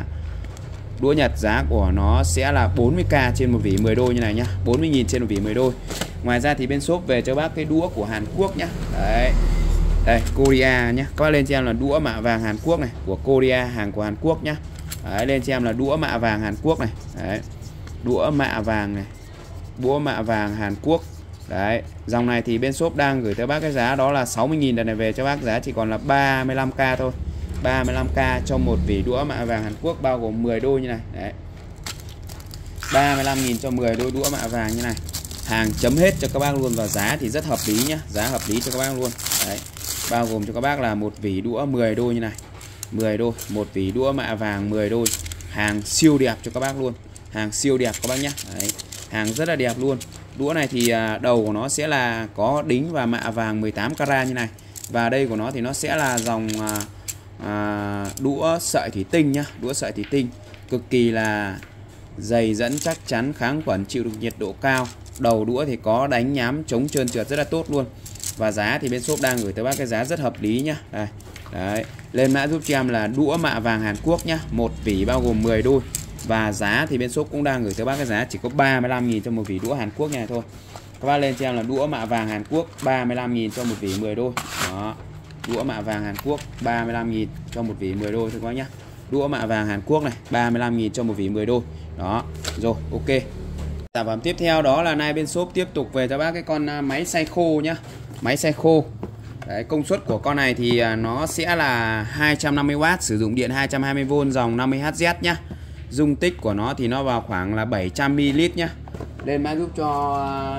đũa Nhật giá của nó sẽ là bốn mươi k trên một vỉ mười đôi như này nhá, bốn mươi nghìn trên một vỉ mười đôi. Ngoài ra thì bên shop về cho bác cái đũa của Hàn Quốc nhá. Đấy. Đây, Korea nhá. Các bác lên cho em là đũa mạ vàng Hàn Quốc này, của Korea, hàng của Hàn Quốc nhá. Đấy, lên cho em là đũa mạ vàng Hàn Quốc này. Đấy. Đũa mạ vàng này. Đũa mạ vàng Hàn Quốc Đấy, dòng này thì bên shop đang gửi tới bác cái giá đó là sáu mươi nghìn, đợt này về cho bác giá chỉ còn là ba mươi lăm k thôi. ba mươi lăm k cho một vỉ đũa mạ vàng Hàn Quốc bao gồm mười đôi như này. Đấy. ba mươi lăm nghìn cho mười đôi đũa mạ vàng như này. Hàng chấm hết cho các bác luôn và giá thì rất hợp lý nhá, giá hợp lý cho các bác luôn. Đấy. Bao gồm cho các bác là một vỉ đũa mười đôi như này. mười đôi, một vỉ đũa mạ vàng mười đôi. Hàng siêu đẹp cho các bác luôn. Hàng siêu đẹp các bác nhá. Đấy. Hàng rất là đẹp luôn. Đũa này thì đầu của nó sẽ là có đính và mạ vàng mười tám carat như này. Và đây của nó thì nó sẽ là dòng à, à, đũa sợi thủy tinh nhá, đũa sợi thủy tinh cực kỳ là dày dẫn, chắc chắn, kháng khuẩn, chịu được nhiệt độ cao. Đầu đũa thì có đánh nhám, chống trơn trượt rất là tốt luôn. Và giá thì bên shop đang gửi tới bác cái giá rất hợp lý nhá. Đây. Đấy. Lên mã giúp cho em là đũa mạ vàng Hàn Quốc nhá, một vỉ bao gồm mười đôi. Và giá thì bên shop cũng đang gửi tới bác cái giá chỉ có ba mươi lăm nghìn cho một vỉ đũa Hàn Quốc này thôi. Các bác lên cho em là đũa mạ vàng Hàn Quốc ba mươi lăm nghìn cho một vỉ mười đôi. Đó. Đũa mạ vàng Hàn Quốc ba mươi lăm nghìn cho một vỉ mười đôi thôi các bác nhá. Đũa mạ vàng Hàn Quốc này ba mươi lăm nghìn cho một vỉ mười đôi. Đó. Rồi, ok. Sản phẩm tiếp theo đó là nay bên shop tiếp tục về cho bác cái con máy xay khô nhá. Máy xay khô. Đấy, công suất của con này thì nó sẽ là hai trăm năm mươi oát, sử dụng điện hai trăm hai mươi vôn, dòng năm mươi héc nhá. Dung tích của nó thì nó vào khoảng là bảy trăm mi li lít nhá. Lên mã giúp cho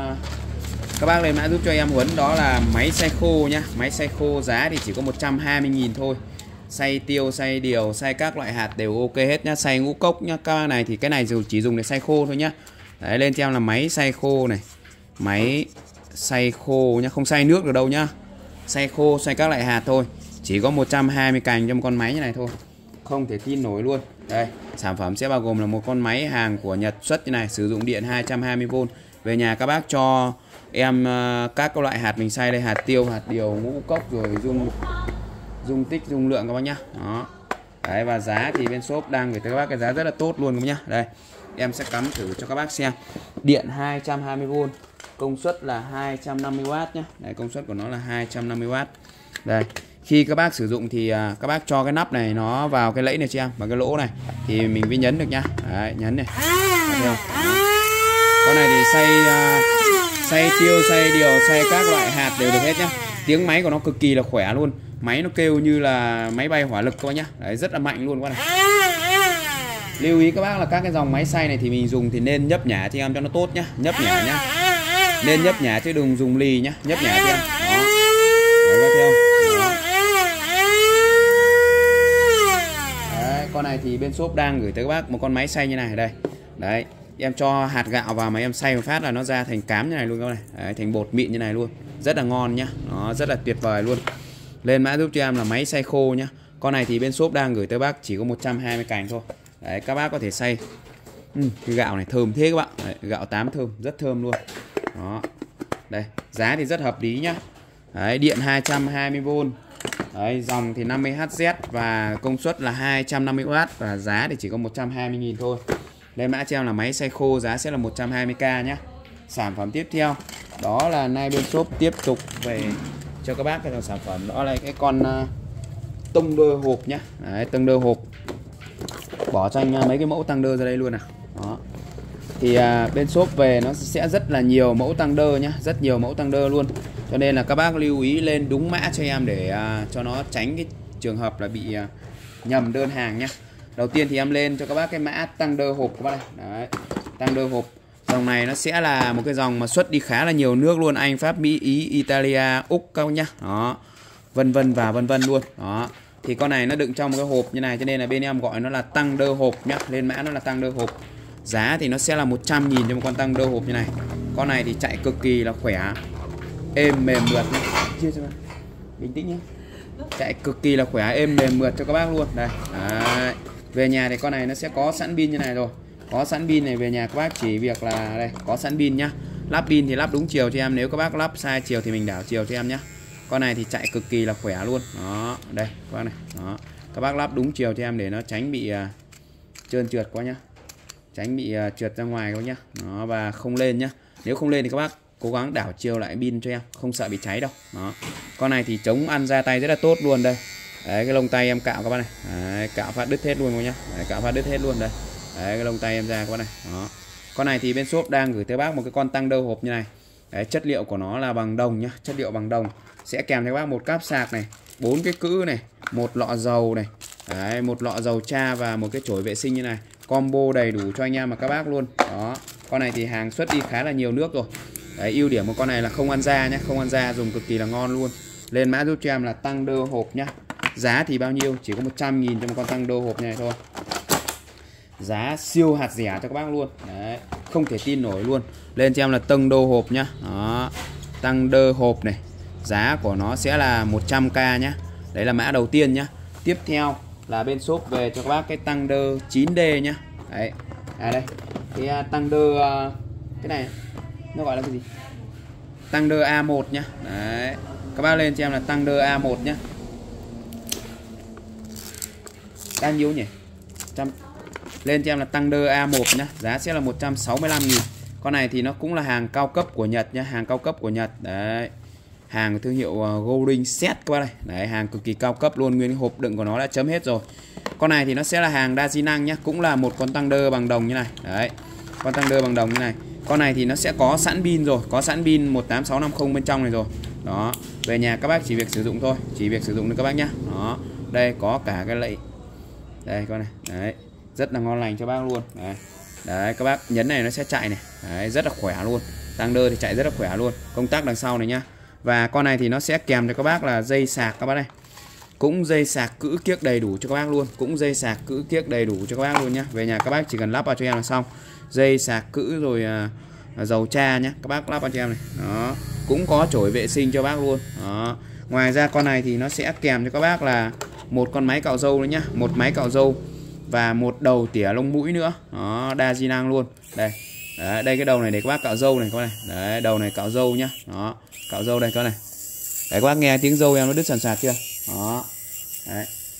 các bác, lên mã giúp cho em Huấn đó là máy xay khô nhá. Máy xay khô giá thì chỉ có một trăm hai mươi nghìn thôi. Xay tiêu, xay điều, xay các loại hạt đều ok hết nhá. Xay ngũ cốc nhá. Các bác này thì cái này chỉ dùng để xay khô thôi nhá. Đấy, lên cho em là máy xay khô này. Máy xay khô nhá, không xay nước được đâu nhá. Xay khô, xay các loại hạt thôi. Chỉ có một trăm hai mươi cành trong con máy như này thôi. Không thể tin nổi luôn. Đây, sản phẩm sẽ bao gồm là một con máy hàng của Nhật xuất như này, sử dụng điện hai trăm hai mươi vôn. Về nhà các bác cho em uh, các loại hạt mình xay đây, hạt tiêu, hạt điều, ngũ cốc rồi dung dung tích, dung lượng các bác nhá. Đó. Đấy, và giá thì bên shop đang gửi tới các bác cái giá rất là tốt luôn các bác nhá. Đây, em sẽ cắm thử cho các bác xem. Điện hai trăm hai mươi vôn, công suất là hai trăm năm mươi oát nhá. Đấy, công suất của nó là hai trăm năm mươi oát. Đây, khi các bác sử dụng thì à, các bác cho cái nắp này nó vào cái lẫy này cho em, vào cái lỗ này thì mình mới nhấn được nhá. Đấy, nhấn này. Đấy, con này thì xay uh, xay tiêu, xay điều, xay các loại hạt đều được hết nhá. Tiếng máy của nó cực kỳ là khỏe luôn. Máy nó kêu như là máy bay hỏa lực các bác nhá. Đấy, rất là mạnh luôn con này. Lưu ý các bác là các cái dòng máy xay này thì mình dùng thì nên nhấp nhả cho em cho nó tốt nhá, nhấp nhả nhá. Nên nhấp nhả chứ đừng dùng lì nhá, nhấp nhả cho em. Đó. Đấy, bác thấy không? Đó. Đấy, con này thì bên shop đang gửi tới các bác một con máy xay như này đây. Đấy, em cho hạt gạo vào mà em xay một phát là nó ra thành cám như này luôn các bạn này. Đấy, thành bột mịn như này luôn. Rất là ngon nhá. Nó rất là tuyệt vời luôn. Lên mã giúp cho em là máy xay khô nhá. Con này thì bên shop đang gửi tới bác chỉ có một trăm hai mươi cành thôi. Đấy, các bác có thể xay. Ừ, cái gạo này thơm thế các bạn. Đấy, gạo tám thơm, rất thơm luôn. Đó. Đây, giá thì rất hợp lý nhá. Đấy, điện hai trăm hai mươi vôn. Đấy, dòng thì năm mươi héc và công suất là hai trăm năm mươi oát và giá thì chỉ có một trăm hai mươi nghìn thôi. Đây mã cho em là máy xay khô, giá sẽ là một trăm hai mươi k nhá. Sản phẩm tiếp theo đó là nay bên shop tiếp tục về cho các bác cái dòng sản phẩm đó là cái con uh, tông đơ hộp nhá. Đấy, tông đơ hộp. Bỏ cho anh uh, mấy cái mẫu tăng đơ ra đây luôn nào. Đó. Thì uh, bên shop về nó sẽ rất là nhiều mẫu tăng đơ nhá, rất nhiều mẫu tăng đơ luôn. Cho nên là các bác lưu ý lên đúng mã cho em để uh, cho nó tránh cái trường hợp là bị uh, nhầm đơn hàng nhá. Đầu tiên thì em lên cho các bác cái mã tăng đơ hộp các bác này. Đấy, tăng đơ hộp. Dòng này nó sẽ là một cái dòng mà xuất đi khá là nhiều nước luôn, Anh, Pháp, Mỹ, Ý, Italia, Úc các bác nhá. Đó. Vân vân và vân vân luôn. Đó. Thì con này nó đựng trong một cái hộp như này cho nên là bên em gọi nó là tăng đơ hộp nhá. Lên mã nó là tăng đơ hộp. Giá thì nó sẽ là một trăm nghìn cho một con tăng đơ hộp như này. Con này thì chạy cực kỳ là khỏe, êm mềm mượt nhá. Chưa chưa. Bình tĩnh nhá. Chạy cực kỳ là khỏe, êm mềm mượt cho các bác luôn. Đây. Đấy. Về nhà thì con này nó sẽ có sẵn pin như này rồi. Có sẵn pin này, về nhà các bác chỉ việc là đây, có sẵn pin nhá. Lắp pin thì lắp đúng chiều cho em, nếu các bác lắp sai chiều thì mình đảo chiều cho em nhá. Con này thì chạy cực kỳ là khỏe luôn. Đó, đây các bác này. Đó. Các bác lắp đúng chiều cho em để nó tránh bị uh, trơn trượt quá nhá. Tránh bị uh, trượt ra ngoài các bác nhá. Đó, và không lên nhá. Nếu không lên thì các bác cố gắng đảo chiều lại pin cho em, không sợ bị cháy đâu. Đó. Con này thì chống ăn ra tay rất là tốt luôn đây. Đấy, cái lông tay em cạo các bác này. Đấy, cạo phát đứt hết luôn các nhá. Đấy, cạo phát đứt hết luôn đây. Đấy, cái lông tay em ra các bác này. Đó. Con này thì bên shop đang gửi tới bác một cái con tăng đơ hộp như này. Đấy, chất liệu của nó là bằng đồng nhá, chất liệu bằng đồng. Sẽ kèm theo các bác một cáp sạc này, bốn cái cữ này, một lọ dầu này. Đấy, một lọ dầu cha và một cái chổi vệ sinh như này. Combo đầy đủ cho anh em và các bác luôn. Đó. Con này thì hàng xuất đi khá là nhiều nước rồi. Đấy, ưu điểm của con này là không ăn da nhé, không ăn da, dùng cực kỳ là ngon luôn. Lên mã giúp cho em là tăng đơ hộp nhá. Giá thì bao nhiêu? Chỉ có một trăm nghìn cho một con tăng đơ hộp này thôi. Giá siêu hạt rẻ cho các bác luôn. Đấy, không thể tin nổi luôn. Lên cho em là tăng đơ hộp nhá. Đó. Tăng đơ hộp này. Giá của nó sẽ là một trăm k nhá. Đấy là mã đầu tiên nhá. Tiếp theo là bên shop về cho các bác cái tăng đơ chín D nhá. Đấy. À đây. Cái tăng đơ cái này nó gọi là cái gì? Tăng đơ A một nhá. Đấy. Các bác lên cho em là tăng đơ A một nhá. Bao nhiêu nhỉ? Trăm. Lên cho em là tăng đơ A một nhá. Giá sẽ là một trăm sáu mươi lăm nghìn. Con này thì nó cũng là hàng cao cấp của Nhật nhá, hàng cao cấp của Nhật. Đấy. Hàng thương hiệu Golding Set các bác này. Đấy, hàng cực kỳ cao cấp luôn, nguyên hộp đựng của nó đã chấm hết rồi. Con này thì nó sẽ là hàng đa di năng nhá, cũng là một con tăng đơ bằng đồng như này. Đấy. Con tăng đơ bằng đồng như này. Con này thì nó sẽ có sẵn pin rồi, có sẵn pin một tám sáu năm không bên trong này rồi. Đó. Về nhà các bác chỉ việc sử dụng thôi, chỉ việc sử dụng được các bác nhá. Đó. Đây có cả cái lẫy. Đây con này. Đấy. Rất là ngon lành cho bác luôn. Đấy. Đấy, các bác nhấn này nó sẽ chạy này. Đấy, rất là khỏe luôn. Tăng đơ thì chạy rất là khỏe luôn. Công tắc đằng sau này nhá. Và con này thì nó sẽ kèm cho các bác là dây sạc các bác này. Cũng dây sạc cữ kiếc đầy đủ cho các bác luôn. Cũng dây sạc cữ kiếc đầy đủ cho các bác luôn nhá. Về nhà các bác chỉ cần lắp vào cho em là xong. Dây sạc cữ rồi à, dầu cha nhá. Các bác lắp vào cho em này. Đó. Cũng có chổi vệ sinh cho bác luôn. Đó. Ngoài ra con này thì nó sẽ kèm cho các bác là một con máy cạo râu nữa nhá. Một máy cạo râu và một đầu tỉa lông mũi nữa. Đó, đa di năng luôn. Đây. Đấy, đây cái đầu này để các bác cạo râu này các bác này. Đấy, đầu này cạo râu nhá. Đó, cạo râu đây các bác này. Đấy, các bác nghe tiếng râu em nó đứt sàn sạt chưa? Đó. Đấy.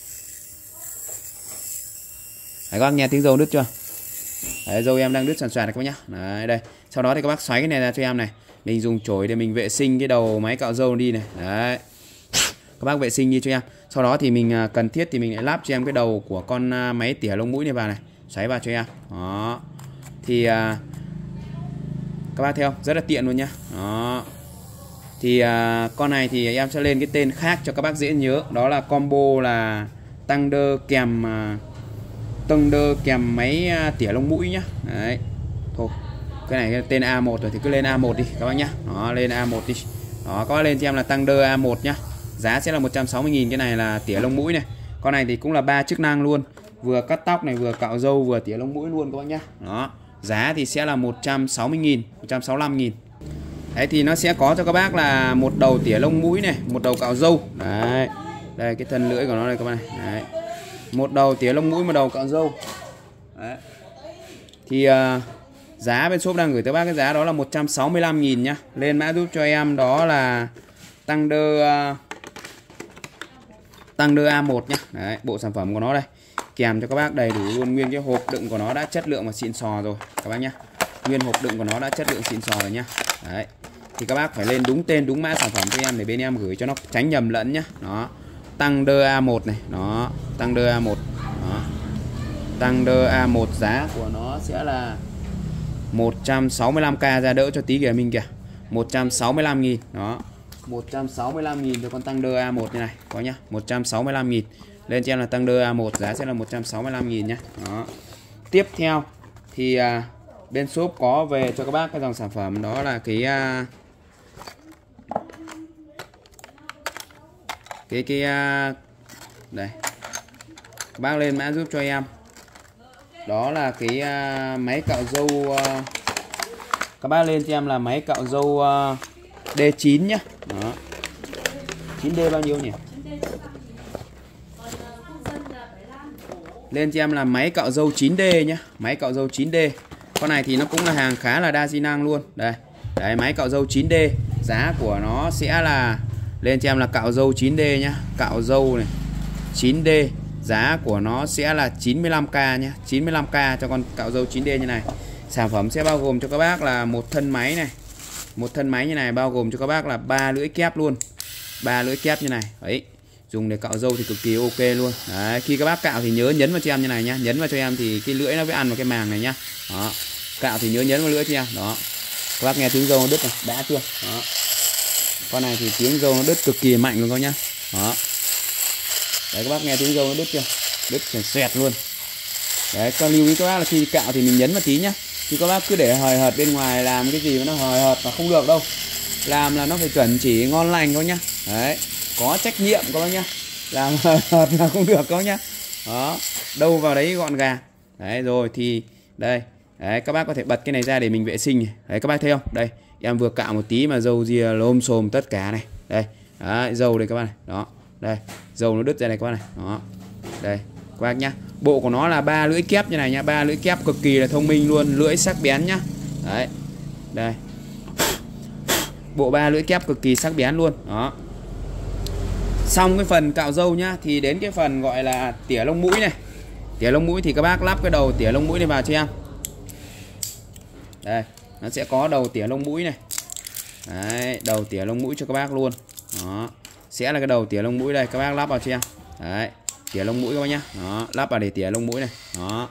Đấy, các bác nghe tiếng râu đứt chưa? Đấy, râu em đang đứt sàn sạt này các bác nhá. Đấy, đây. Sau đó thì các bác xoáy cái này ra cho em này. Mình dùng chổi để mình vệ sinh cái đầu máy cạo râu đi này. Đấy. Các bác vệ sinh đi cho em. Sau đó thì mình cần thiết thì mình lại lắp cho em cái đầu của con máy tỉa lông mũi này vào này. Xoáy vào cho em. Đó. Thì à, các bác thấy không? Rất là tiện luôn nhá. Đó. Thì à, con này thì em sẽ lên cái tên khác cho các bác dễ nhớ. Đó là combo là tăng đơ kèm à, tăng đơ kèm máy à, tỉa lông mũi nhá. Đấy. Thôi. Cái này cái tên A một rồi thì cứ lên A một đi các bác nhá. Đó, lên A một đi. Đó, các bác lên cho em là tăng đơ A một nhá. Giá sẽ là một trăm sáu mươi nghìn. Cái này là tỉa lông mũi này. Con này thì cũng là ba chức năng luôn. Vừa cắt tóc này, vừa cạo râu, vừa tỉa lông mũi luôn các bác nhá. Đó. Giá thì sẽ là một trăm sáu mươi nghìn, một trăm sáu mươi lăm nghìn. Đấy thì nó sẽ có cho các bác là một đầu tỉa lông mũi này, một đầu cạo râu. Đấy. Đây cái thân lưỡi của nó đây các bác này. Đấy. Một đầu tỉa lông mũi, một đầu cạo râu. Đấy. Thì uh, giá bên shop đang gửi tới bác cái giá đó là một trăm sáu mươi lăm nghìn nhá. Lên mã giúp cho em đó là tăng đơ uh, tăng đơ A một nhá. Đấy, bộ sản phẩm của nó đây. Kèm cho các bác đầy đủ luôn, nguyên cái hộp đựng của nó đã chất lượng và xịn sò rồi các bác nhá. Nguyên hộp đựng của nó đã chất lượng xịn sò rồi nhá. Đấy. Thì các bác phải lên đúng tên đúng mã sản phẩm cho em để bên em gửi cho nó tránh nhầm lẫn nhá. Đó. Tăng đơ A một này, đó, tăng đơ A một. Đó. Tăng đơ A một giá của nó sẽ là một trăm sáu mươi lăm k, ra đỡ cho tí kìa mình kìa. một trăm sáu mươi lăm nghìn, đó. một trăm sáu mươi lăm nghìn cho con tăng đơ A một như này, có nhá, một trăm sáu mươi lăm nghìn. Lên cho em là tăng đơ A một giá sẽ là một trăm sáu mươi lăm nghìn nhá. Đó. Tiếp theo thì à, bên shop có về cho các bác cái dòng sản phẩm đó là cái à, cái cái à, đây. Các bác lên mã giúp cho em. Đó là cái à, máy cạo râu à, các bác lên cho em là máy cạo râu à, D chín nhá. Đó. chín D bao nhiêu nhỉ? Lên cho em là máy cạo râu chín D nhá. Máy cạo râu chín D. Con này thì nó cũng là hàng khá là đa di năng luôn. Đây. Đấy, máy cạo râu chín D. Giá của nó sẽ là, lên cho em là cạo râu chín D nhá. Cạo râu này chín D. Giá của nó sẽ là chín mươi lăm k nhá. chín mươi lăm k cho con cạo râu chín D như này. Sản phẩm sẽ bao gồm cho các bác là một thân máy này. Một thân máy như này bao gồm cho các bác là ba lưỡi kép luôn. ba lưỡi kép như này. Đấy. Dùng để cạo râu thì cực kỳ ok luôn. Đấy, khi các bác cạo thì nhớ nhấn vào cho em như này nhá. Nhấn vào cho em thì cái lưỡi nó mới ăn vào cái màng này nhá. Đó. Cạo thì nhớ nhấn vào lưỡi cho em. Đó. Các bác nghe tiếng râu nó đứt này, đã chưa? Đó. Con này thì tiếng râu nó đứt cực kỳ mạnh luôn các nhá. Đó. Đấy, các bác nghe tiếng râu nó đứt chưa? Đứt xoẹt xoẹt luôn. Đấy, cho lưu ý các bác là khi cạo thì mình nhấn một tí nhá. Chứ các bác cứ để hời hợt bên ngoài làm cái gì mà nó hời hợt mà không được đâu. Làm là nó phải chuẩn chỉ ngon lành các nhá. Đấy, có trách nhiệm các bác nhá. Làm hời hợt là không được các nhá. Đó, đâu vào đấy gọn gàng. Đấy rồi thì đây. Đấy, các bác có thể bật cái này ra để mình vệ sinh này. Đấy, các bác thấy không? Đây, em vừa cạo một tí mà râu ria lôm xồm tất cả này. Đây, đấy, râu đây các bác này. Đó, đây, râu nó đứt ra này các bác này. Đó, đây, các bác nhá. Bộ của nó là ba lưỡi kép như này nhá, ba lưỡi kép cực kỳ là thông minh luôn, lưỡi sắc bén nhá. Đấy, đây, bộ ba lưỡi kép cực kỳ sắc bén luôn. Đó. Xong cái phần cạo râu nhá, thì đến cái phần gọi là tỉa lông mũi này. Tỉa lông mũi thì các bác lắp cái đầu tỉa lông mũi này vào cho em. Đây, nó sẽ có đầu tỉa lông mũi này. Đấy, đầu tỉa lông mũi cho các bác luôn. Đó, sẽ là cái đầu tỉa lông mũi đây, các bác lắp vào cho em. Đấy, tỉa lông mũi các bác nhá. Đó, lắp vào để tỉa lông mũi này. Đó.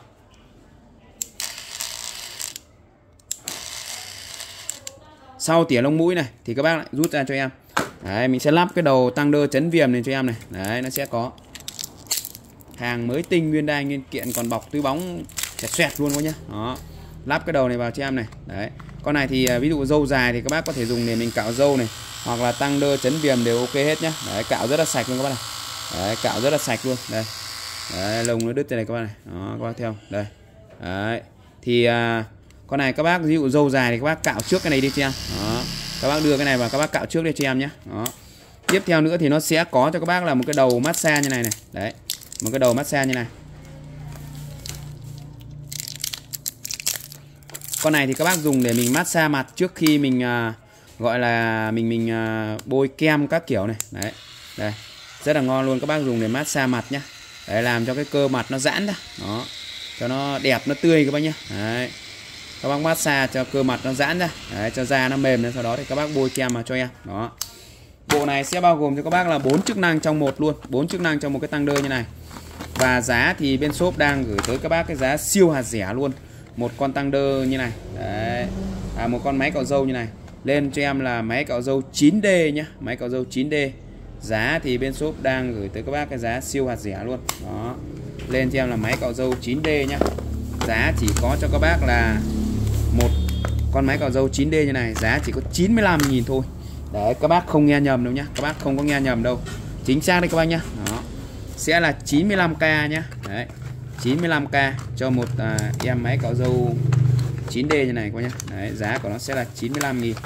Sau tỉa lông mũi này thì các bác lại rút ra cho em. Đấy, mình sẽ lắp cái đầu tăng đơ chấn viêm này cho em này. Đấy, nó sẽ có hàng mới tinh, nguyên đai nguyên kiện, còn bọc túi bóng xoẹt xoẹt luôn các nhá. Đó, lắp cái đầu này vào cho em này. Đấy, con này thì ví dụ râu dài thì các bác có thể dùng để mình cạo râu này, hoặc là tăng đơ chấn viêm đều ok hết nhá. Đấy, cạo rất là sạch luôn các bác này. Đấy, cạo rất là sạch luôn. Đây, đấy, lông nó đứt ra này các bác này. Đó, các bác theo đây. Đấy, thì à, con này các bác ví dụ râu dài thì các bác cạo trước cái này đi cho em. Đó, các bác đưa cái này vào các bác cạo trước đi cho em nhé. Đó, tiếp theo nữa thì nó sẽ có cho các bác là một cái đầu massage như này này. Đấy, một cái đầu massage như này. Con này thì các bác dùng để mình massage mặt trước khi mình à, gọi là mình mình à, bôi kem các kiểu này. Đấy, đây, rất là ngon luôn, các bác dùng để massage mặt nhá. Đấy, làm cho cái cơ mặt nó giãn ra. Đó, cho nó đẹp, nó tươi các bác nhá. Đấy, các bác massage cho cơ mặt nó giãn ra. Đấy, cho da nó mềm lên, sau đó thì các bác bôi kem vào cho em. Đó, bộ này sẽ bao gồm cho các bác là bốn chức năng trong một luôn, bốn chức năng trong một cái tăng đơ như này. Và giá thì bên shop đang gửi tới các bác cái giá siêu hạt rẻ luôn. Một con tăng đơ như này. Đấy, à, một con máy cạo râu như này lên cho em là máy cạo râu chín D nhá, máy cạo râu chín D. Giá thì bên shop đang gửi tới các bác cái giá siêu hạt rẻ luôn. Đó, lên cho em là máy cạo râu chín D nhá. Giá chỉ có cho các bác là một con máy cạo râu chín D như này, giá chỉ có chín mươi lăm nghìn thôi. Đấy, các bác không nghe nhầm đâu nhá, các bác không có nghe nhầm đâu, chính xác đấy các bác nhá. Đó, sẽ là chín mươi lăm k nhá. Đấy, chín mươi lăm k cho một à, em máy cạo râu chín D như này các bác nhá. Đấy, giá của nó sẽ là chín mươi lăm nghìn.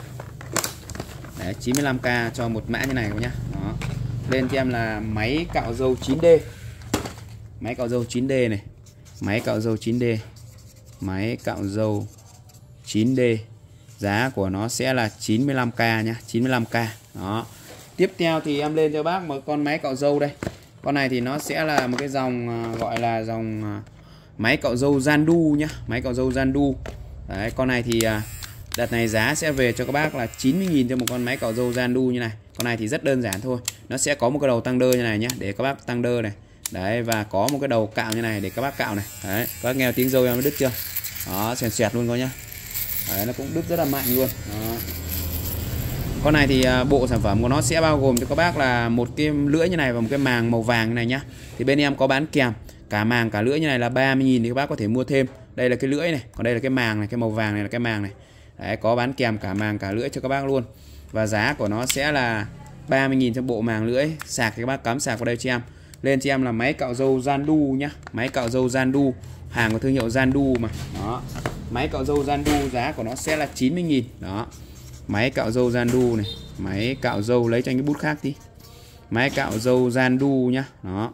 Đấy, chín mươi lăm k cho một mã như này các bác nhá. Đó, lên cho em là máy cạo râu chín D. Máy cạo râu chín D này, máy cạo râu chín D, máy cạo râu chín D. Giá của nó sẽ là chín mươi lăm k nhá, chín mươi lăm k. Đó, tiếp theo thì em lên cho bác một con máy cạo râu đây. Con này thì nó sẽ là một cái dòng gọi là dòng máy cạo râu Zandu nhá, máy cạo râu Zandu. Đấy, con này thì đợt này giá sẽ về cho các bác là chín mươi nghìn cho một con máy cạo râu Zandu như này. Con này thì rất đơn giản thôi, nó sẽ có một cái đầu tăng đơ như này nhá, để các bác tăng đơ này. Đấy, và có một cái đầu cạo như này để các bác cạo này. Đấy, các bác nghe tiếng râu em nó đứt chưa? Đó, xoẹt xoẹt luôn coi nhá. Đấy, nó cũng đứt rất là mạnh luôn. Đó. Con này thì à, bộ sản phẩm của nó sẽ bao gồm cho các bác là một cái lưỡi như này và một cái màng màu vàng như này nhá. Thì bên em có bán kèm cả màng cả lưỡi như này là ba mươi nghìn thì các bác có thể mua thêm. Đây là cái lưỡi này, còn đây là cái màng này, cái màu vàng này là cái màng này. Đấy, có bán kèm cả màng cả lưỡi cho các bác luôn. Và giá của nó sẽ là ba mươi nghìn cho bộ màng lưỡi. Sạc thì các bác cắm sạc vào đây cho em. Lên cho em là máy cạo râu Zandu nhá, máy cạo râu Zandu, hàng của thương hiệu Zandu mà. Đó, máy cạo râu Zandu giá của nó sẽ là chín mươi nghìn. Đó, máy cạo râu Zandu này, máy cạo râu, lấy cho anh cái bút khác đi. Máy cạo râu Zandu nhá. Đó,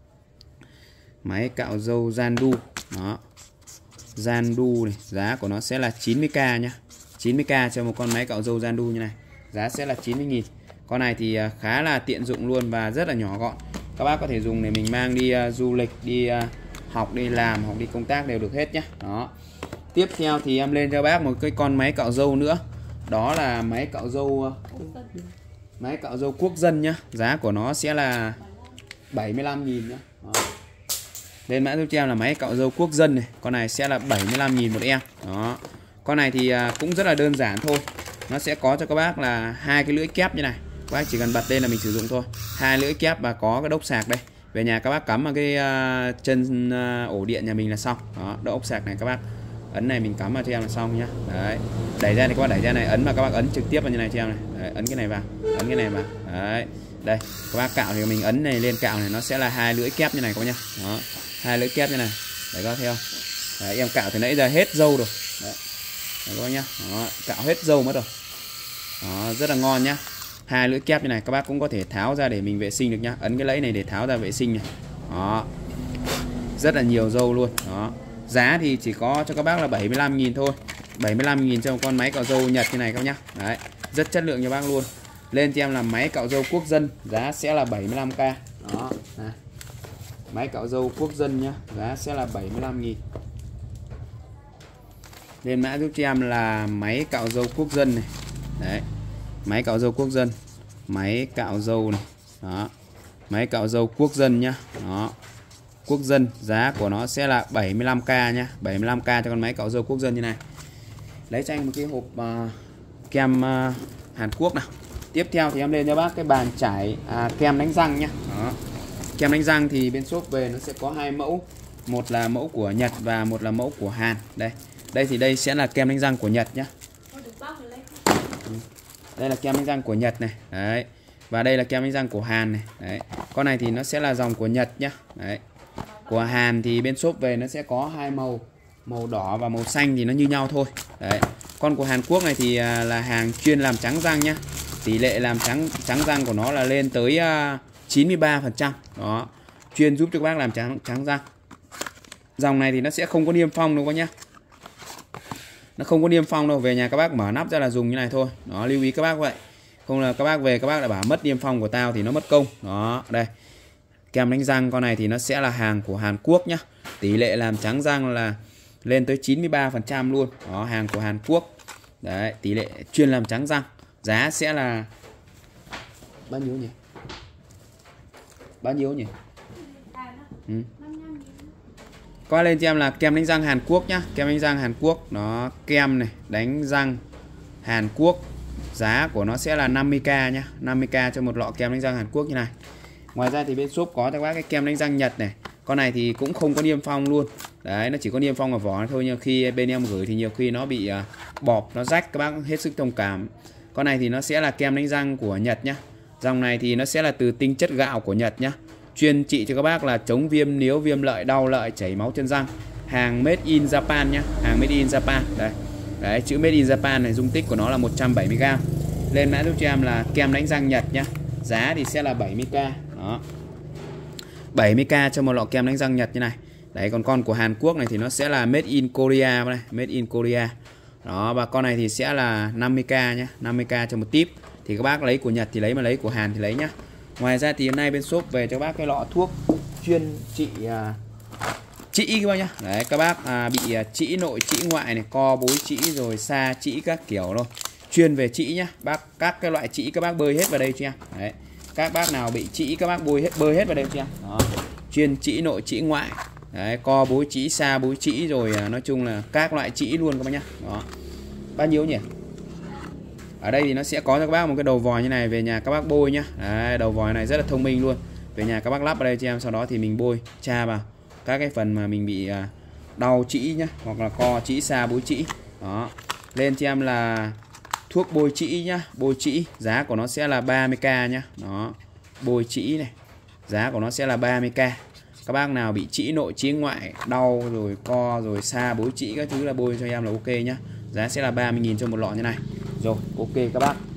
máy cạo râu Zandu. Đó, Zandu này, giá của nó sẽ là chín mươi k nhá, chín mươi k cho một con máy cạo râu Zandu như này. Giá sẽ là chín mươi nghìn. Con này thì khá là tiện dụng luôn và rất là nhỏ gọn. Các bác có thể dùng để mình mang đi uh, du lịch, đi uh, học, đi làm hoặc đi công tác đều được hết nhé. Đó, tiếp theo thì em lên cho bác một cái con máy cạo râu nữa. Đó là máy cạo râu uh, máy cạo râu quốc dân nhá. Giá của nó sẽ là bảy mươi lăm nghìn nhá. Đó, lên mã giúp cho em là máy cạo râu quốc dân này. Con này sẽ là bảy mươi lăm nghìn một em. Đó, Con này thì cũng rất là đơn giản thôi. Nó sẽ có cho các bác là hai cái lưỡi kép như này. Các bác chỉ cần bật lên là mình sử dụng thôi. Hai lưỡi kép và có cái đốc sạc đây. Về nhà các bác cắm vào cái uh, chân uh, ổ điện nhà mình là xong. Đó, đốc ốc sạc này các bác ấn này mình cắm vào cho em là xong nhá. Đấy. Đẩy ra thì các bác đẩy ra này, ấn vào các bác ấn trực tiếp vào như này cho em này. Đấy, ấn cái này vào, ấn cái này vào. Đấy. Đây, các bác cạo thì mình ấn này lên cạo này nó sẽ là hai lưỡi kép như này các bác nhá. Đó, hai lưỡi kép như này. Đấy các bác thấy không? Đấy, em cạo thì nãy giờ hết dâu rồi. Đấy. Đấy các bác nhá. Đó, cạo hết dâu mất rồi. Đó, rất là ngon nhá. Hai lưỡi kép như này các bác cũng có thể tháo ra để mình vệ sinh được nhá. Ấn cái lẫy này để tháo ra vệ sinh này. Đó. Rất là nhiều dâu luôn. Đó. Giá thì chỉ có cho các bác là bảy mươi lăm nghìn thôi. bảy mươi lăm nghìn cho một con máy cạo dâu Nhật như này các bác nhá. Đấy, rất chất lượng cho bác luôn. Lên cho em là máy cạo dâu quốc dân, giá sẽ là bảy mươi lăm k. Đó, này. Máy cạo dâu quốc dân nhá, giá sẽ là bảy mươi lăm nghìn. Lên mã giúp cho em là máy cạo dâu quốc dân này. Đấy. Máy cạo dâu quốc dân. Máy cạo dâu này. Đó. Máy cạo dâu quốc dân nhá. Đó. Quốc dân, giá của nó sẽ là bảy mươi lăm k nhá. bảy mươi lăm k cho con máy cạo dâu quốc dân như này. Lấy cho anh một cái hộp uh, kem uh, Hàn Quốc nào. Tiếp theo thì em lên cho bác cái bàn chải à, kem đánh răng nhá. Đó. Kem đánh răng thì bên shop về nó sẽ có hai mẫu. Một là mẫu của Nhật và một là mẫu của Hàn. Đây. Đây thì đây sẽ là kem đánh răng của Nhật nhá. Đây là kem đánh răng của Nhật này. Đấy. Và đây là kem đánh răng của Hàn này. Đấy. Con này thì nó sẽ là dòng của Nhật nhá. Đấy. Của Hàn thì bên shop về nó sẽ có hai màu, màu đỏ và màu xanh thì nó như nhau thôi. Đấy. Con của Hàn Quốc này thì là hàng chuyên làm trắng răng nhá. Tỷ lệ làm trắng trắng răng của nó là lên tới chín mươi ba phần trăm. Đó. Chuyên giúp cho các bác làm trắng trắng răng. Dòng này thì nó sẽ không có niêm phong đâu các nhá. Nó không có niêm phong đâu, về nhà các bác mở nắp ra là dùng như này thôi. Đó, lưu ý các bác vậy. Không là các bác về các bác lại bảo mất niêm phong của tao thì nó mất công. Đó, đây. Kem đánh răng con này thì nó sẽ là hàng của Hàn Quốc nhá. Tỷ lệ làm trắng răng là lên tới chín mươi ba phần trăm luôn. Đó, hàng của Hàn Quốc. Đấy, tỷ lệ chuyên làm trắng răng. Giá sẽ là bao nhiêu nhỉ? Bao nhiêu nhỉ? Ừ. Qua lên cho em là kem đánh răng Hàn Quốc nhá. Kem đánh răng Hàn Quốc. Nó kem này, đánh răng Hàn Quốc. Giá của nó sẽ là năm mươi k nhá. năm mươi k cho một lọ kem đánh răng Hàn Quốc như này. Ngoài ra thì bên shop có cho các bác cái kem đánh răng Nhật này. Con này thì cũng không có niêm phong luôn. Đấy, nó chỉ có niêm phong ở vỏ thôi, nhưng khi bên em gửi thì nhiều khi nó bị uh, bọt, nó rách, các bác hết sức thông cảm. Con này thì nó sẽ là kem đánh răng của Nhật nhá. Dòng này thì nó sẽ là từ tinh chất gạo của Nhật nhá. Chuyên trị cho các bác là chống viêm níu, viêm lợi, đau lợi, chảy máu chân răng. Hàng made in Japan nhá. Hàng made in Japan. Đây. Đấy, chữ made in Japan này, dung tích của nó là một trăm bảy mươi gam. Lên mã giúp cho em là kem đánh răng Nhật nhá. Giá thì sẽ là bảy mươi k. Đó. bảy mươi k cho một lọ kem đánh răng Nhật như này. Đấy, còn con của Hàn Quốc này thì nó sẽ là made in Korea này, made in Korea. Đó, và con này thì sẽ là năm mươi k nhá, năm mươi k cho một típ. Thì các bác lấy của Nhật thì lấy, mà lấy của Hàn thì lấy nhá. Ngoài ra thì hôm nay bên shop về cho các bác cái lọ thuốc chuyên trị à, trĩ các bác nhá. Đấy, các bác à, bị à, trĩ nội, trĩ ngoại này, co bối trĩ rồi sa trĩ các kiểu thôi. Chuyên về trĩ nhá. Bác các cái loại trĩ các bác bơi hết vào đây cho em. Đấy. Các bác nào bị trĩ các bác bôi hết bơi hết vào đây cho em. Đó. Chuyên trĩ nội, trĩ ngoại. Đấy, co bối trĩ, sa bối trĩ rồi à, nói chung là các loại trĩ luôn các bác nhá. Đó. Bao nhiêu nhỉ? Ở đây thì nó sẽ có cho các bác một cái đầu vòi như này, về nhà các bác bôi nhá. Đấy, đầu vòi này rất là thông minh luôn. Về nhà các bác lắp vào đây cho em, sau đó thì mình bôi tra vào các cái phần mà mình bị à, đau trĩ nhá, hoặc là co trĩ, sa bối trĩ. Đó. Lên cho em là thuốc bôi trĩ nhá, bôi trĩ, giá của nó sẽ là ba mươi k nhá. Đó. Bôi trĩ này, giá của nó sẽ là ba mươi k. Các bác nào bị trĩ nội, trĩ ngoại, đau rồi co rồi sa bối trĩ các thứ là bôi cho em là ok nhá. Giá sẽ là ba mươi nghìn cho một lọ như này. Rồi, ok các bác.